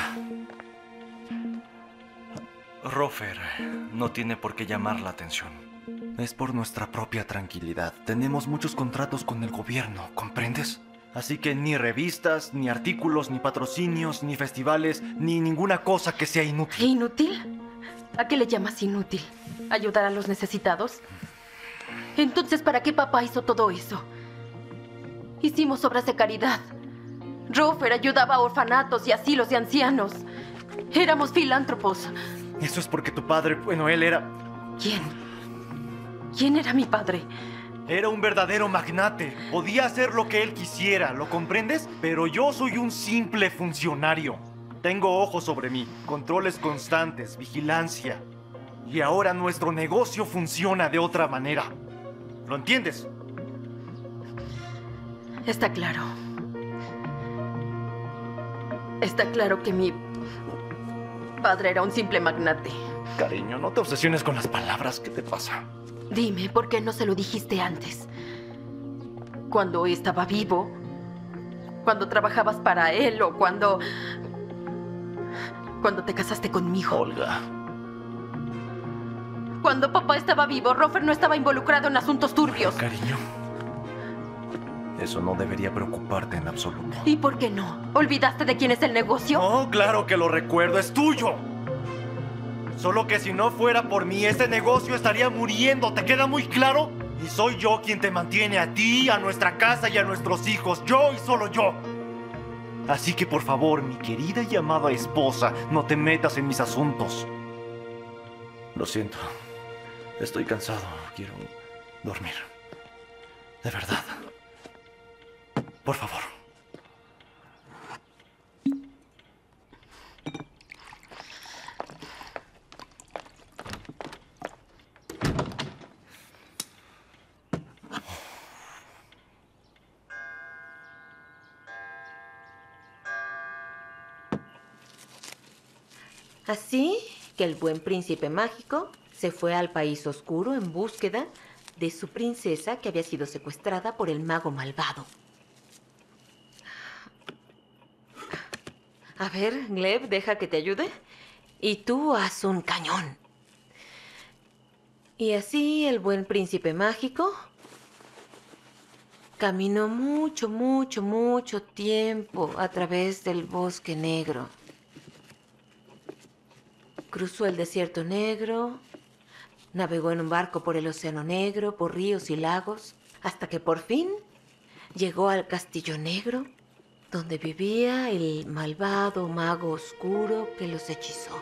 Rofer no tiene por qué llamar la atención. Es por nuestra propia tranquilidad. Tenemos muchos contratos con el gobierno, ¿comprendes? Así que ni revistas, ni artículos, ni patrocinios, ni festivales, ni ninguna cosa que sea inútil. ¿Inútil? ¿A qué le llamas inútil? ¿Ayudar a los necesitados? Entonces, ¿para qué papá hizo todo eso? Hicimos obras de caridad. Rofer ayudaba a orfanatos y asilos de ancianos. Éramos filántropos. Eso es porque tu padre, bueno, él era... ¿Quién? ¿Quién era mi padre? Era un verdadero magnate. Podía hacer lo que él quisiera, ¿lo comprendes? Pero yo soy un simple funcionario. Tengo ojos sobre mí, controles constantes, vigilancia. Y ahora nuestro negocio funciona de otra manera. ¿Lo entiendes? Está claro. Está claro que mi padre era un simple magnate. Cariño, no te obsesiones con las palabras. ¿Qué te pasa? Dime, ¿por qué no se lo dijiste antes? Cuando estaba vivo, cuando trabajabas para él o cuando... cuando te casaste conmigo. Olga, Cuando papá estaba vivo, Rofer no estaba involucrado en asuntos turbios. Cariño, eso no debería preocuparte en absoluto. ¿Y por qué no? ¿Olvidaste de quién es el negocio? Oh, claro que lo recuerdo, es tuyo. Solo que si no fuera por mí, este negocio estaría muriendo, ¿te queda muy claro? Y soy yo quien te mantiene a ti, a nuestra casa y a nuestros hijos. Yo y solo yo. Así que por favor, mi querida y amada esposa, no te metas en mis asuntos. Lo siento. Estoy cansado. Quiero dormir. De verdad. Por favor. Así que el buen príncipe mágico se fue al país oscuro en búsqueda de su princesa que había sido secuestrada por el mago malvado. A ver, Gleb, deja que te ayude. Y tú haz un cañón. Y así el buen príncipe mágico caminó mucho, mucho, mucho tiempo a través del bosque negro. Cruzó el desierto negro, navegó en un barco por el océano negro, por ríos y lagos, hasta que por fin llegó al castillo negro, donde vivía el malvado mago oscuro que los hechizó.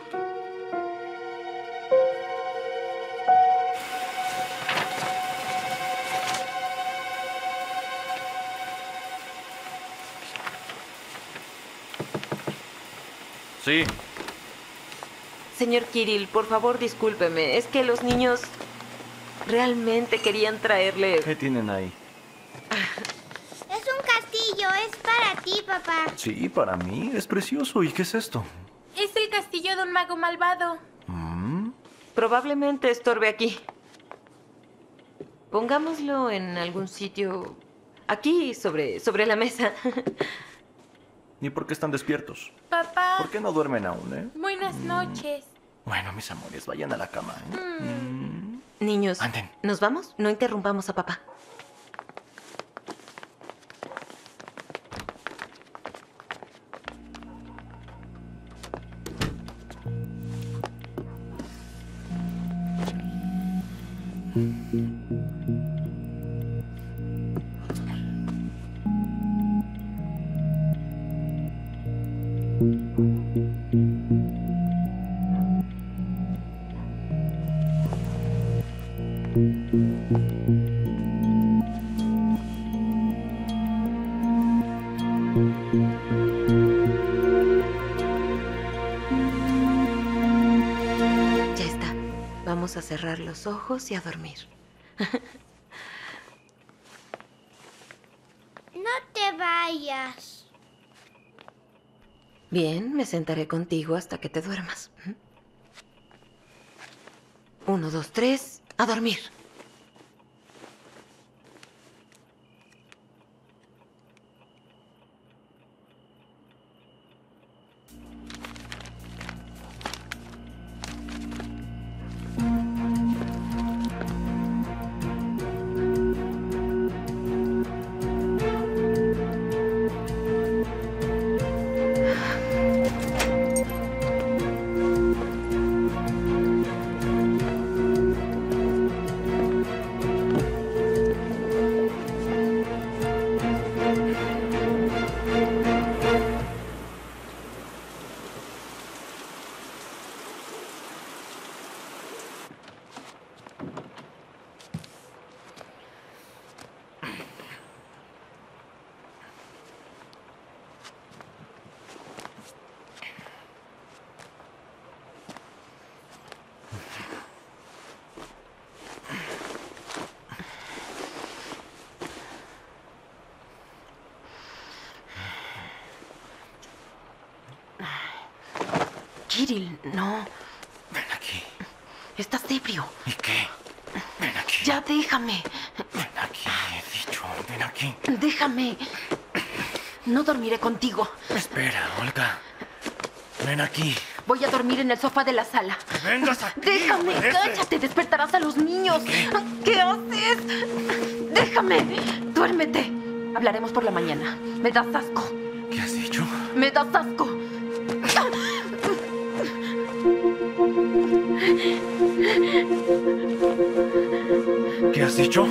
Sí. Señor Kirill, por favor, discúlpeme. Es que los niños realmente querían traerle... ¿Qué tienen ahí? Es un castillo, es para ti, papá. Sí, para mí. Es precioso. ¿Y qué es esto? Es el castillo de un mago malvado. ¿Mm? Probablemente estorbe aquí. Pongámoslo en algún sitio... Aquí, sobre, sobre la mesa. ¿Y por qué están despiertos? Papá. ¿Por qué no duermen aún, eh? Buenas noches. Bueno, mis amores, vayan a la cama, ¿eh? Mm. Niños, Anden. ¿nos vamos? No interrumpamos a papá. Ya está. Vamos a cerrar los ojos y a dormir. No te vayas. Bien, me sentaré contigo hasta que te duermas. Uno, dos, tres, a dormir. Kirill, no. Ven aquí. Estás ebrio. ¿Y qué? Ven aquí. Ya déjame. Ven aquí, he dicho. Ven aquí. Déjame. No dormiré contigo. Espera, Olga. Ven aquí. Voy a dormir en el sofá de la sala. ¡Que vengas aquí! ¡Déjame! ¡Obedece! ¡Cállate! Despertarás a los niños. ¿Qué? ¿Qué haces? ¡Déjame! ¡Duérmete! Hablaremos por la mañana. Me das asco. ¿Qué has dicho? Me das asco. ¿Qué has dicho?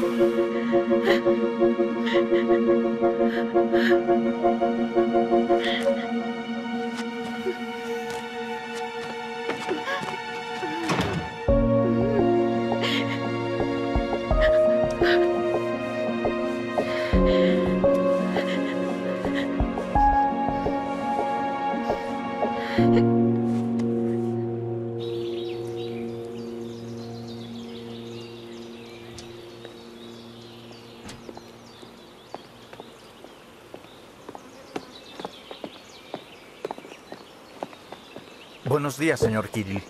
Buenos días, señor Kirill.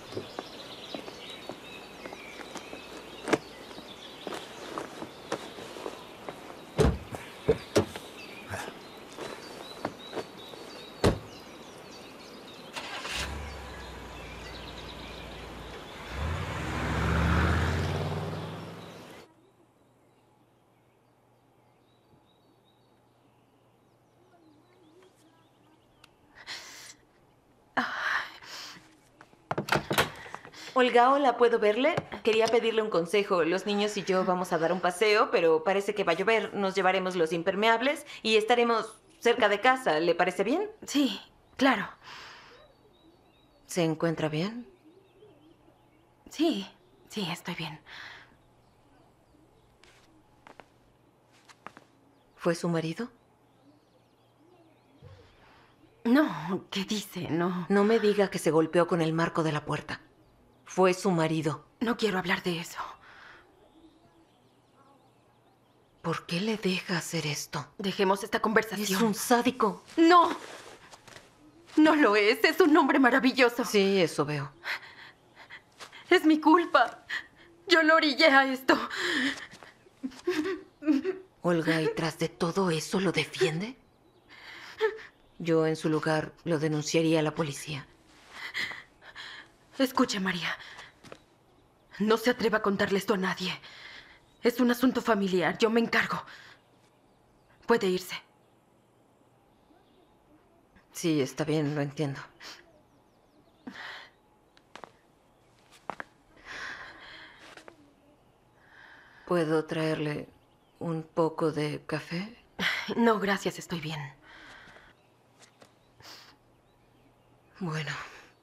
Olga, hola, ¿puedo verle? Quería pedirle un consejo. Los niños y yo vamos a dar un paseo, pero parece que va a llover. Nos llevaremos los impermeables y estaremos cerca de casa. ¿Le parece bien? Sí, claro. ¿Se encuentra bien? Sí, sí, estoy bien. ¿Fue su marido? No, ¿qué dice? No. No me diga que se golpeó con el marco de la puerta. Fue su marido. No quiero hablar de eso. ¿Por qué le deja hacer esto? Dejemos esta conversación. Es un sádico. No. No lo es. Es un hombre maravilloso. Sí, eso veo. Es mi culpa. Yo lo orillé a esto. Olga, ¿y tras de todo eso lo defiende? Yo, en su lugar, lo denunciaría a la policía. Escuche, María. No se atreva a contarle esto a nadie. Es un asunto familiar. Yo me encargo. Puede irse. Sí, está bien, lo entiendo. ¿Puedo traerle un poco de café? No, gracias, estoy bien. Bueno.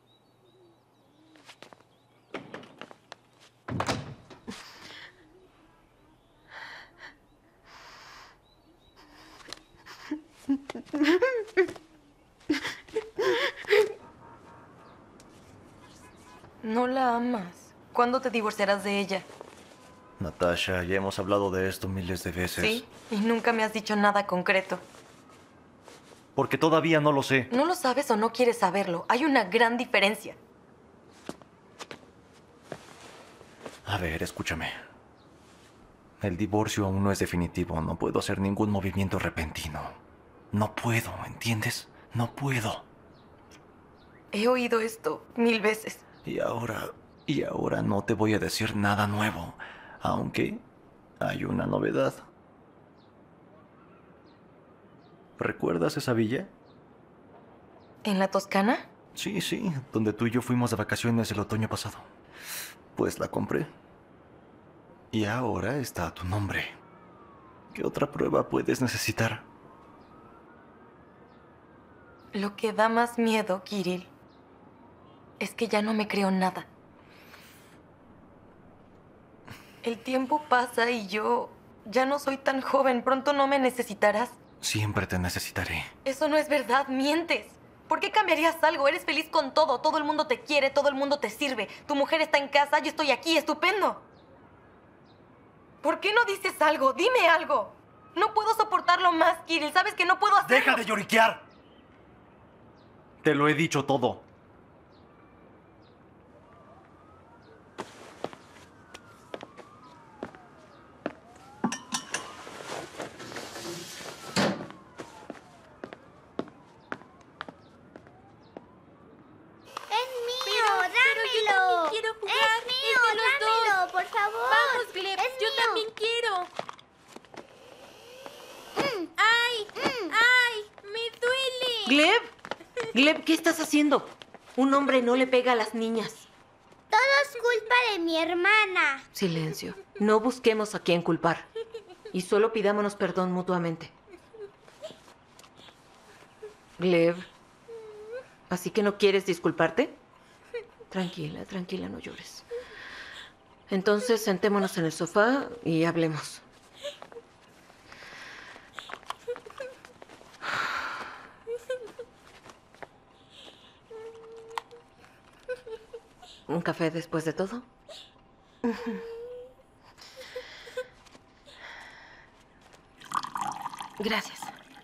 No la amas. ¿Cuándo te divorciarás de ella? Natasha, ya hemos hablado de esto miles de veces. Sí, y nunca me has dicho nada concreto. Porque todavía no lo sé. No lo sabes o no quieres saberlo. Hay una gran diferencia. A ver, escúchame. El divorcio aún no es definitivo. No puedo hacer ningún movimiento repentino. No puedo, ¿entiendes? No puedo. He oído esto mil veces. Y ahora, y ahora no te voy a decir nada nuevo. Aunque hay una novedad. ¿Recuerdas esa villa? ¿En la Toscana? Sí, sí, donde tú y yo fuimos de vacaciones el otoño pasado. Pues la compré. Y ahora está a tu nombre. ¿Qué otra prueba puedes necesitar? Lo que da más miedo, Kirill, es que ya no me creo nada. El tiempo pasa y yo ya no soy tan joven. Pronto no me necesitarás. Siempre te necesitaré. Eso no es verdad, mientes. ¿Por qué cambiarías algo? Eres feliz con todo. Todo el mundo te quiere, todo el mundo te sirve. Tu mujer está en casa, yo estoy aquí, estupendo. ¿Por qué no dices algo? Dime algo. No puedo soportarlo más, Kirill. Sabes que no puedo hacerlo. ¡Deja de lloriquear! Te lo he dicho todo. Es Gleb, Gleb, ¿qué estás haciendo? Un hombre no le pega a las niñas. Todo es culpa de mi hermana. Silencio. No busquemos a quién culpar. Y solo pidámonos perdón mutuamente. Gleb, ¿así que no quieres disculparte? Tranquila, tranquila, no llores. Entonces sentémonos en el sofá y hablemos. ¿Un café después de todo? Gracias.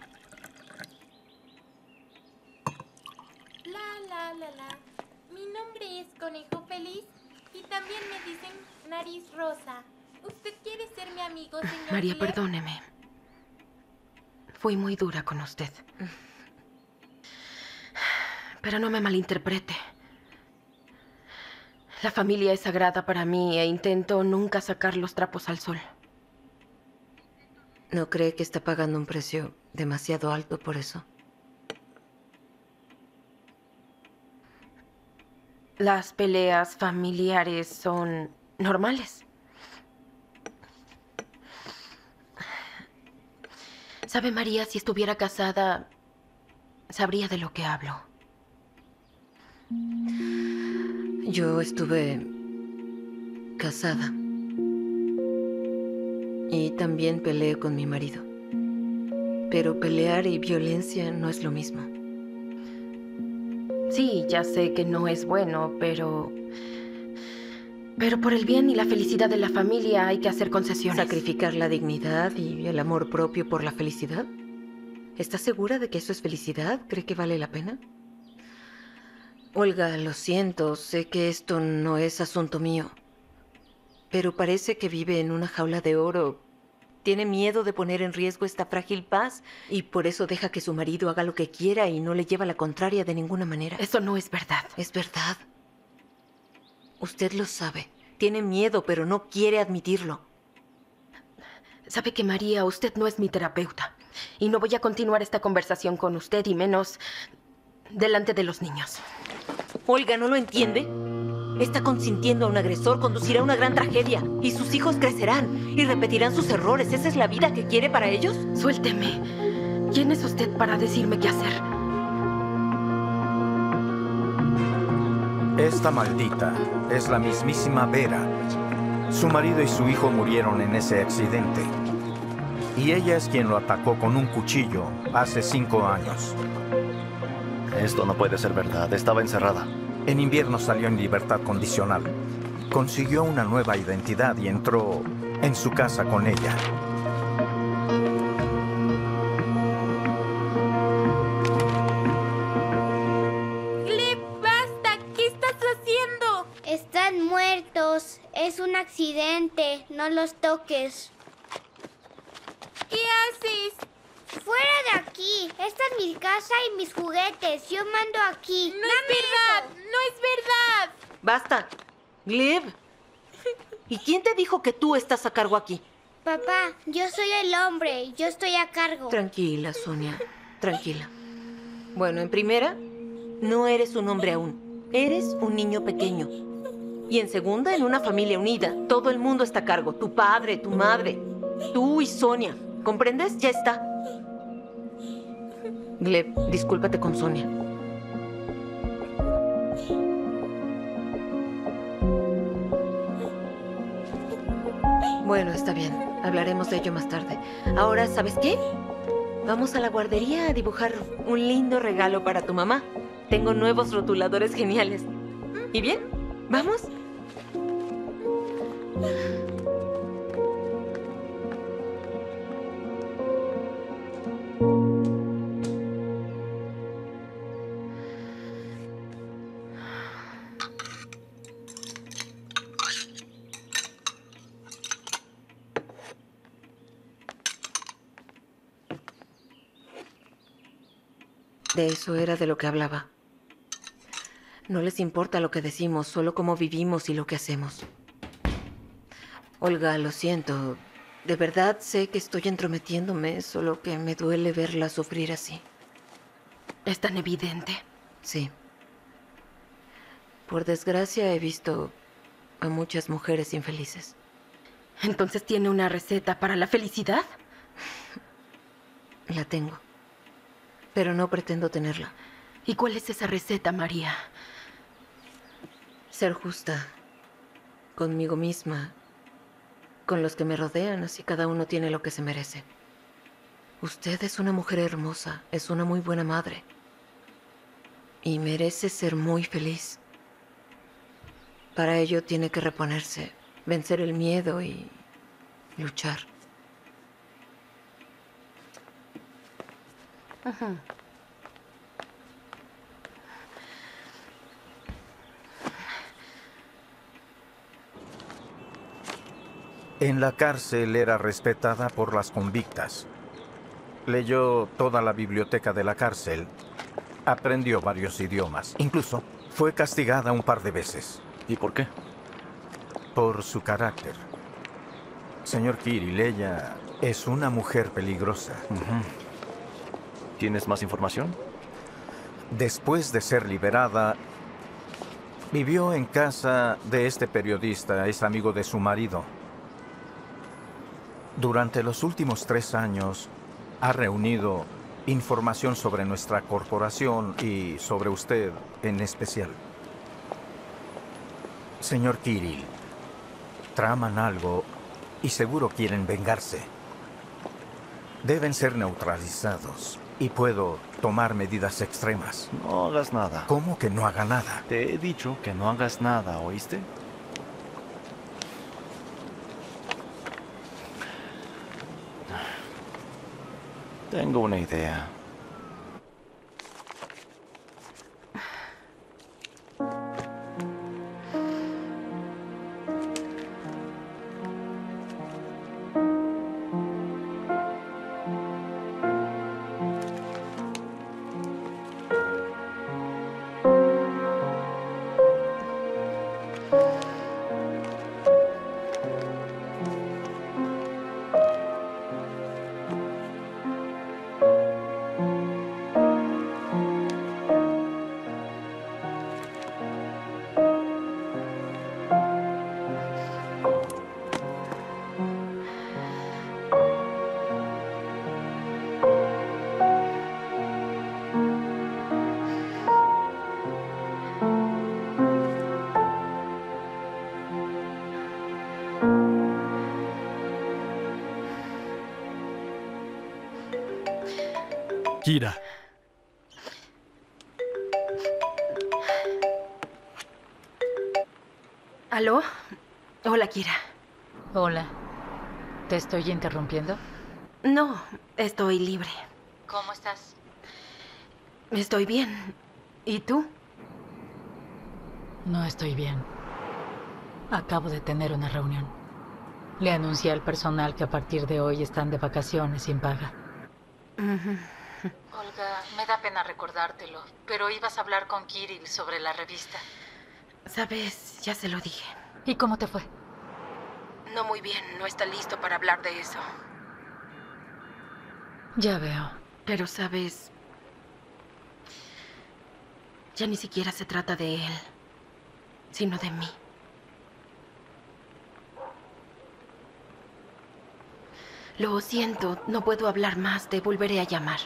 La, la, la, la. Mi nombre es Conejo Feliz y también me dicen Nariz Rosa. ¿Usted quiere ser mi amigo, señor María, Gleb? perdóneme. Fui muy dura con usted. Pero no me malinterprete. La familia es sagrada para mí e intento nunca sacar los trapos al sol. ¿No cree que está pagando un precio demasiado alto por eso? Las peleas familiares son normales. ¿Sabe, María? Si estuviera casada, sabría de lo que hablo. Yo estuve casada. Y también peleé con mi marido. Pero pelear y violencia no es lo mismo. Sí, ya sé que no es bueno, pero... Pero por el bien y la felicidad de la familia hay que hacer concesiones. ¿Sacrificar la dignidad y el amor propio por la felicidad? ¿Está segura de que eso es felicidad? ¿Cree que vale la pena? Olga, lo siento, sé que esto no es asunto mío. Pero parece que vive en una jaula de oro. Tiene miedo de poner en riesgo esta frágil paz y por eso deja que su marido haga lo que quiera y no le lleva la contraria de ninguna manera. Eso no es verdad. Es verdad. Usted lo sabe. Tiene miedo, pero no quiere admitirlo. Sabe que, María, usted no es mi terapeuta. Y no voy a continuar esta conversación con usted, y menos delante de los niños. Olga, ¿no lo entiende? Está consintiendo a un agresor, conducirá a una gran tragedia. Y sus hijos crecerán y repetirán sus errores. ¿Esa es la vida que quiere para ellos? Suélteme. ¿Quién es usted para decirme qué hacer? Esta maldita es la mismísima Vera. Su marido y su hijo murieron en ese accidente. Y ella es quien lo atacó con un cuchillo hace cinco años. Esto no puede ser verdad. Estaba encerrada. En invierno salió en libertad condicional. Consiguió una nueva identidad y entró en su casa con ella. Gleb, basta. ¿Qué estás haciendo? Están muertos. Es un accidente. No los toques. ¿Qué haces? ¡Fuera de aquí! Esta es mi casa y mis juguetes. Yo mando aquí. ¡No es verdad! ¡No es verdad! ¡Basta! Gleb. ¿Y quién te dijo que tú estás a cargo aquí? Papá, yo soy el hombre. Yo estoy a cargo. Tranquila, Sonia. Tranquila. Bueno, en primera, no eres un hombre aún. Eres un niño pequeño. Y en segunda, en una familia unida. Todo el mundo está a cargo. Tu padre, tu madre, tú y Sonia. ¿Comprendes? Ya está. Gleb, discúlpate con Sonia. Bueno, está bien. Hablaremos de ello más tarde. Ahora, ¿sabes qué? Vamos a la guardería a dibujar un lindo regalo para tu mamá. Tengo nuevos rotuladores geniales. ¿Y bien? ¿Vamos? De eso era de lo que hablaba. No les importa lo que decimos, solo cómo vivimos y lo que hacemos. Olga, lo siento. De verdad sé que estoy entrometiéndome, solo que me duele verla sufrir así. ¿Es tan evidente? Sí. Por desgracia he visto a muchas mujeres infelices. ¿Entonces tiene una receta para la felicidad? La tengo. Pero no pretendo tenerla. ¿Y cuál es esa receta, María? Ser justa conmigo misma, con los que me rodean, así cada uno tiene lo que se merece. Usted es una mujer hermosa, es una muy buena madre. Y merece ser muy feliz. Para ello tiene que reponerse, vencer el miedo y luchar. Ajá. En la cárcel era respetada por las convictas. Leyó toda la biblioteca de la cárcel. Aprendió varios idiomas. Incluso fue castigada un par de veces. ¿Y por qué? Por su carácter. Señor Kirill, ella es una mujer peligrosa. Uh-huh. ¿Tienes más información? Después de ser liberada, vivió en casa de este periodista, es amigo de su marido. Durante los últimos tres años, ha reunido información sobre nuestra corporación y sobre usted en especial. Señor Kirill, traman algo y seguro quieren vengarse. Deben ser neutralizados y puedo tomar medidas extremas. No hagas nada. ¿Cómo que no haga nada? Te he dicho que no hagas nada, ¿oíste? Tengo una idea. Kira. ¿Aló? Hola, Kira. Hola. ¿Te estoy interrumpiendo? No, estoy libre. ¿Cómo estás? Estoy bien. ¿Y tú? No estoy bien. Acabo de tener una reunión. Le anuncié al personal que a partir de hoy están de vacaciones sin paga. Uh-huh. Olga, me da pena recordártelo, pero ibas a hablar con Kirill sobre la revista. Sabes, ya se lo dije. ¿Y cómo te fue? No muy bien, no está listo para hablar de eso. Ya veo. Pero sabes, ya ni siquiera se trata de él, sino de mí. Lo siento, no puedo hablar más, te volveré a llamar.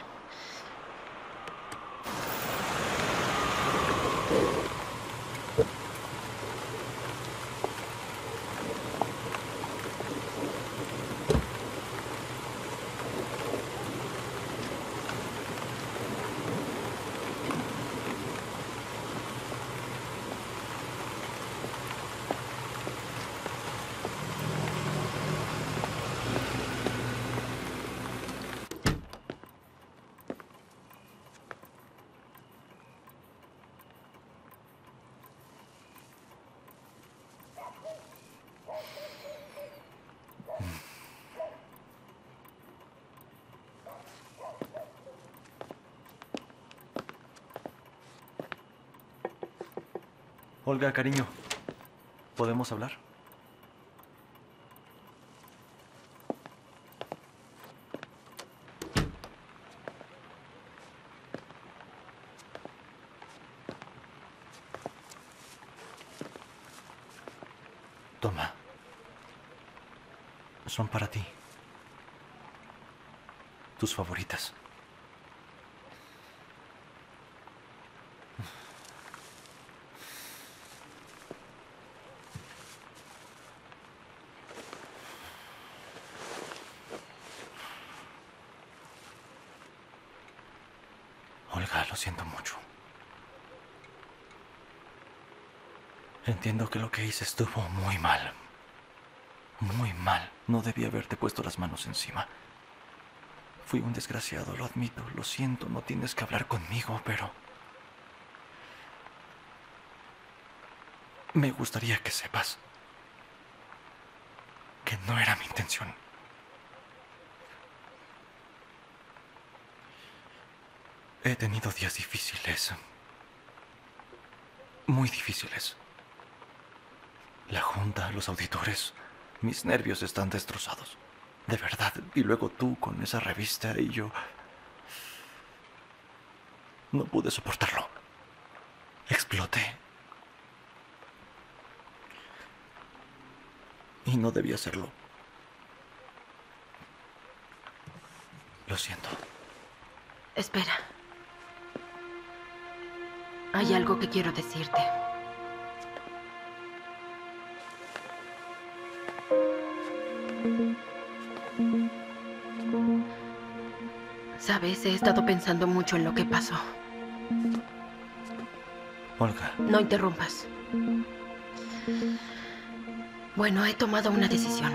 Olga, cariño, ¿podemos hablar? Son para ti. Tus favoritas. Olga, lo siento mucho. Entiendo que lo que hice estuvo muy mal. Muy mal. No debí haberte puesto las manos encima. Fui un desgraciado, lo admito. Lo siento, no tienes que hablar conmigo, pero... me gustaría que sepas que no era mi intención. He tenido días difíciles. Muy difíciles. La junta, los auditores, mis nervios están destrozados. De verdad. Y luego tú con esa revista y yo... no pude soportarlo. Exploté. Y no debía hacerlo. Lo siento. Espera. Hay algo que quiero decirte. Sabes, he estado pensando mucho en lo que pasó. Olga. No interrumpas. Bueno, he tomado una decisión.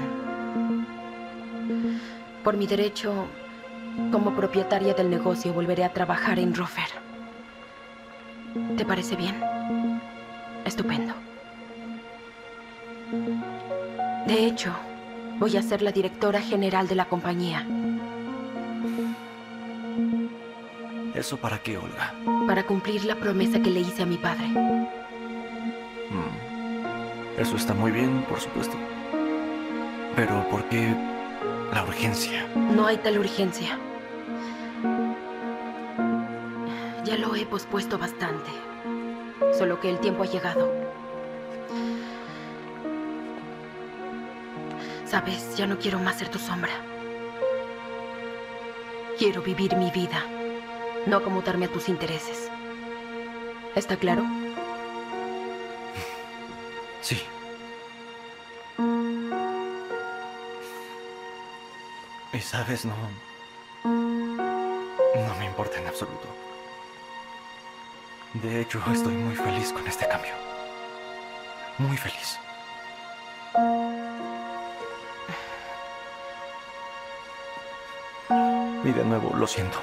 Por mi derecho, como propietaria del negocio, volveré a trabajar en Rofer. ¿Te parece bien? Estupendo. De hecho, voy a ser la directora general de la compañía. ¿Eso para qué, Olga? Para cumplir la promesa que le hice a mi padre. Mm. Eso está muy bien, por supuesto. Pero ¿por qué la urgencia? No hay tal urgencia. Ya lo he pospuesto bastante. Solo que el tiempo ha llegado. Sabes, ya no quiero más ser tu sombra. Quiero vivir mi vida, no acomodarme a tus intereses. ¿Está claro? Sí. Y sabes, no... no me importa en absoluto. De hecho, estoy muy feliz con este cambio. Muy feliz. Y de nuevo, lo siento.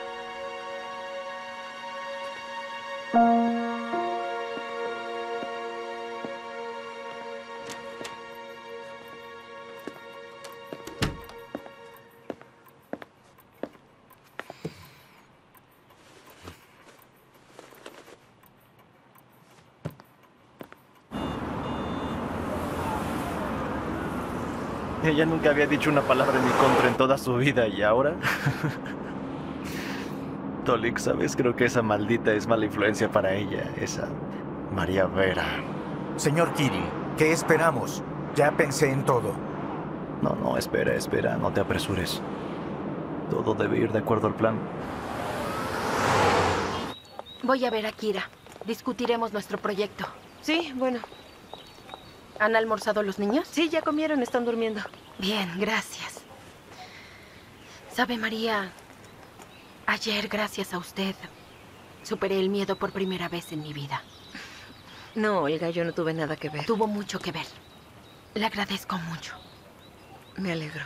Ella nunca había dicho una palabra en mi contra en toda su vida, ¿y ahora? Tolik, ¿sabes? Creo que esa maldita es mala influencia para ella, esa María Vera. Señor Kirill, ¿qué esperamos? Ya pensé en todo. No, no, espera, espera, no te apresures. Todo debe ir de acuerdo al plan. Voy a ver a Kira. Discutiremos nuestro proyecto. Sí, bueno. ¿Han almorzado los niños? Sí, ya comieron, están durmiendo. Bien, gracias. ¿Sabe, María? Ayer, gracias a usted, superé el miedo por primera vez en mi vida. No, Olga, yo no tuve nada que ver. Tuvo mucho que ver. Le agradezco mucho. Me alegro.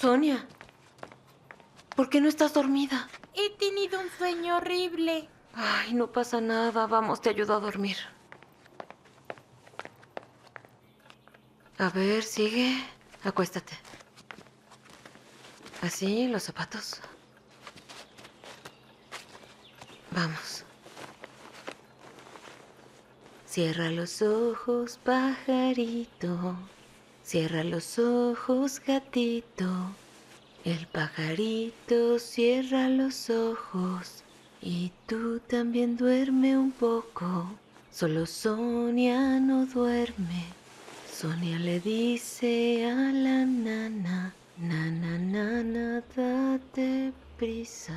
Sonia, ¿por qué no estás dormida? He tenido un sueño horrible. Ay, no pasa nada. Vamos, te ayudo a dormir. A ver, sigue. Acuéstate. Así, los zapatos. Vamos. Cierra los ojos, pajarito. Cierra los ojos, gatito. El pajarito cierra los ojos. Y tú también duerme un poco. Solo Sonia no duerme. Sonia le dice a la nana, nana, nana, date prisa.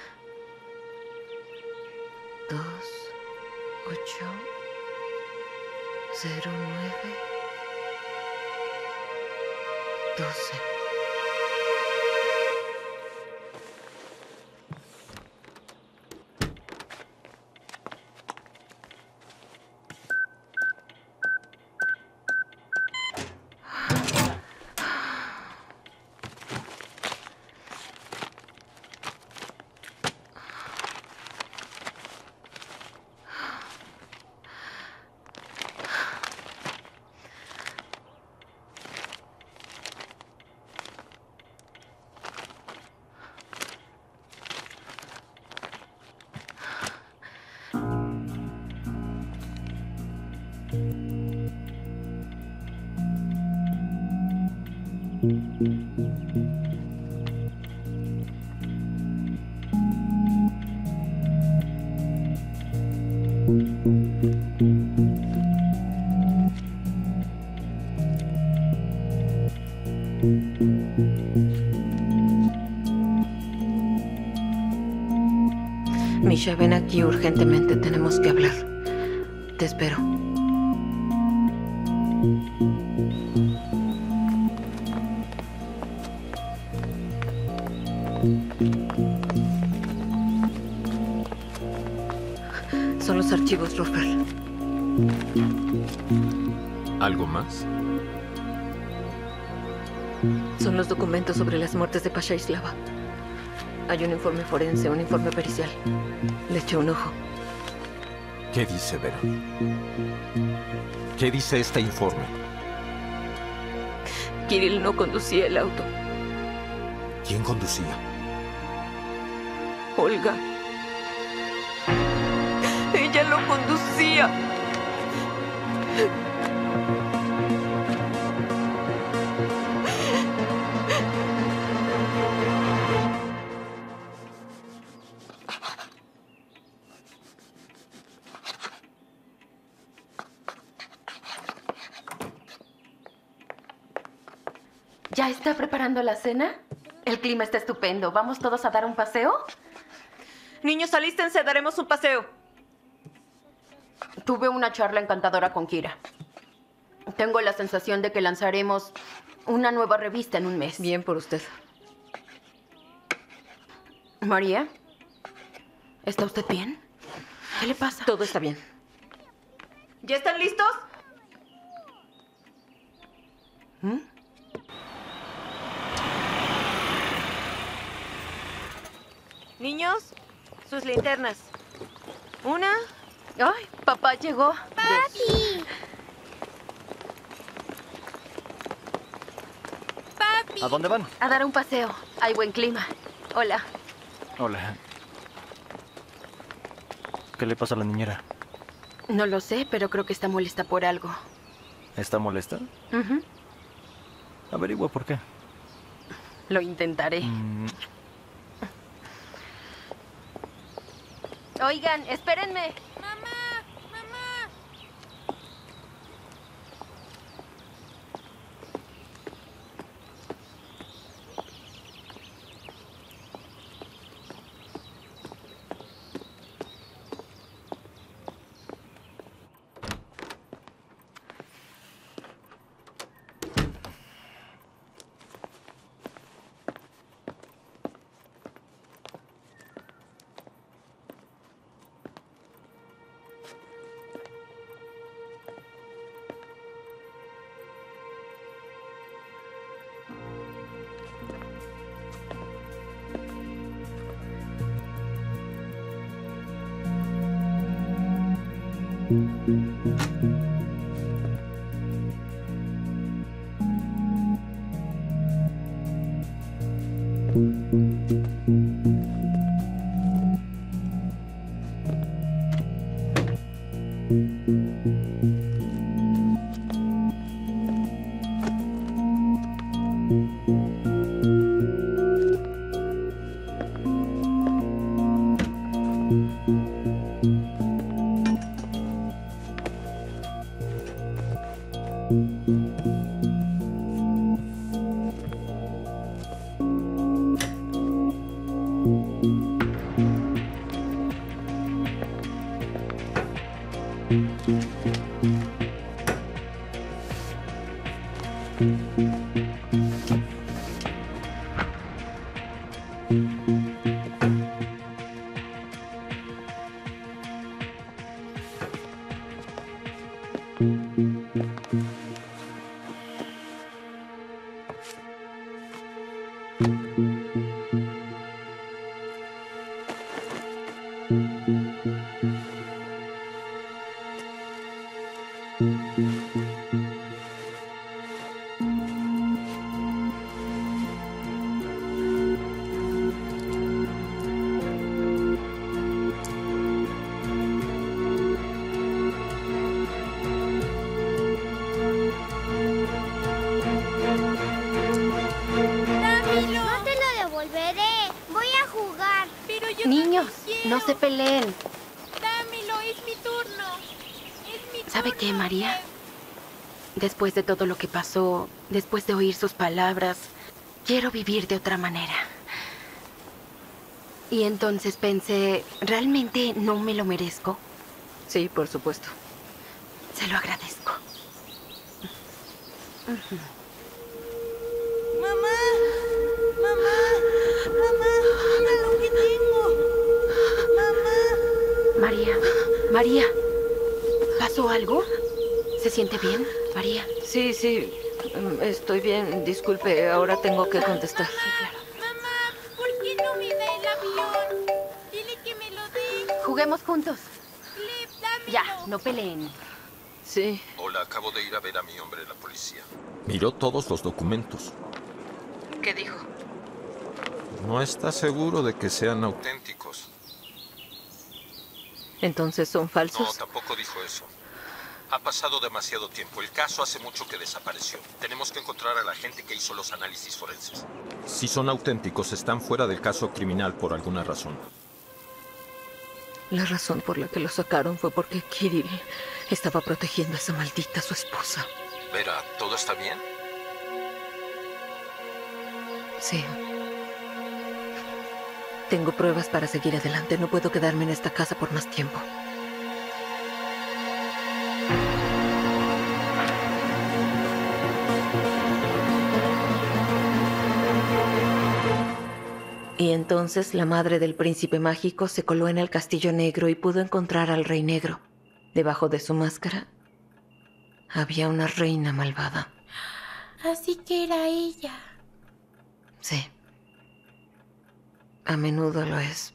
Dos, ocho, cero, nueve, doce. Misha, ven aquí urgentemente. Tenemos que hablar. Te espero. Son los archivos, Rupert. ¿Algo más? Son los documentos sobre las muertes de Pasha y Slava. Hay un informe forense, un informe pericial. Le eché un ojo. ¿Qué dice Vera? ¿Qué dice este informe? Kirill no conducía el auto. ¿Quién conducía? Olga. Ella lo conducía. ¿Ya está preparando la cena? El clima está estupendo. ¿Vamos todos a dar un paseo? Niños, alístense, daremos un paseo. Tuve una charla encantadora con Kira. Tengo la sensación de que lanzaremos una nueva revista en un mes. Bien por usted. María, ¿está usted bien? ¿Qué le pasa? Todo está bien. ¿Ya están listos? ¿Mm? Niños, sus linternas. Una. Ay, papá llegó. ¡Papi! ¡Papi! ¿A dónde van? A dar un paseo. Hay buen clima. Hola. Hola. ¿Qué le pasa a la niñera? No lo sé, pero creo que está molesta por algo. ¿Está molesta? Ujú. Averigua por qué. Lo intentaré. Mm, Oigan, espérenme. ¡Mamá! ¡Mamá! No te lo devolveré. Voy a jugar. Pero yo Niños, también no quiero. se peleen. Dámelo, es mi turno. Es mi ¿Sabe turno. qué, María? Después de todo lo que pasó, después de oír sus palabras, quiero vivir de otra manera. Y entonces pensé, ¿realmente no me lo merezco? Sí, por supuesto. Se lo agradezco. Mamá, mamá, mamá, mira lo que tengo. Mamá. María, María, ¿pasó algo? ¿Se siente bien, María? Sí, sí, mm, estoy bien. Disculpe, ahora tengo que contestar. Mamá, ¿por qué no me da el avión? Dile que me lo dé. Juguemos juntos. Gleb, dámelo. Ya, no peleen. Sí. Hola, acabo de ir a ver a mi hombre, la policía. Miró todos los documentos. ¿Qué dijo? No está seguro de que sean auténticos. ¿Entonces son No, falsos? tampoco dijo eso. Ha pasado demasiado tiempo. El caso hace mucho que desapareció. Tenemos que encontrar a la gente que hizo los análisis forenses. Si son auténticos, están fuera del caso criminal por alguna razón. La razón por la que lo sacaron fue porque Kirill estaba protegiendo a esa maldita su esposa. Vera, ¿todo está bien? Sí. Tengo pruebas para seguir adelante. No puedo quedarme en esta casa por más tiempo. Y entonces la madre del príncipe mágico se coló en el castillo negro y pudo encontrar al rey negro. Debajo de su máscara había una reina malvada. Así que era ella. Sí. A menudo lo es.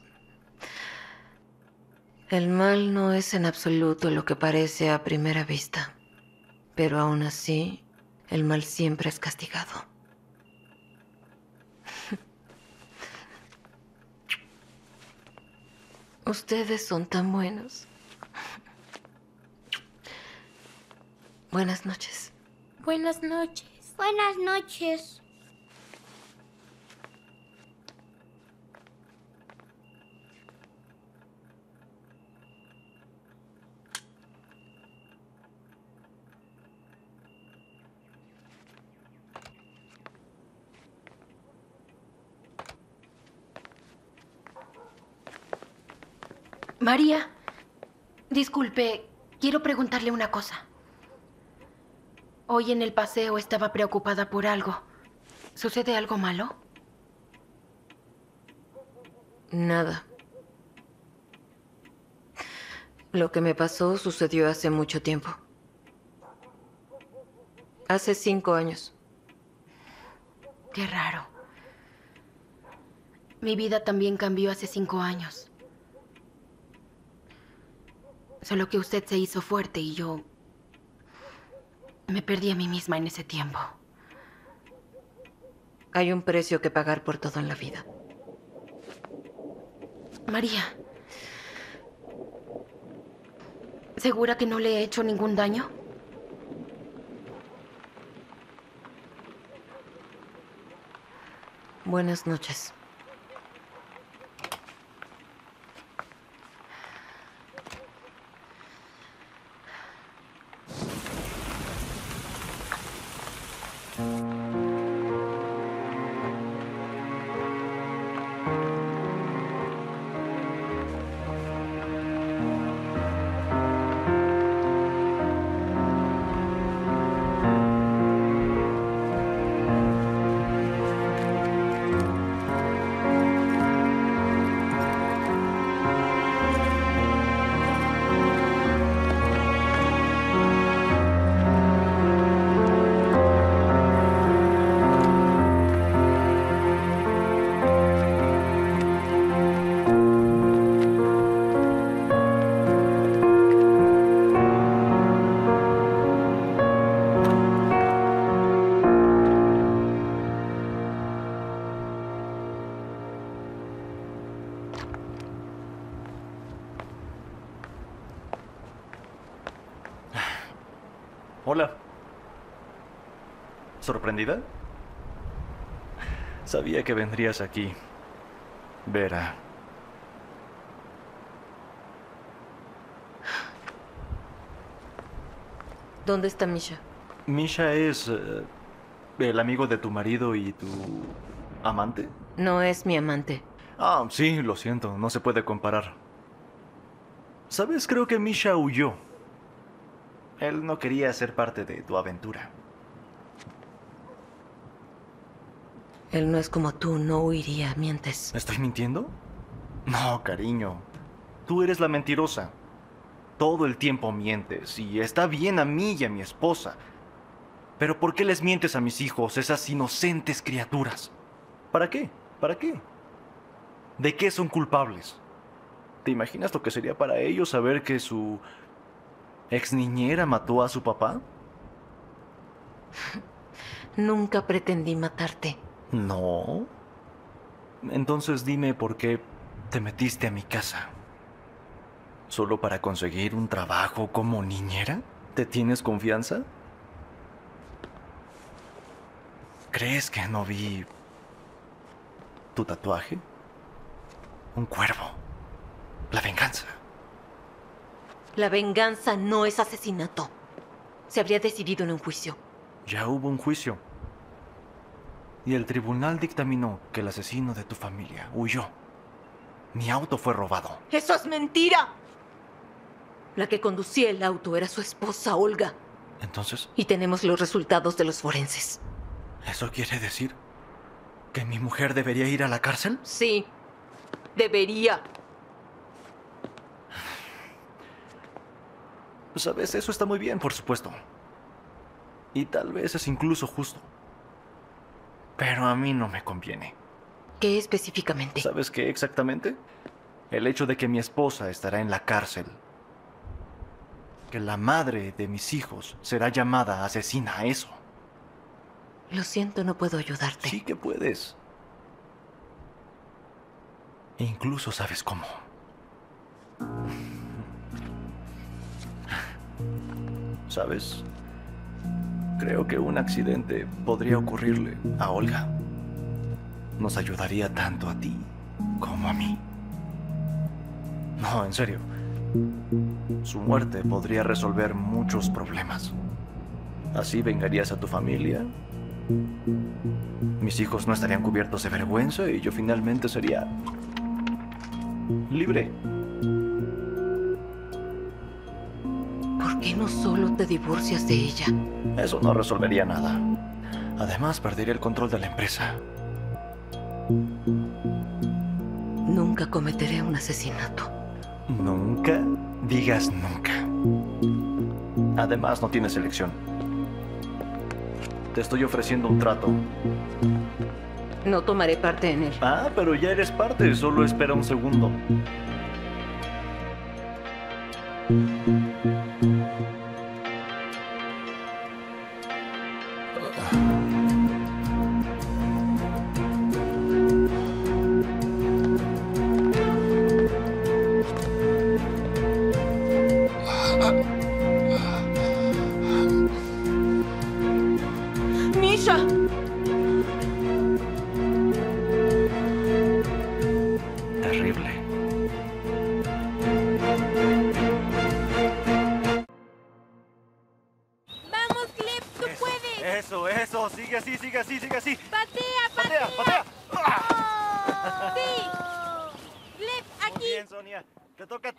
El mal no es en absoluto lo que parece a primera vista. Pero aún así, el mal siempre es castigado. Ustedes son tan buenos. Buenas noches. Buenas noches. Buenas noches. María, disculpe, quiero preguntarle una cosa. Hoy en el paseo estaba preocupada por algo. ¿Sucede algo malo? Nada. Lo que me pasó sucedió hace mucho tiempo. Hace cinco años. Qué raro. Mi vida también cambió hace cinco años. Solo que usted se hizo fuerte y yo me perdí a mí misma en ese tiempo. Hay un precio que pagar por todo en la vida. María, ¿segura que no le he hecho ningún daño? Buenas noches. Hola. ¿Sorprendida? Sabía que vendrías aquí, Vera. ¿Dónde está Misha? Misha es eh, el amigo de tu marido y tu amante. No es mi amante. Ah, sí, lo siento, no se puede comparar. ¿Sabes? Creo que Misha huyó. Él no quería ser parte de tu aventura. Él no es como tú, no huiría, mientes. ¿Estoy mintiendo? No, cariño. Tú eres la mentirosa. Todo el tiempo mientes y está bien a mí y a mi esposa. Pero ¿por qué les mientes a mis hijos, esas inocentes criaturas? ¿Para qué? ¿Para qué? ¿De qué son culpables? ¿Te imaginas lo que sería para ellos saber que su ex niñera mató a su papá? Nunca pretendí matarte. No. Entonces dime por qué te metiste a mi casa. ¿Solo para conseguir un trabajo como niñera? ¿Te tienes confianza? ¿Crees que no vi tu tatuaje? Un cuervo. La venganza. La venganza no es asesinato. Se habría decidido en un juicio. Ya hubo un juicio. Y el tribunal dictaminó que el asesino de tu familia huyó. Mi auto fue robado. ¡Eso es mentira! La que conducía el auto era su esposa, Olga. Entonces, Y tenemos los resultados de los forenses. ¿eso quiere decir que mi mujer debería ir a la cárcel? Sí, debería. Sabes, eso está muy bien, por supuesto. Y tal vez es incluso justo. Pero a mí no me conviene. ¿Qué específicamente? ¿Sabes qué exactamente? El hecho de que mi esposa estará en la cárcel. Que la madre de mis hijos será llamada asesina, eso. Lo siento, no puedo ayudarte. Sí que puedes. E incluso sabes cómo. ¿Sabes? Creo que un accidente podría ocurrirle a Olga. Nos ayudaría tanto a ti como a mí. No, en serio. Su muerte podría resolver muchos problemas. Así vengarías a tu familia. Mis hijos no estarían cubiertos de vergüenza y yo finalmente sería libre. ¿Por qué no solo te divorcias de ella? Eso no resolvería nada. Además, perdería el control de la empresa. Nunca cometeré un asesinato. Nunca digas nunca. Además, no tienes elección. Te estoy ofreciendo un trato. No tomaré parte en él. Ah, pero ya eres parte. Solo espera un segundo.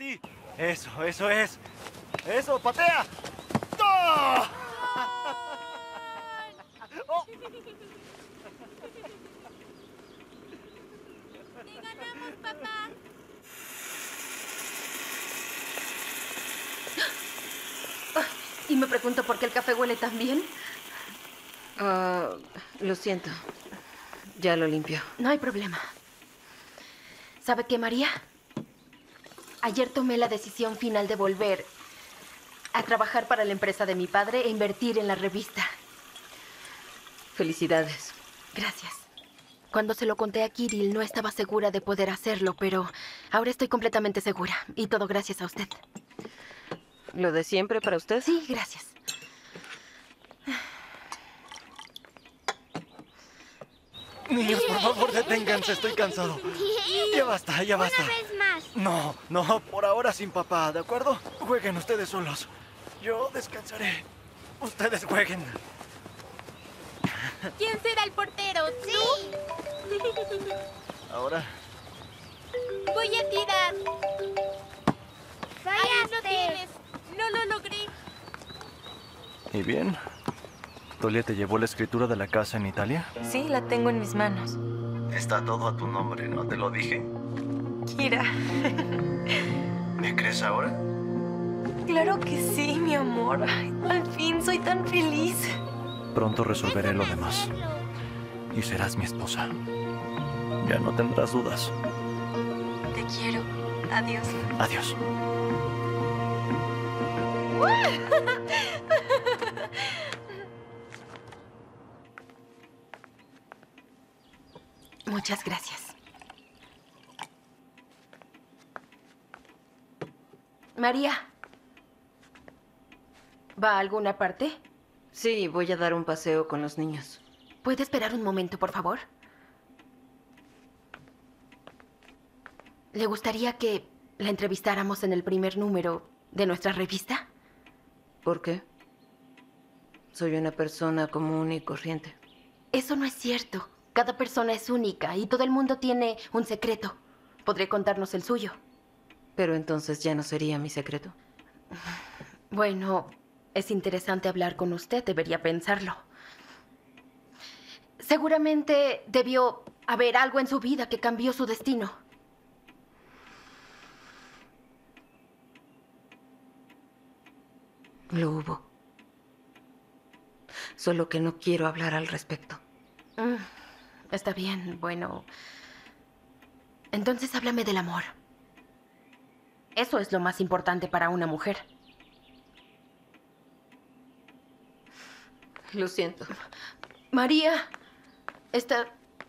ti. Eso, eso es. Eso, patea. ¡Oh! ¡Oh! ¡Te ganamos, papá! Y me pregunto por qué el café huele tan bien. Ah, lo siento. Ya lo limpio. No hay problema. ¿Sabe qué, María? Ayer tomé la decisión final de volver a trabajar para la empresa de mi padre e invertir en la revista. Felicidades. Gracias. Cuando se lo conté a Kirill no estaba segura de poder hacerlo, pero ahora estoy completamente segura. Y todo gracias a usted. ¿Lo de siempre para usted? Sí, gracias. Niños, por favor, deténganse, estoy cansado. Ya basta, ya basta. Una vez más. No, no, por ahora sin papá, ¿de acuerdo? Jueguen ustedes solos. Yo descansaré. Ustedes jueguen. ¿Quién será el portero? ¿Tú? Ahora. Voy a tirar. Ahí lo Fallaste. tienes. No lo logré. ¿Y bien? ¿Tolia te llevó la escritura de la casa en Italia? Sí, la tengo en mis manos. Está todo a tu nombre, ¿no te lo dije? Kira. ¿Me crees ahora? Claro que sí, mi amor. Ay, al fin soy tan feliz. Pronto resolveré lo demás. Y serás mi esposa. Ya no tendrás dudas. Te quiero. Adiós. Adiós. Muchas gracias. María. ¿Va a alguna parte? Sí, voy a dar un paseo con los niños. ¿Puede esperar un momento, por favor? ¿Le gustaría que la entrevistáramos en el primer número de nuestra revista? ¿Por qué? Soy una persona común y corriente. Eso no es cierto. Cada persona es única y todo el mundo tiene un secreto. ¿Podría contarnos el suyo? Pero entonces ya no sería mi secreto. Bueno, es interesante hablar con usted. Debería pensarlo. Seguramente debió haber algo en su vida que cambió su destino. Lo hubo. Solo que no quiero hablar al respecto. Mm, está bien, bueno. Entonces háblame del amor. Eso es lo más importante para una mujer. Lo siento. María, está...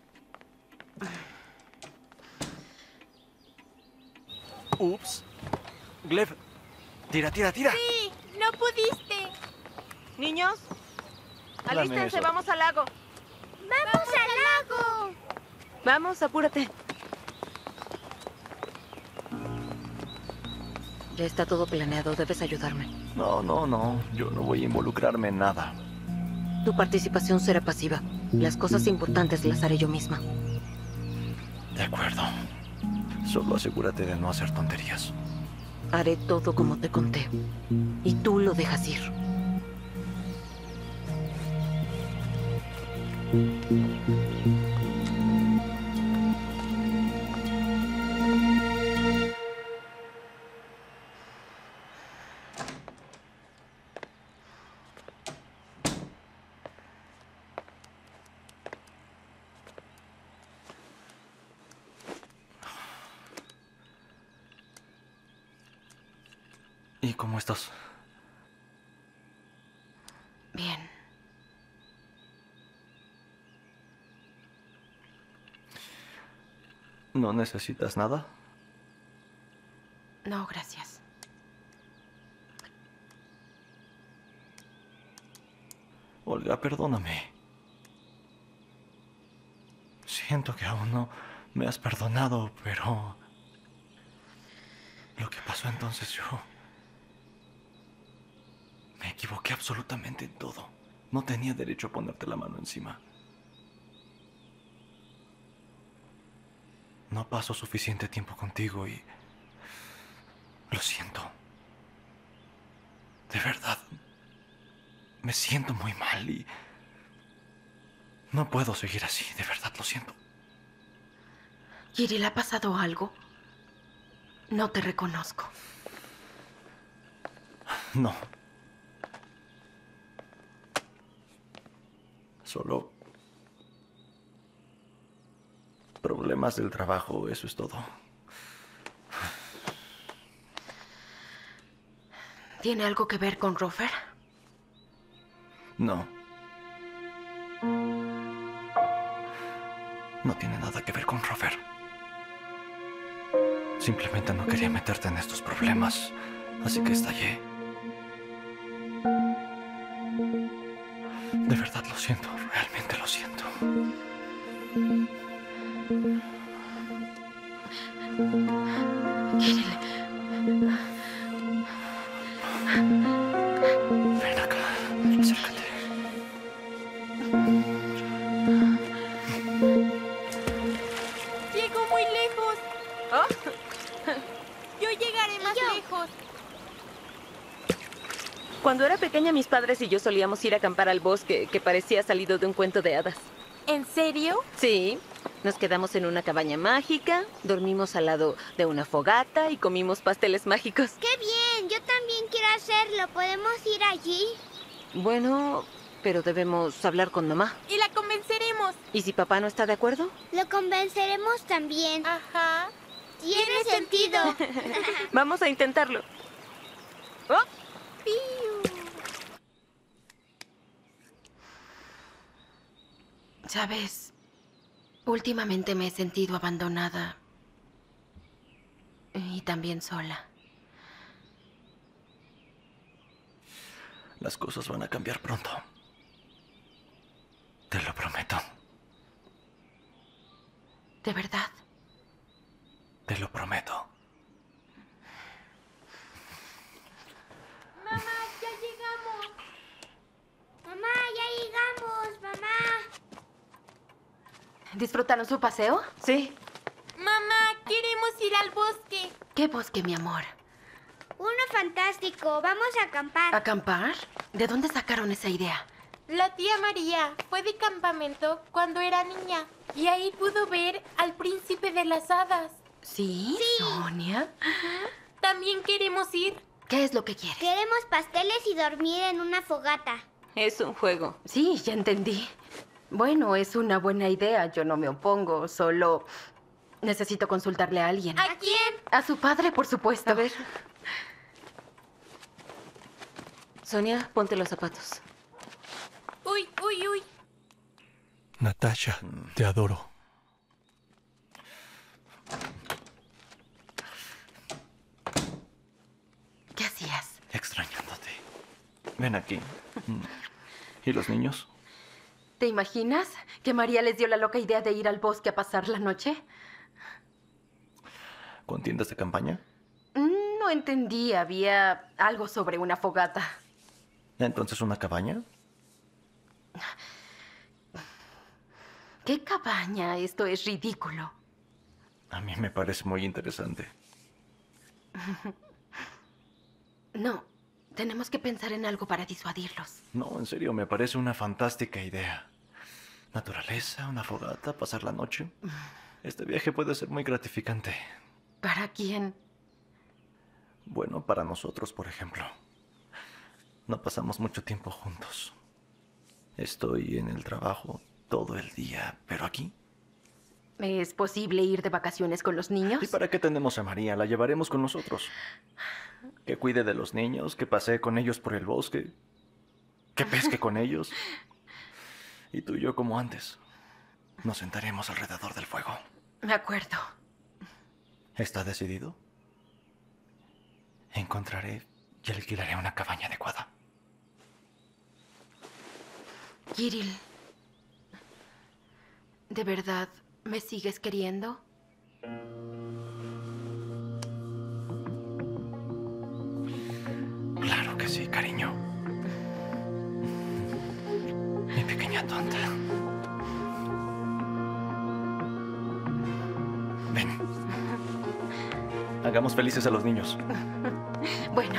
Ups. Gleb, tira, tira, tira. Sí, no pudiste. Niños, Dame alístense, eso. vamos al lago. ¡Vamos al lago! Vamos, apúrate. Ya está todo planeado, debes ayudarme. No, no, no. Yo no voy a involucrarme en nada. Tu participación será pasiva. Las cosas importantes las haré yo misma. De acuerdo. Solo asegúrate de no hacer tonterías. Haré todo como te conté. Y tú lo dejas ir. ¿Y cómo estás? Bien. ¿No necesitas nada? No, gracias. Olga, perdóname. Siento que aún no me has perdonado, pero... Lo que pasó entonces yo... Me equivoqué absolutamente en todo. No tenía derecho a ponerte la mano encima. No paso suficiente tiempo contigo y... siento. De verdad. Me siento muy mal y... no puedo seguir así, de verdad lo siento. Kirill, ¿ha pasado algo? No te reconozco. No. Solo... problemas del trabajo, eso es todo. ¿Tiene algo que ver con Rofer? No. No tiene nada que ver con Rofer. Simplemente no quería meterte en estos problemas, así que estallé. De verdad lo siento, realmente lo siento. Kirill. Ven acá, acércate. Llego muy lejos. Yo llegaré más lejos. Cuando era pequeña, mis padres y yo solíamos ir a acampar al bosque, que parecía salido de un cuento de hadas. ¿En serio? Sí. Nos quedamos en una cabaña mágica, dormimos al lado de una fogata y comimos pasteles mágicos. ¡Qué bien! Yo también quiero hacerlo. ¿Podemos ir allí? Bueno, pero debemos hablar con mamá. Y la convenceremos. ¿Y si papá no está de acuerdo? Lo convenceremos también. Ajá. Tiene, ¿Tiene sentido. Vamos a intentarlo. ¡Oh! ¡Piu! ¿Sabes? Últimamente me he sentido abandonada y también sola. Las cosas van a cambiar pronto. Te lo prometo. ¿De verdad? Te lo prometo. Mamá, ya llegamos. Mamá, ya llegamos, mamá. ¿Disfrutaron su paseo? Sí. Mamá, queremos ir al bosque. ¿Qué bosque, mi amor? Uno fantástico. Vamos a acampar. ¿Acampar? ¿De dónde sacaron esa idea? La tía María fue de campamento cuando era niña y ahí pudo ver al príncipe de las hadas. ¿Sí, sí. Sonia? Uh-huh. También queremos ir. ¿Qué es lo que quieres? Queremos pasteles y dormir en una fogata. Es un juego. Sí, ya entendí. Bueno, es una buena idea. Yo no me opongo. Solo necesito consultarle a alguien. ¿A quién? A su padre, por supuesto. A ver. Sonia, ponte los zapatos. Uy, uy, uy. Natasha, te adoro. ¿Qué hacías? Extrañándote. Ven aquí. ¿Y los niños? ¿Te imaginas que María les dio la loca idea de ir al bosque a pasar la noche? ¿Con tiendas de campaña? No entendí. Había algo sobre una fogata. ¿Entonces una cabaña? ¿Qué cabaña? Esto es ridículo. A mí me parece muy interesante. No, tenemos que pensar en algo para disuadirlos. No, en serio, me parece una fantástica idea. Naturaleza, una fogata, pasar la noche. Este viaje puede ser muy gratificante. ¿Para quién? Bueno, para nosotros, por ejemplo. No pasamos mucho tiempo juntos. Estoy en el trabajo todo el día, pero aquí... ¿Es posible ir de vacaciones con los niños? ¿Y para qué tenemos a María? La llevaremos con nosotros. Que cuide de los niños, que pasee con ellos por el bosque, que pesque con ellos. Y tú y yo como antes. Nos sentaremos alrededor del fuego. Me acuerdo. ¿Está decidido? Encontraré y alquilaré una cabaña adecuada. Kirill, ¿de verdad me sigues queriendo? Claro que sí, cariño. Mi pequeña tonta. Ven. Hagamos felices a los niños. Bueno.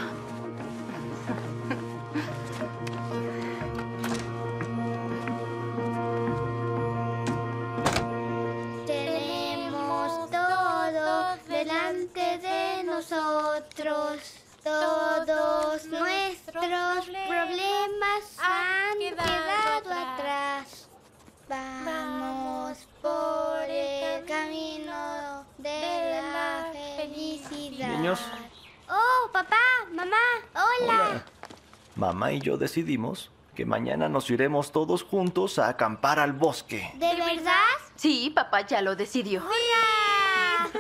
Tenemos todo delante de nosotros. Todos nuestros problemas han quedado atrás. Vamos por el camino de la felicidad. Niños. Oh, papá, mamá, hola. Hola. Mamá y yo decidimos que mañana nos iremos todos juntos a acampar al bosque. ¿De verdad? Sí, papá ya lo decidió. ¡Hurra!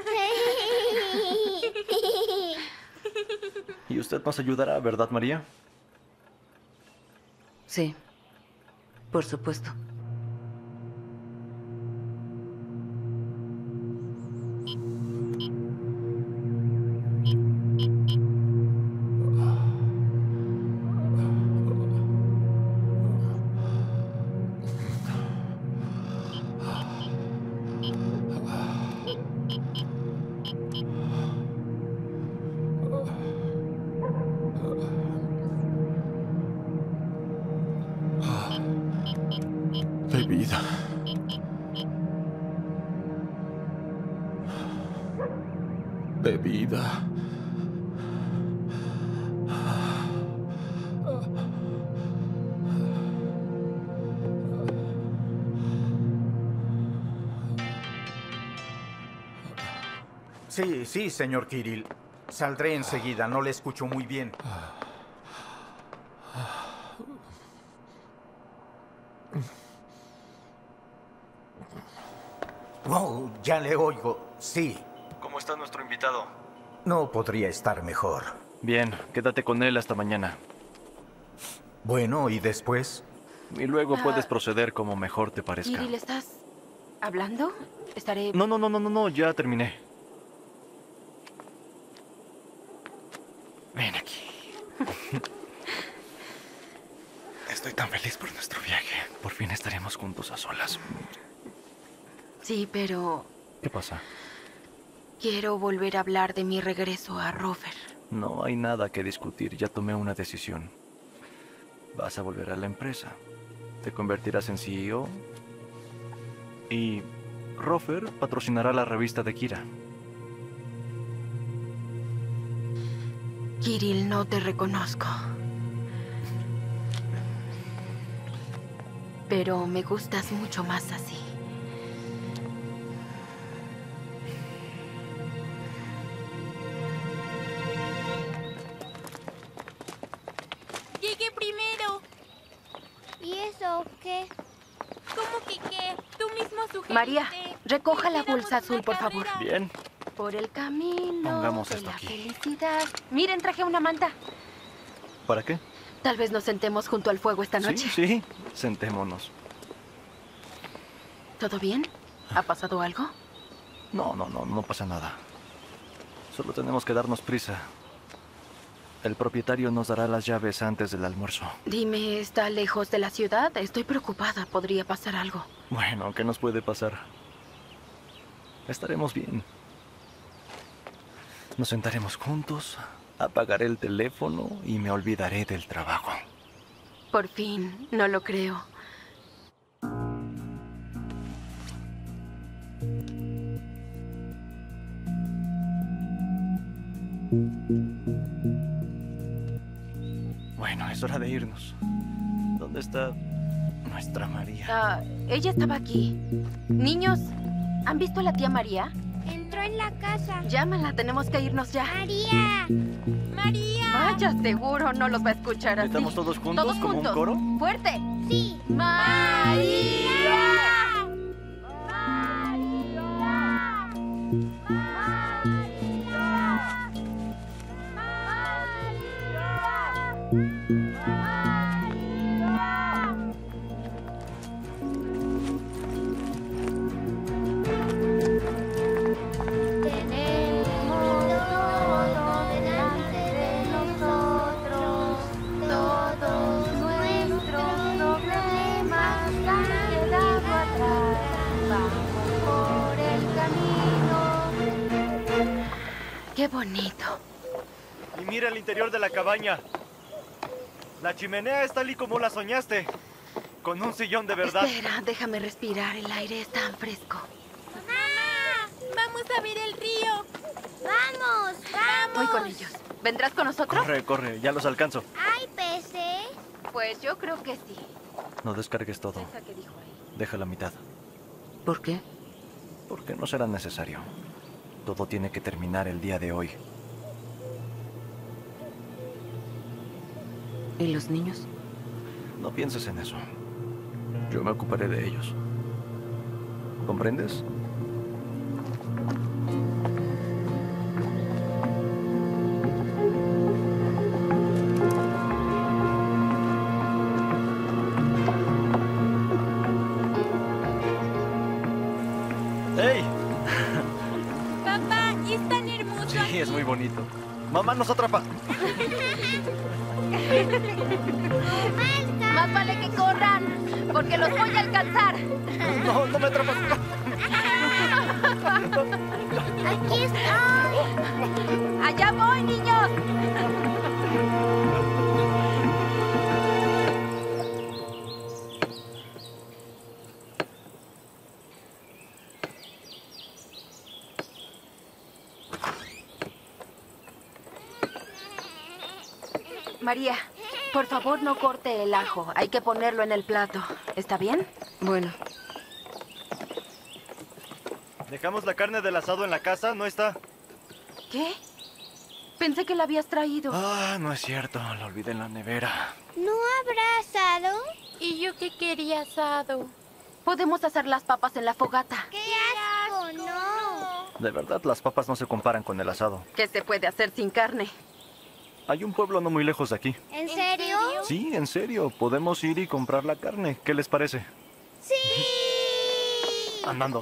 Y usted nos ayudará, ¿verdad, María? Sí, por supuesto. Bebida. Bebida. Sí, sí, señor Kirill. Saldré enseguida, no le escucho muy bien. Oh, ya le oigo, sí. ¿Cómo está nuestro invitado? No podría estar mejor. Bien, quédate con él hasta mañana. Bueno, ¿y después? Y luego Ah. puedes proceder como mejor te parezca. Kirill, ¿estás hablando? Estaré... No, no, no, no, no, no, ya terminé. Ven aquí. Estoy tan feliz por nuestro viaje. Por fin estaremos juntos a solas. Sí, pero ¿Qué pasa? quiero volver a hablar de mi regreso a Rover. No hay nada que discutir, ya tomé una decisión. Vas a volver a la empresa. Te convertirás en C E O. Y Rover patrocinará la revista de Kira. Kirill, no te reconozco. Pero me gustas mucho más así. Llegué primero. ¿Y eso qué? ¿Cómo que qué? Tú mismo sugeriste. María, recoja la bolsa azul, por favor. Bien. Por el camino Pongamos de esto la aquí. felicidad. Miren, traje una manta. ¿Para qué? Tal vez nos sentemos junto al fuego esta noche. Sí, sí. Sentémonos. ¿Todo bien? ¿Ha pasado algo? No, no, no, no pasa nada. Solo tenemos que darnos prisa. El propietario nos dará las llaves antes del almuerzo. Dime, ¿está lejos de la ciudad? Estoy preocupada. Podría pasar algo. Bueno, ¿qué nos puede pasar? Estaremos bien. Nos sentaremos juntos, apagaré el teléfono y me olvidaré del trabajo. Por fin, no lo creo. Bueno, es hora de irnos. ¿Dónde está nuestra María? Ah, ella estaba aquí. Niños, ¿han visto a la tía María? Entró en la casa. Llámala, tenemos que irnos ya. María. María. Vaya, seguro no los va a escuchar así. ¿Estamos todos juntos ¿Todos como juntos? un coro? ¡Fuerte! Sí. ¡María! Tenemos todo delante de nosotros. Todos nuestros problemas han quedado atrás. Vamos por el camino. Qué bonito. Y mira el interior de la cabaña. La chimenea está tal y como la soñaste. Con un sillón de verdad. Espera, déjame respirar. El aire es tan fresco. ¡Mamá! ¡Vamos a ver el río! ¡Vamos! ¡Vamos! Voy con ellos. ¿Vendrás con nosotros? Corre, corre, ya los alcanzo. ¿Hay peces? Pues yo creo que sí. No descargues todo. Esa que dijo ahí. Deja la mitad. ¿Por qué? Porque no será necesario. Todo tiene que terminar el día de hoy. ¿Y los niños? No pienses en eso. Yo me ocuparé de ellos. ¿Comprendes? ¡Ey! Papá, es tan hermoso. Sí, es muy bonito. Mamá nos atrapa. Más vale que corran, porque los voy a alcanzar. No, no me atrapas. Aquí estoy. Allá voy, niños. María, por favor no corte el ajo. Hay que ponerlo en el plato. ¿Está bien? Bueno. Dejamos la carne del asado en la casa, ¿no está? ¿Qué? Pensé que la habías traído. Ah, no es cierto. La olvidé en la nevera. ¿No habrá asado? ¿Y yo qué quería asado? Podemos hacer las papas en la fogata. ¡Qué asco! ¡No! De verdad, las papas no se comparan con el asado. ¿Qué se puede hacer sin carne? Hay un pueblo no muy lejos de aquí. ¿En serio? Sí, en serio. Podemos ir y comprar la carne. ¿Qué les parece? ¡Sí! Andando.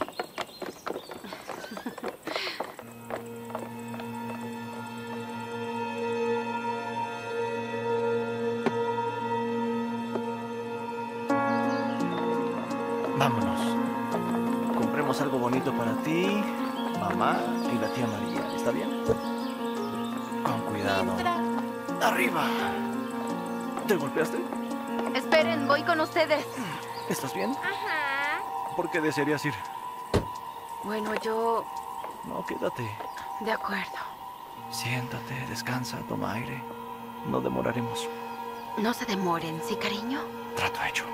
Vámonos. Compremos algo bonito para ti, mamá y la tía María. ¿Está bien? Con cuidado. ¡Arriba! ¿Te golpeaste? Esperen, voy con ustedes. ¿Estás bien? Ajá. ¿Por qué desearías ir? Bueno, yo... No, quédate. De acuerdo. Siéntate, descansa, toma aire. No demoraremos. No se demoren, ¿sí, cariño? Trato hecho.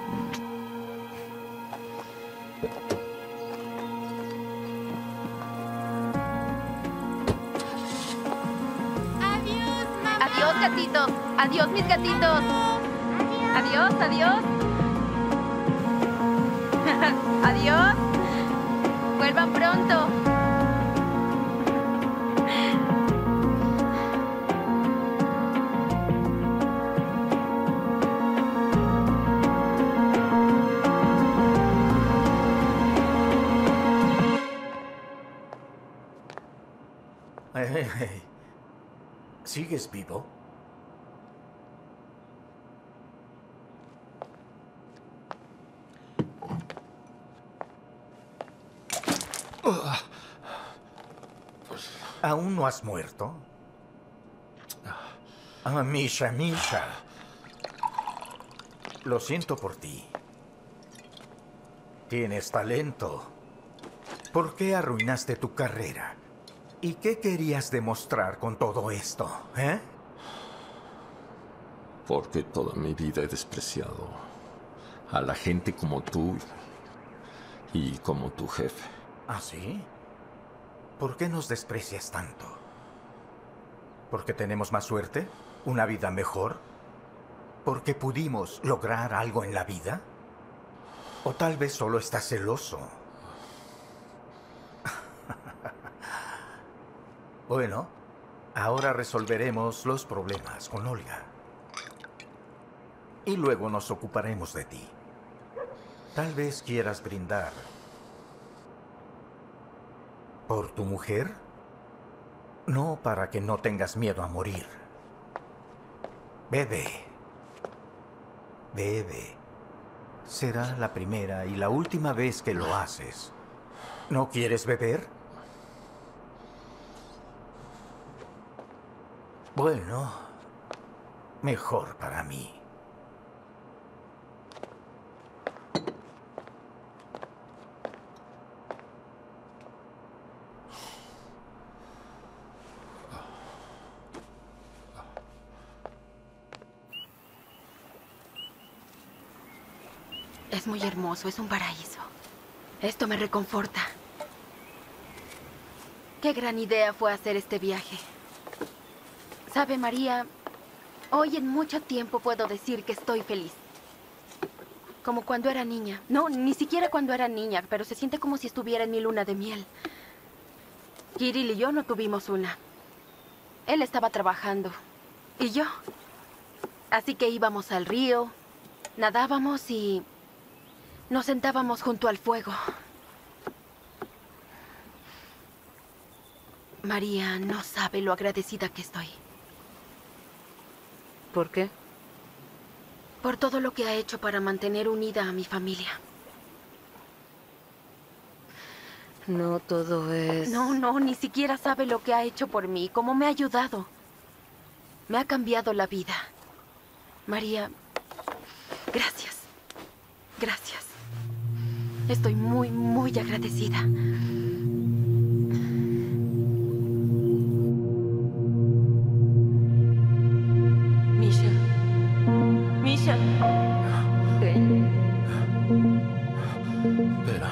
Adiós, mamá. Adiós, gatitos. Adiós, mis gatitos. Adiós, adiós. Adiós. Vuelvan pronto. Hey, hey. ¿Sigues vivo? ¿Aún no has muerto? Ah, Misha, Misha. Lo siento por ti. Tienes talento. ¿Por qué arruinaste tu carrera? ¿Y qué querías demostrar con todo esto, eh? Porque toda mi vida he despreciado a la gente como tú y como tu jefe. ¿Ah, sí? ¿Por qué nos desprecias tanto? ¿Porque tenemos más suerte? ¿Una vida mejor? ¿Porque pudimos lograr algo en la vida? ¿O tal vez solo estás celoso? Bueno, ahora resolveremos los problemas con Olga. Y luego nos ocuparemos de ti. Tal vez quieras brindar por tu mujer, no para que no tengas miedo a morir. Bebe. Bebe. Será la primera y la última vez que lo haces. ¿No quieres beber? Bueno, mejor para mí. Es muy hermoso, es un paraíso. Esto me reconforta. Qué gran idea fue hacer este viaje. Sabe, María, hoy en mucho tiempo puedo decir que estoy feliz. Como cuando era niña. No, ni siquiera cuando era niña, pero se siente como si estuviera en mi luna de miel. Kirill y yo no tuvimos una. Él estaba trabajando. ¿Y yo? Así que íbamos al río, nadábamos y nos sentábamos junto al fuego. María no sabe lo agradecida que estoy. ¿Por qué? Por todo lo que ha hecho para mantener unida a mi familia. No todo es... No, no, ni siquiera sabe lo que ha hecho por mí, cómo me ha ayudado. Me ha cambiado la vida. María, gracias. Gracias. Estoy muy, muy agradecida. Misha. Misha. Ven. Vera.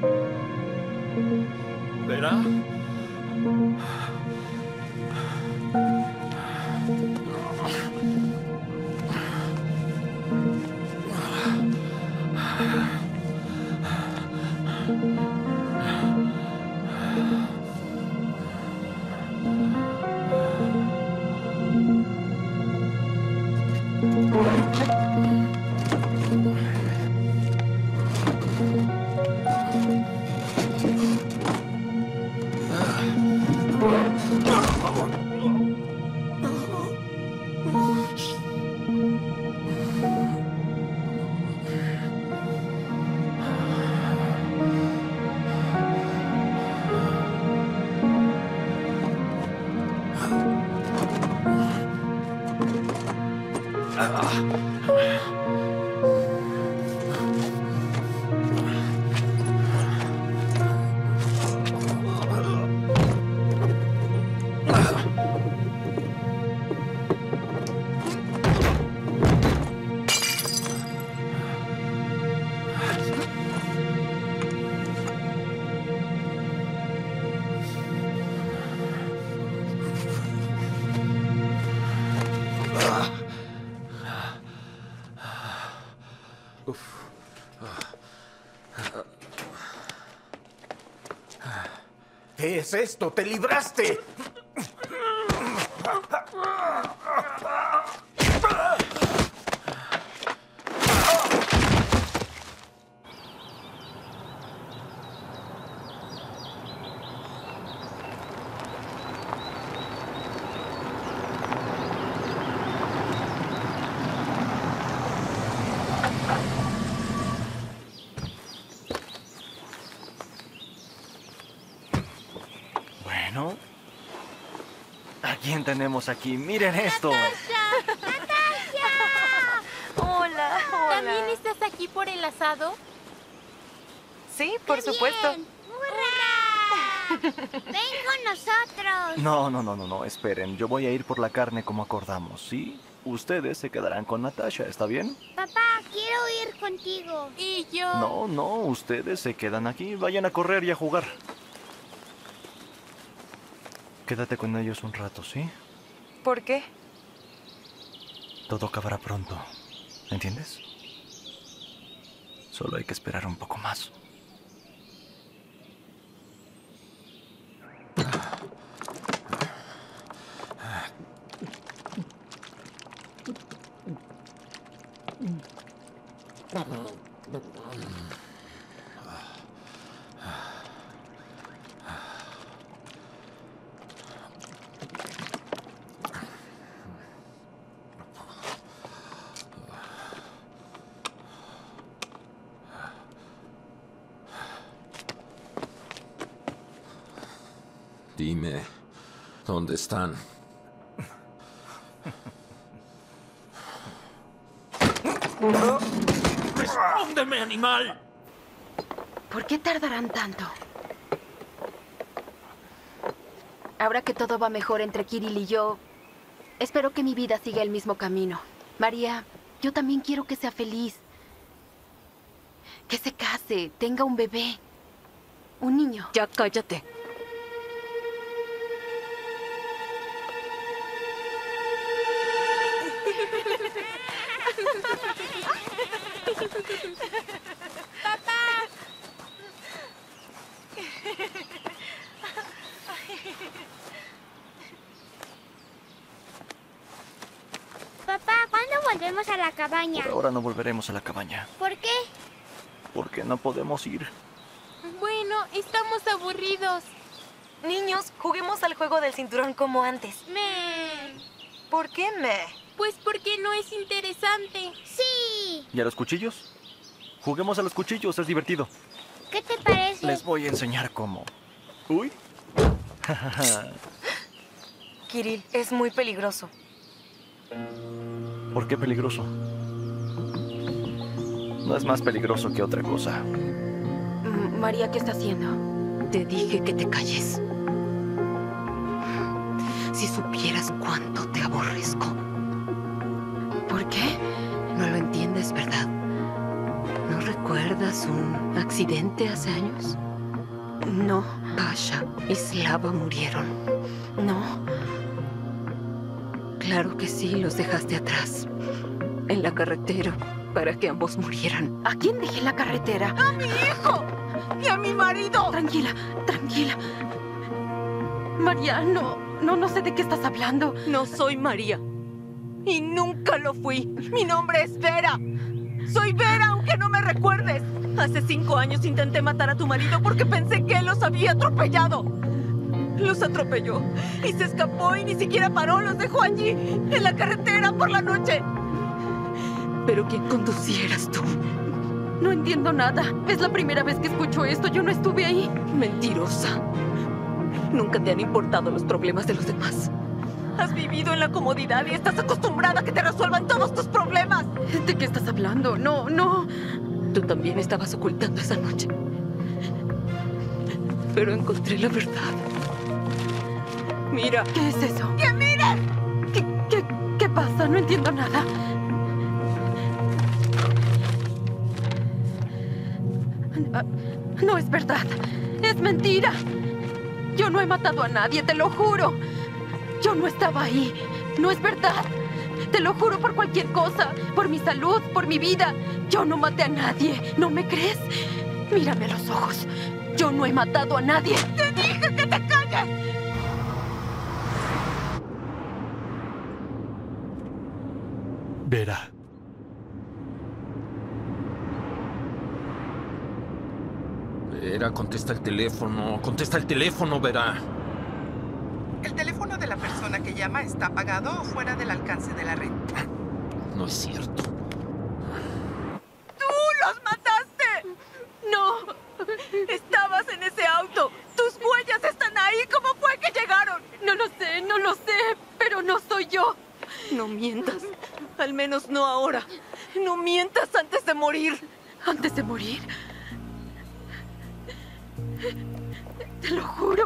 Vera. ¿Qué es esto? ¡Te libraste! Bueno, ¿a quién tenemos aquí? ¡Miren esto! Hola, hola. ¿También estás aquí por el asado? Sí, por supuesto. ¡Hurra! ¡Ven con nosotros! No, no, no, no, no, esperen. Yo voy a ir por la carne como acordamos, ¿sí? Ustedes se quedarán con Natasha, ¿está bien? Papá, quiero ir contigo. ¿Y yo? No, no, ustedes se quedan aquí. Vayan a correr y a jugar. Quédate con ellos un rato, ¿sí? ¿Por qué? Todo acabará pronto, ¿entiendes? Solo hay que esperar un poco más. Dime, ¿dónde están? ¡Respóndeme, animal! ¿Por qué tardarán tanto? Ahora que todo va mejor entre Kirill y yo, espero que mi vida siga el mismo camino. María, yo también quiero que sea feliz. Que se case, tenga un bebé. Un niño. Ya cállate. ¡Papá! Papá, ¿cuándo volvemos a la cabaña? Por ahora no volveremos a la cabaña. ¿Por qué? Porque no podemos ir. Bueno, estamos aburridos. Niños, juguemos al juego del cinturón como antes. Me. ¿Por qué me? Pues porque no es interesante. Sí. ¿Y a los cuchillos? Juguemos a los cuchillos, es divertido. ¿Qué te parece? Les voy a enseñar cómo. Uy. Kirill, es muy peligroso. ¿Por qué peligroso? No es más peligroso que otra cosa. Mm, María, ¿qué está haciendo? Te dije que te calles. Si supieras cuánto te aborrezco. ¿Por qué? No lo entiendes, ¿verdad? ¿No recuerdas un accidente hace años? No. Pasha y Slava murieron. No. Claro que sí, los dejaste atrás. En la carretera, para que ambos murieran. ¿A quién dejé en la carretera? ¡A mi hijo! ¡Y a mi marido! Tranquila, tranquila. María, no, no, no sé de qué estás hablando. No soy María. Y nunca lo fui. Mi nombre es Vera. Soy Vera, aunque no me recuerdes. Hace cinco años intenté matar a tu marido porque pensé que él los había atropellado. Los atropelló y se escapó y ni siquiera paró. Los dejó allí, en la carretera, por la noche. Pero quien conducía eras tú. No entiendo nada. Es la primera vez que escucho esto. Yo no estuve ahí. Mentirosa. Nunca te han importado los problemas de los demás. Has vivido en la comodidad y estás acostumbrada a que te resuelvan todos tus problemas. ¿De qué estás hablando? No, no. Tú también estabas ocultando esa noche. Pero encontré la verdad. Mira. ¿Qué es eso? ¡Que mires! ¿Qué, qué, qué pasa? No entiendo nada. No es verdad. Es mentira. Yo no he matado a nadie, te lo juro. Yo no estaba ahí. No es verdad. Te lo juro por cualquier cosa. Por mi salud, por mi vida. Yo no maté a nadie. ¿No me crees? Mírame a los ojos. Yo no he matado a nadie. ¡Te dije que te calles! Vera. Vera, contesta el teléfono. Contesta el teléfono, Vera. El teléfono de la persona que llama está apagado o fuera del alcance de la red. No es cierto. ¡Tú los mataste! No. Estabas en ese auto. Tus huellas están ahí. ¿Cómo fue que llegaron? No lo sé, no lo sé. Pero no soy yo. No mientas. Al menos no ahora. No mientas antes de morir. ¿Antes de morir? Te lo juro.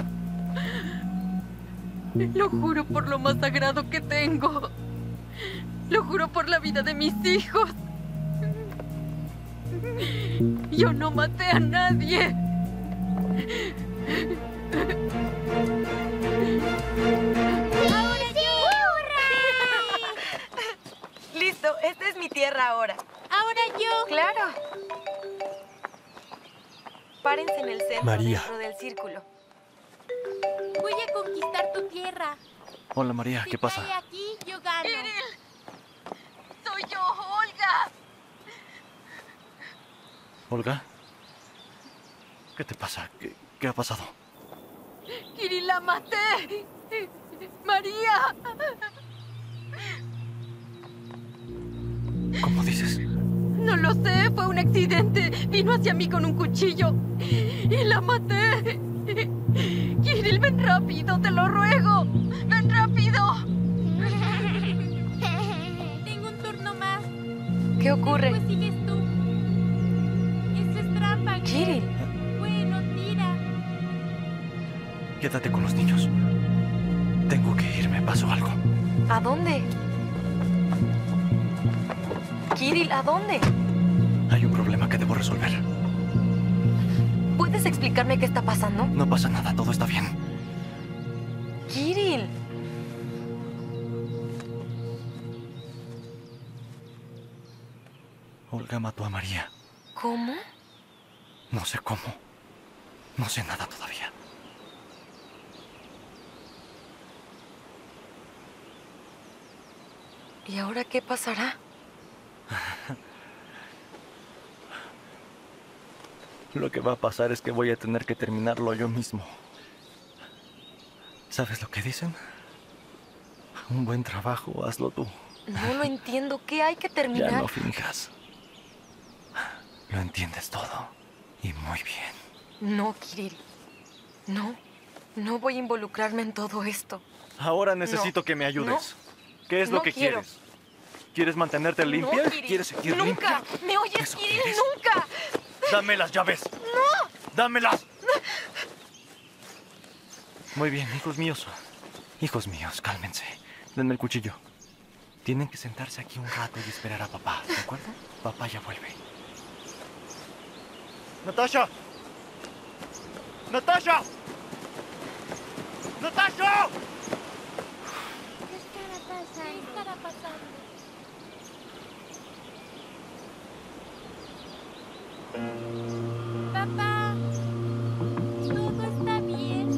Lo juro por lo más sagrado que tengo. Lo juro por la vida de mis hijos. Yo no maté a nadie. ¡Ahora sí! Listo, esta es mi tierra ahora. Ahora yo. Claro. Párense en el centro, María. dentro del círculo. Voy a conquistar tu tierra. Hola, María, ¿qué pasa? Si cae aquí, yo gano. Kirill, soy yo, Olga. ¿Olga? ¿Qué te pasa? ¿Qué, qué ha pasado? Kirill, la maté. María. ¿Cómo dices? No lo sé, fue un accidente. Vino hacia mí con un cuchillo y la maté. Kirill, ven rápido, te lo ruego. Ven rápido. ocurre? Pues sigues tú. Eso es trampa, Gleb. Kirill. Bueno, tira. Quédate con los niños. Tengo que irme, pasó algo. ¿A dónde? Kirill, ¿a dónde? Hay un problema que debo resolver. ¿Puedes explicarme qué está pasando? No pasa nada, todo está bien. Kirill. Olga mató a María. ¿Cómo? No sé cómo. No sé nada todavía. ¿Y ahora qué pasará? Lo que va a pasar es que voy a tener que terminarlo yo mismo. ¿Sabes lo que dicen? Un buen trabajo, hazlo tú. No lo entiendo. ¿Qué hay que terminar? Ya no finjas. Lo entiendes todo. Y muy bien. No, Kirill. No. No voy a involucrarme en todo esto. Ahora necesito No. que me ayudes. No. ¿Qué es No lo que quiero. quieres? ¿Quieres mantenerte limpia? No, Kirill. ¿Quieres seguir ¡Nunca! limpia? ¿Me oyes, ¿Eso Kirill? quieres? ¡Nunca! ¡Dame las llaves! ¡No! ¡Dámelas! Muy bien, hijos míos. Hijos míos, cálmense. Denme el cuchillo. Tienen que sentarse aquí un rato y esperar a papá, ¿de acuerdo? Papá ya vuelve. ¡Natasha! ¡Natasha! ¡Natasha! ¿Qué estará pasando? ¿Qué estará pasando? Papá, todo está bien.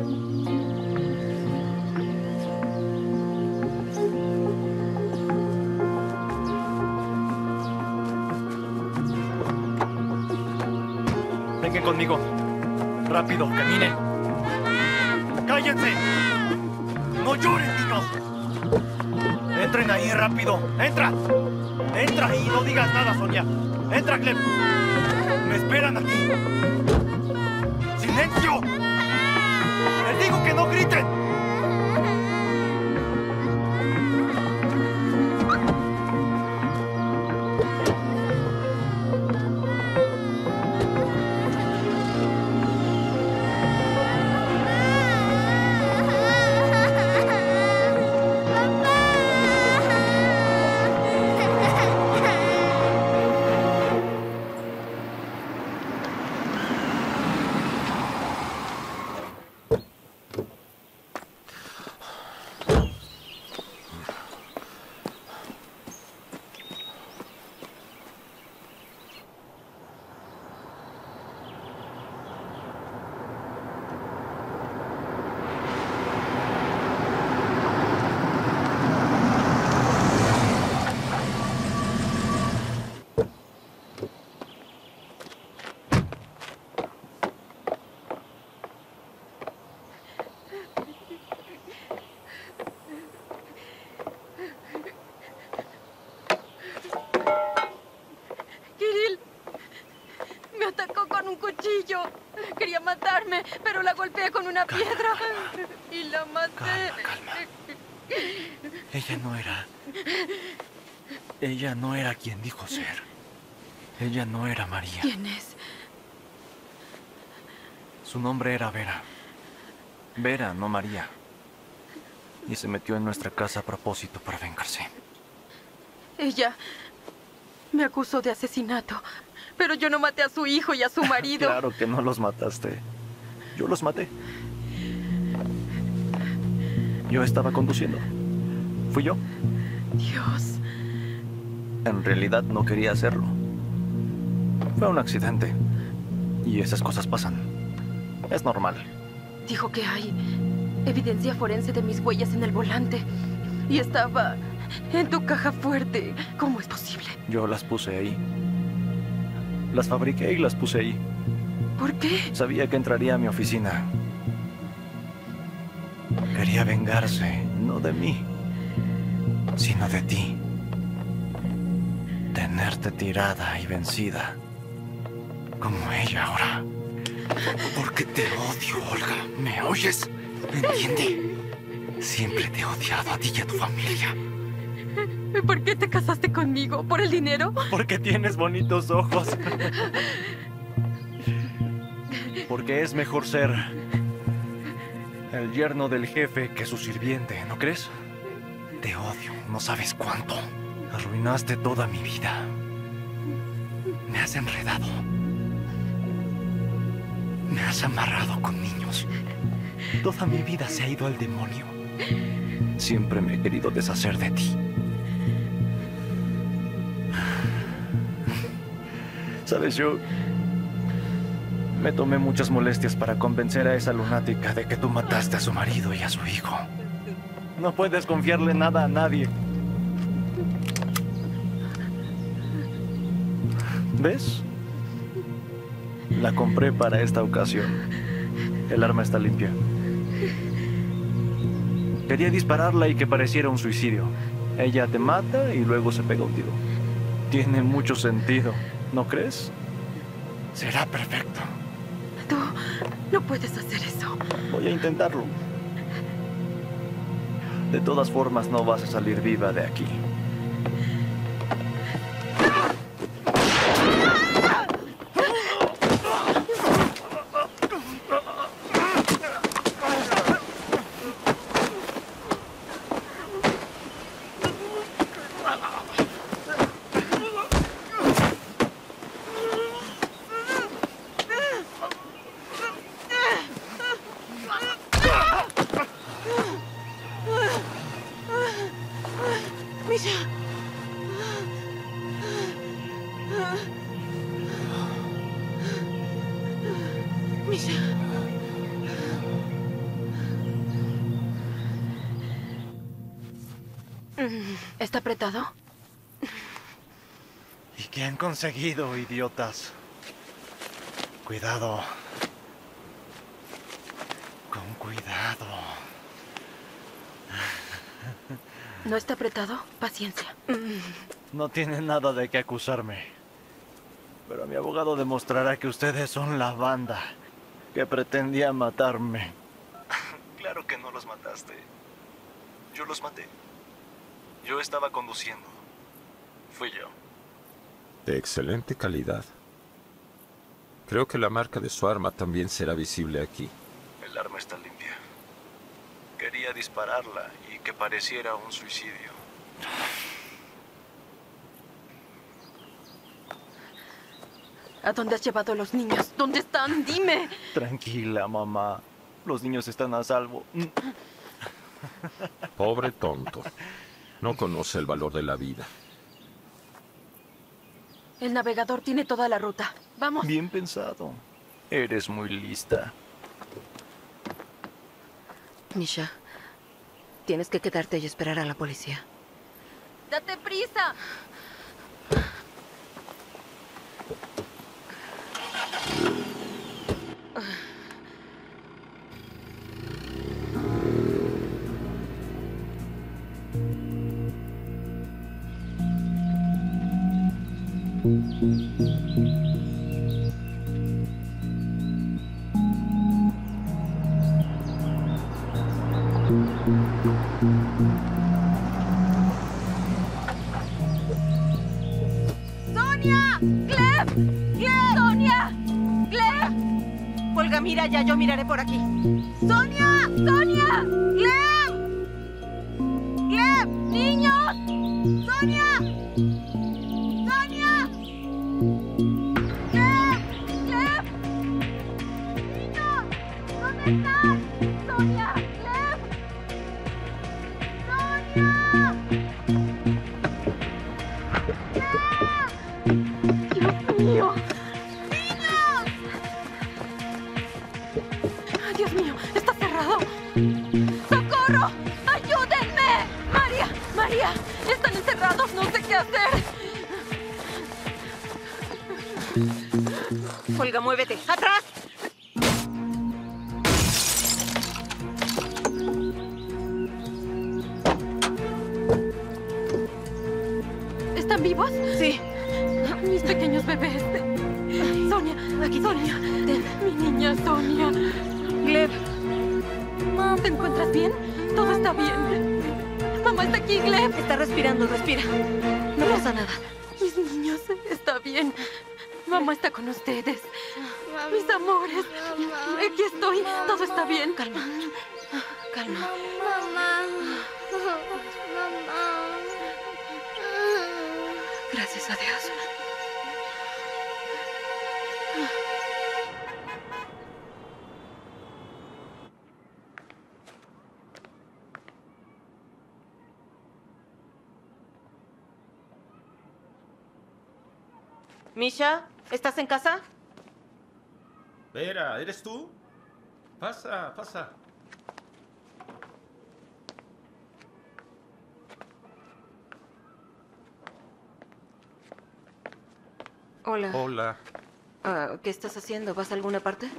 Vengan conmigo. Rápido, caminen. ¡Cállense! ¡No lloren, niños! Entren ahí rápido. ¡Entra! ¡Entra ahí! No digas nada, Sonia. ¡Entra, Gleb! ¡Me esperan aquí! ¡Silencio! ¡Les digo que no griten! Kirill me atacó con un cuchillo. Quería matarme, pero la golpeé con una piedra y la maté. Calma, calma. Ella no era... Ella no era quien dijo ser. Ella no era María. ¿Quién es? Su nombre era Vera. Vera, no María. Y se metió en nuestra casa a propósito para vengarse. Ella me acusó de asesinato, pero yo no maté a su hijo y a su marido. Claro que no los mataste. Yo los maté. Yo estaba conduciendo. Fui yo. Dios. En realidad no quería hacerlo. Fue un accidente. Y esas cosas pasan. Es normal. Dijo que hay evidencia forense de mis huellas en el volante. Y estaba en tu caja fuerte. ¿Cómo es posible? Yo las puse ahí. Las fabriqué y las puse ahí. ¿Por qué? Sabía que entraría a mi oficina. Quería vengarse, no de mí, sino de ti. Tenerte tirada y vencida, como ella ahora. Porque te odio, Olga. ¿Me oyes? ¿Me entiende? Siempre te he odiado a ti y a tu familia. ¿Por qué te casaste conmigo? ¿Por el dinero? Porque tienes bonitos ojos. Porque es mejor ser el yerno del jefe que su sirviente, ¿no crees? Te odio, no sabes cuánto. Arruinaste toda mi vida. Me has enredado. Me has amarrado con niños. Toda mi vida se ha ido al demonio. Siempre me he querido deshacer de ti. Sabes, yo me tomé muchas molestias para convencer a esa lunática de que tú mataste a su marido y a su hijo. No puedes confiarle nada a nadie. ¿Ves? La compré para esta ocasión. El arma está limpia. Quería dispararla y que pareciera un suicidio. Ella te mata y luego se pega un tiro. Tiene mucho sentido, ¿no crees? Será perfecto. Tú no puedes hacer eso. Voy a intentarlo. De todas formas, no vas a salir viva de aquí. ¿Está apretado? ¿Y qué han conseguido, idiotas? Cuidado. Con cuidado. ¿No está apretado? Paciencia. No tienen nada de qué acusarme. Pero mi abogado demostrará que ustedes son la banda que pretendía matarme. Claro que no los mataste. Yo los maté. Yo estaba conduciendo. Fui yo. De excelente calidad. Creo que la marca de su arma también será visible aquí. El arma está limpia. Quería dispararla y que pareciera un suicidio. ¿A dónde has llevado a los niños? ¿Dónde están? Dime. Tranquila, mamá. Los niños están a salvo. Pobre tonto. No conoce el valor de la vida. El navegador tiene toda la ruta. Vamos. Bien pensado. Eres muy lista. Misha, tienes que quedarte y esperar a la policía. ¡Date prisa! ¡Sonia! ¡Gleb! ¡Gleb! ¡Sonia! ¡Gleb! Olga, mira ya, yo miraré por aquí. ¡Sonia! ¡Sonia! ¡Gleb! ¡Gleb! ¡Niños! ¡Sonia! ¡Sonia! ¡Gleb! ¡Gleb! ¡Niños! ¿Dónde están? ¡Sonia! ¡Gleb! ¡Sonia! ¡Dios mío! ¡Niños! Dios mío, está cerrado. ¡Socorro! ¡Ayúdenme! ¡María! ¡María! ¡Están encerrados! ¡No sé qué hacer! Olga, muévete. ¡Atrás! ¿Están vivos? Sí. Mis pequeños bebés. Sonia, aquí, Sonia. Mi niña Sonia. Gleb. ¿Te encuentras bien? ¿Todo está bien? Mamá está aquí, Gleb. Está respirando, respira. No pasa nada. Mis niños, está bien. Mamá está con ustedes. Mis amores. Aquí estoy. Todo está bien. Calma. Calma. Mamá. Mamá. Gracias a Dios. Misha, ¿estás en casa? Vera, ¿eres tú? Pasa, pasa. Hola. Hola. Ah, ¿qué estás haciendo? ¿Vas a alguna parte?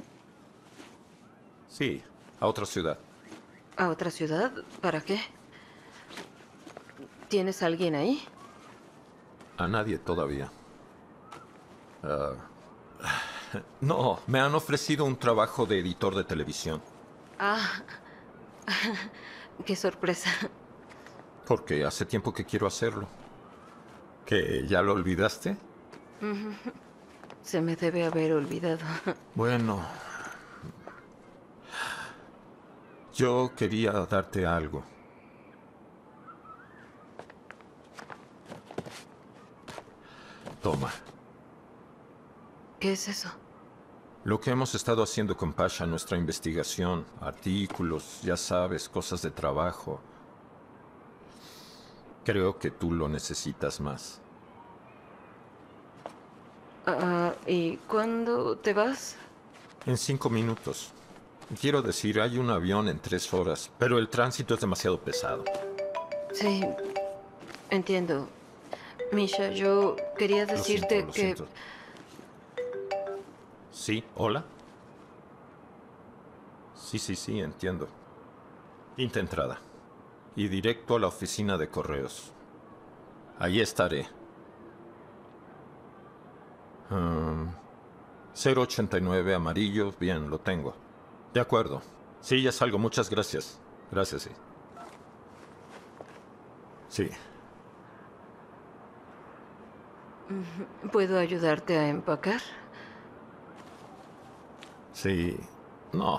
Sí, a otra ciudad. ¿A otra ciudad? ¿Para qué? ¿Tienes a alguien ahí? A nadie todavía. Ah, no, me han ofrecido un trabajo de editor de televisión. Ah, qué sorpresa. Porque hace tiempo que quiero hacerlo. ¿Que ya lo olvidaste? Se me debe haber olvidado. Bueno, yo quería darte algo. Toma. ¿Qué es eso? Lo que hemos estado haciendo con Pasha, nuestra investigación, artículos, ya sabes, cosas de trabajo. Creo que tú lo necesitas más. Ah, ¿y cuándo te vas? En cinco minutos. Quiero decir, hay un avión en tres horas, pero el tránsito es demasiado pesado. Sí, entiendo. Misha, yo quería Lo decirte siento, lo que... siento. Sí, hola. Sí, sí, sí, entiendo. Quinta entrada. Y directo a la oficina de correos. Ahí estaré. Um, cero ochenta y nueve amarillo, bien, lo tengo. De acuerdo. Sí, ya salgo, muchas gracias. Gracias, sí. Sí. ¿Puedo ayudarte a empacar? Sí. No.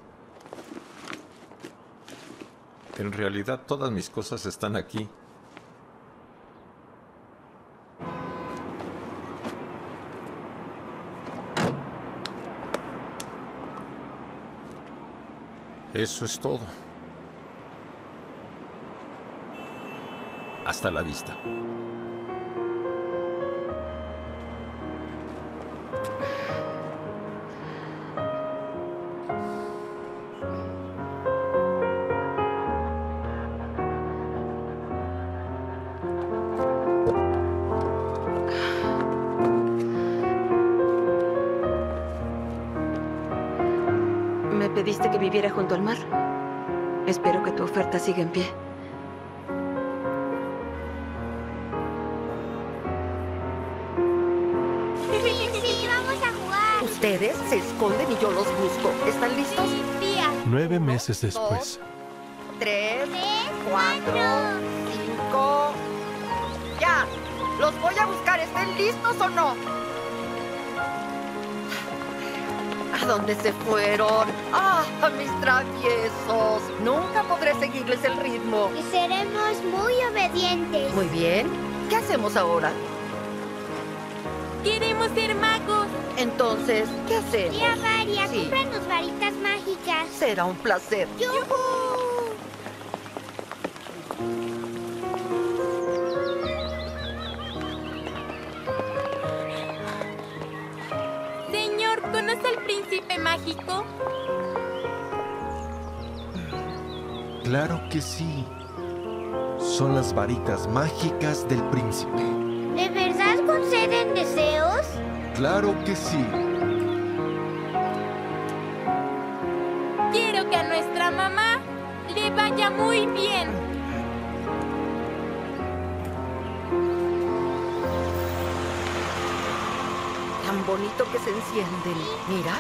En realidad todas mis cosas están aquí. Eso es todo. Hasta la vista. Me pediste que viviera junto al mar. Espero que tu oferta siga en pie. Sí, vamos a jugar. Ustedes se esconden y yo los busco. ¿Están listos? Tía. Nueve meses después. Tres, Tres, cuatro, cinco. ¡Ya! ¡Los voy a buscar! ¿Estén listos o no? ¿A dónde se fueron? ¡Ah, mis traviesos! Nunca podré seguirles el ritmo. Y seremos muy obedientes. Muy bien. ¿Qué hacemos ahora? Queremos ser magos. Entonces, ¿qué hacemos? Tía Varia, Sí. cómpranos varitas mágicas. Será un placer. ¡Yujú! Señor, ¿conoce al príncipe mágico? Claro que sí. Son las varitas mágicas del príncipe. ¿De verdad conceden deseos? Claro que sí. Quiero que a nuestra mamá le vaya muy bien. Tan bonito que se encienden. Mira.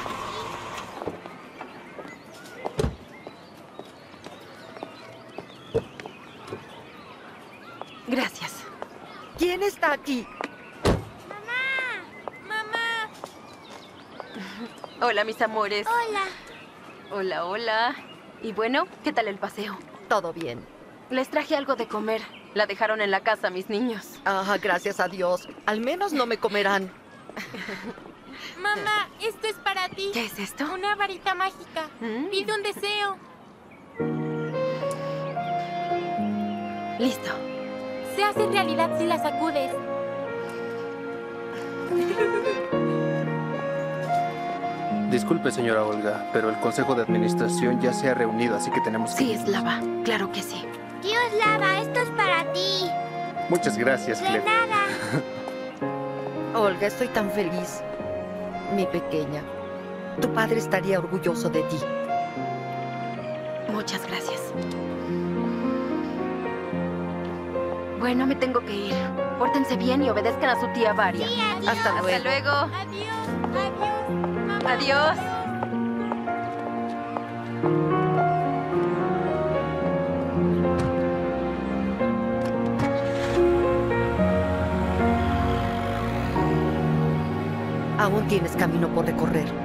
¿Quién está aquí? ¡Mamá! Hola, mis amores. Hola. Hola, hola. Y bueno, ¿qué tal el paseo? Todo bien. Les traje algo de comer. La dejaron en la casa, mis niños. Ah, gracias a Dios. Al menos no me comerán. Mamá, esto es para ti. ¿Qué es esto? Una varita mágica. Mm. Pide un deseo. Listo. Se hace realidad si la sacudes. Disculpe, señora Olga, pero el Consejo de Administración ya se ha reunido, así que tenemos que... Sí, Slava. Claro que sí. Tío Slava, esto es para ti. Muchas gracias, De Clef. nada. Olga, estoy tan feliz. Mi pequeña. Tu padre estaría orgulloso de ti. Muchas gracias. Bueno, me tengo que ir. Pórtense bien y obedezcan a su tía Varia. Sí, adiós. Hasta luego. Hasta luego. Adiós, adiós. Mamá. Adiós. Aún tienes camino por recorrer.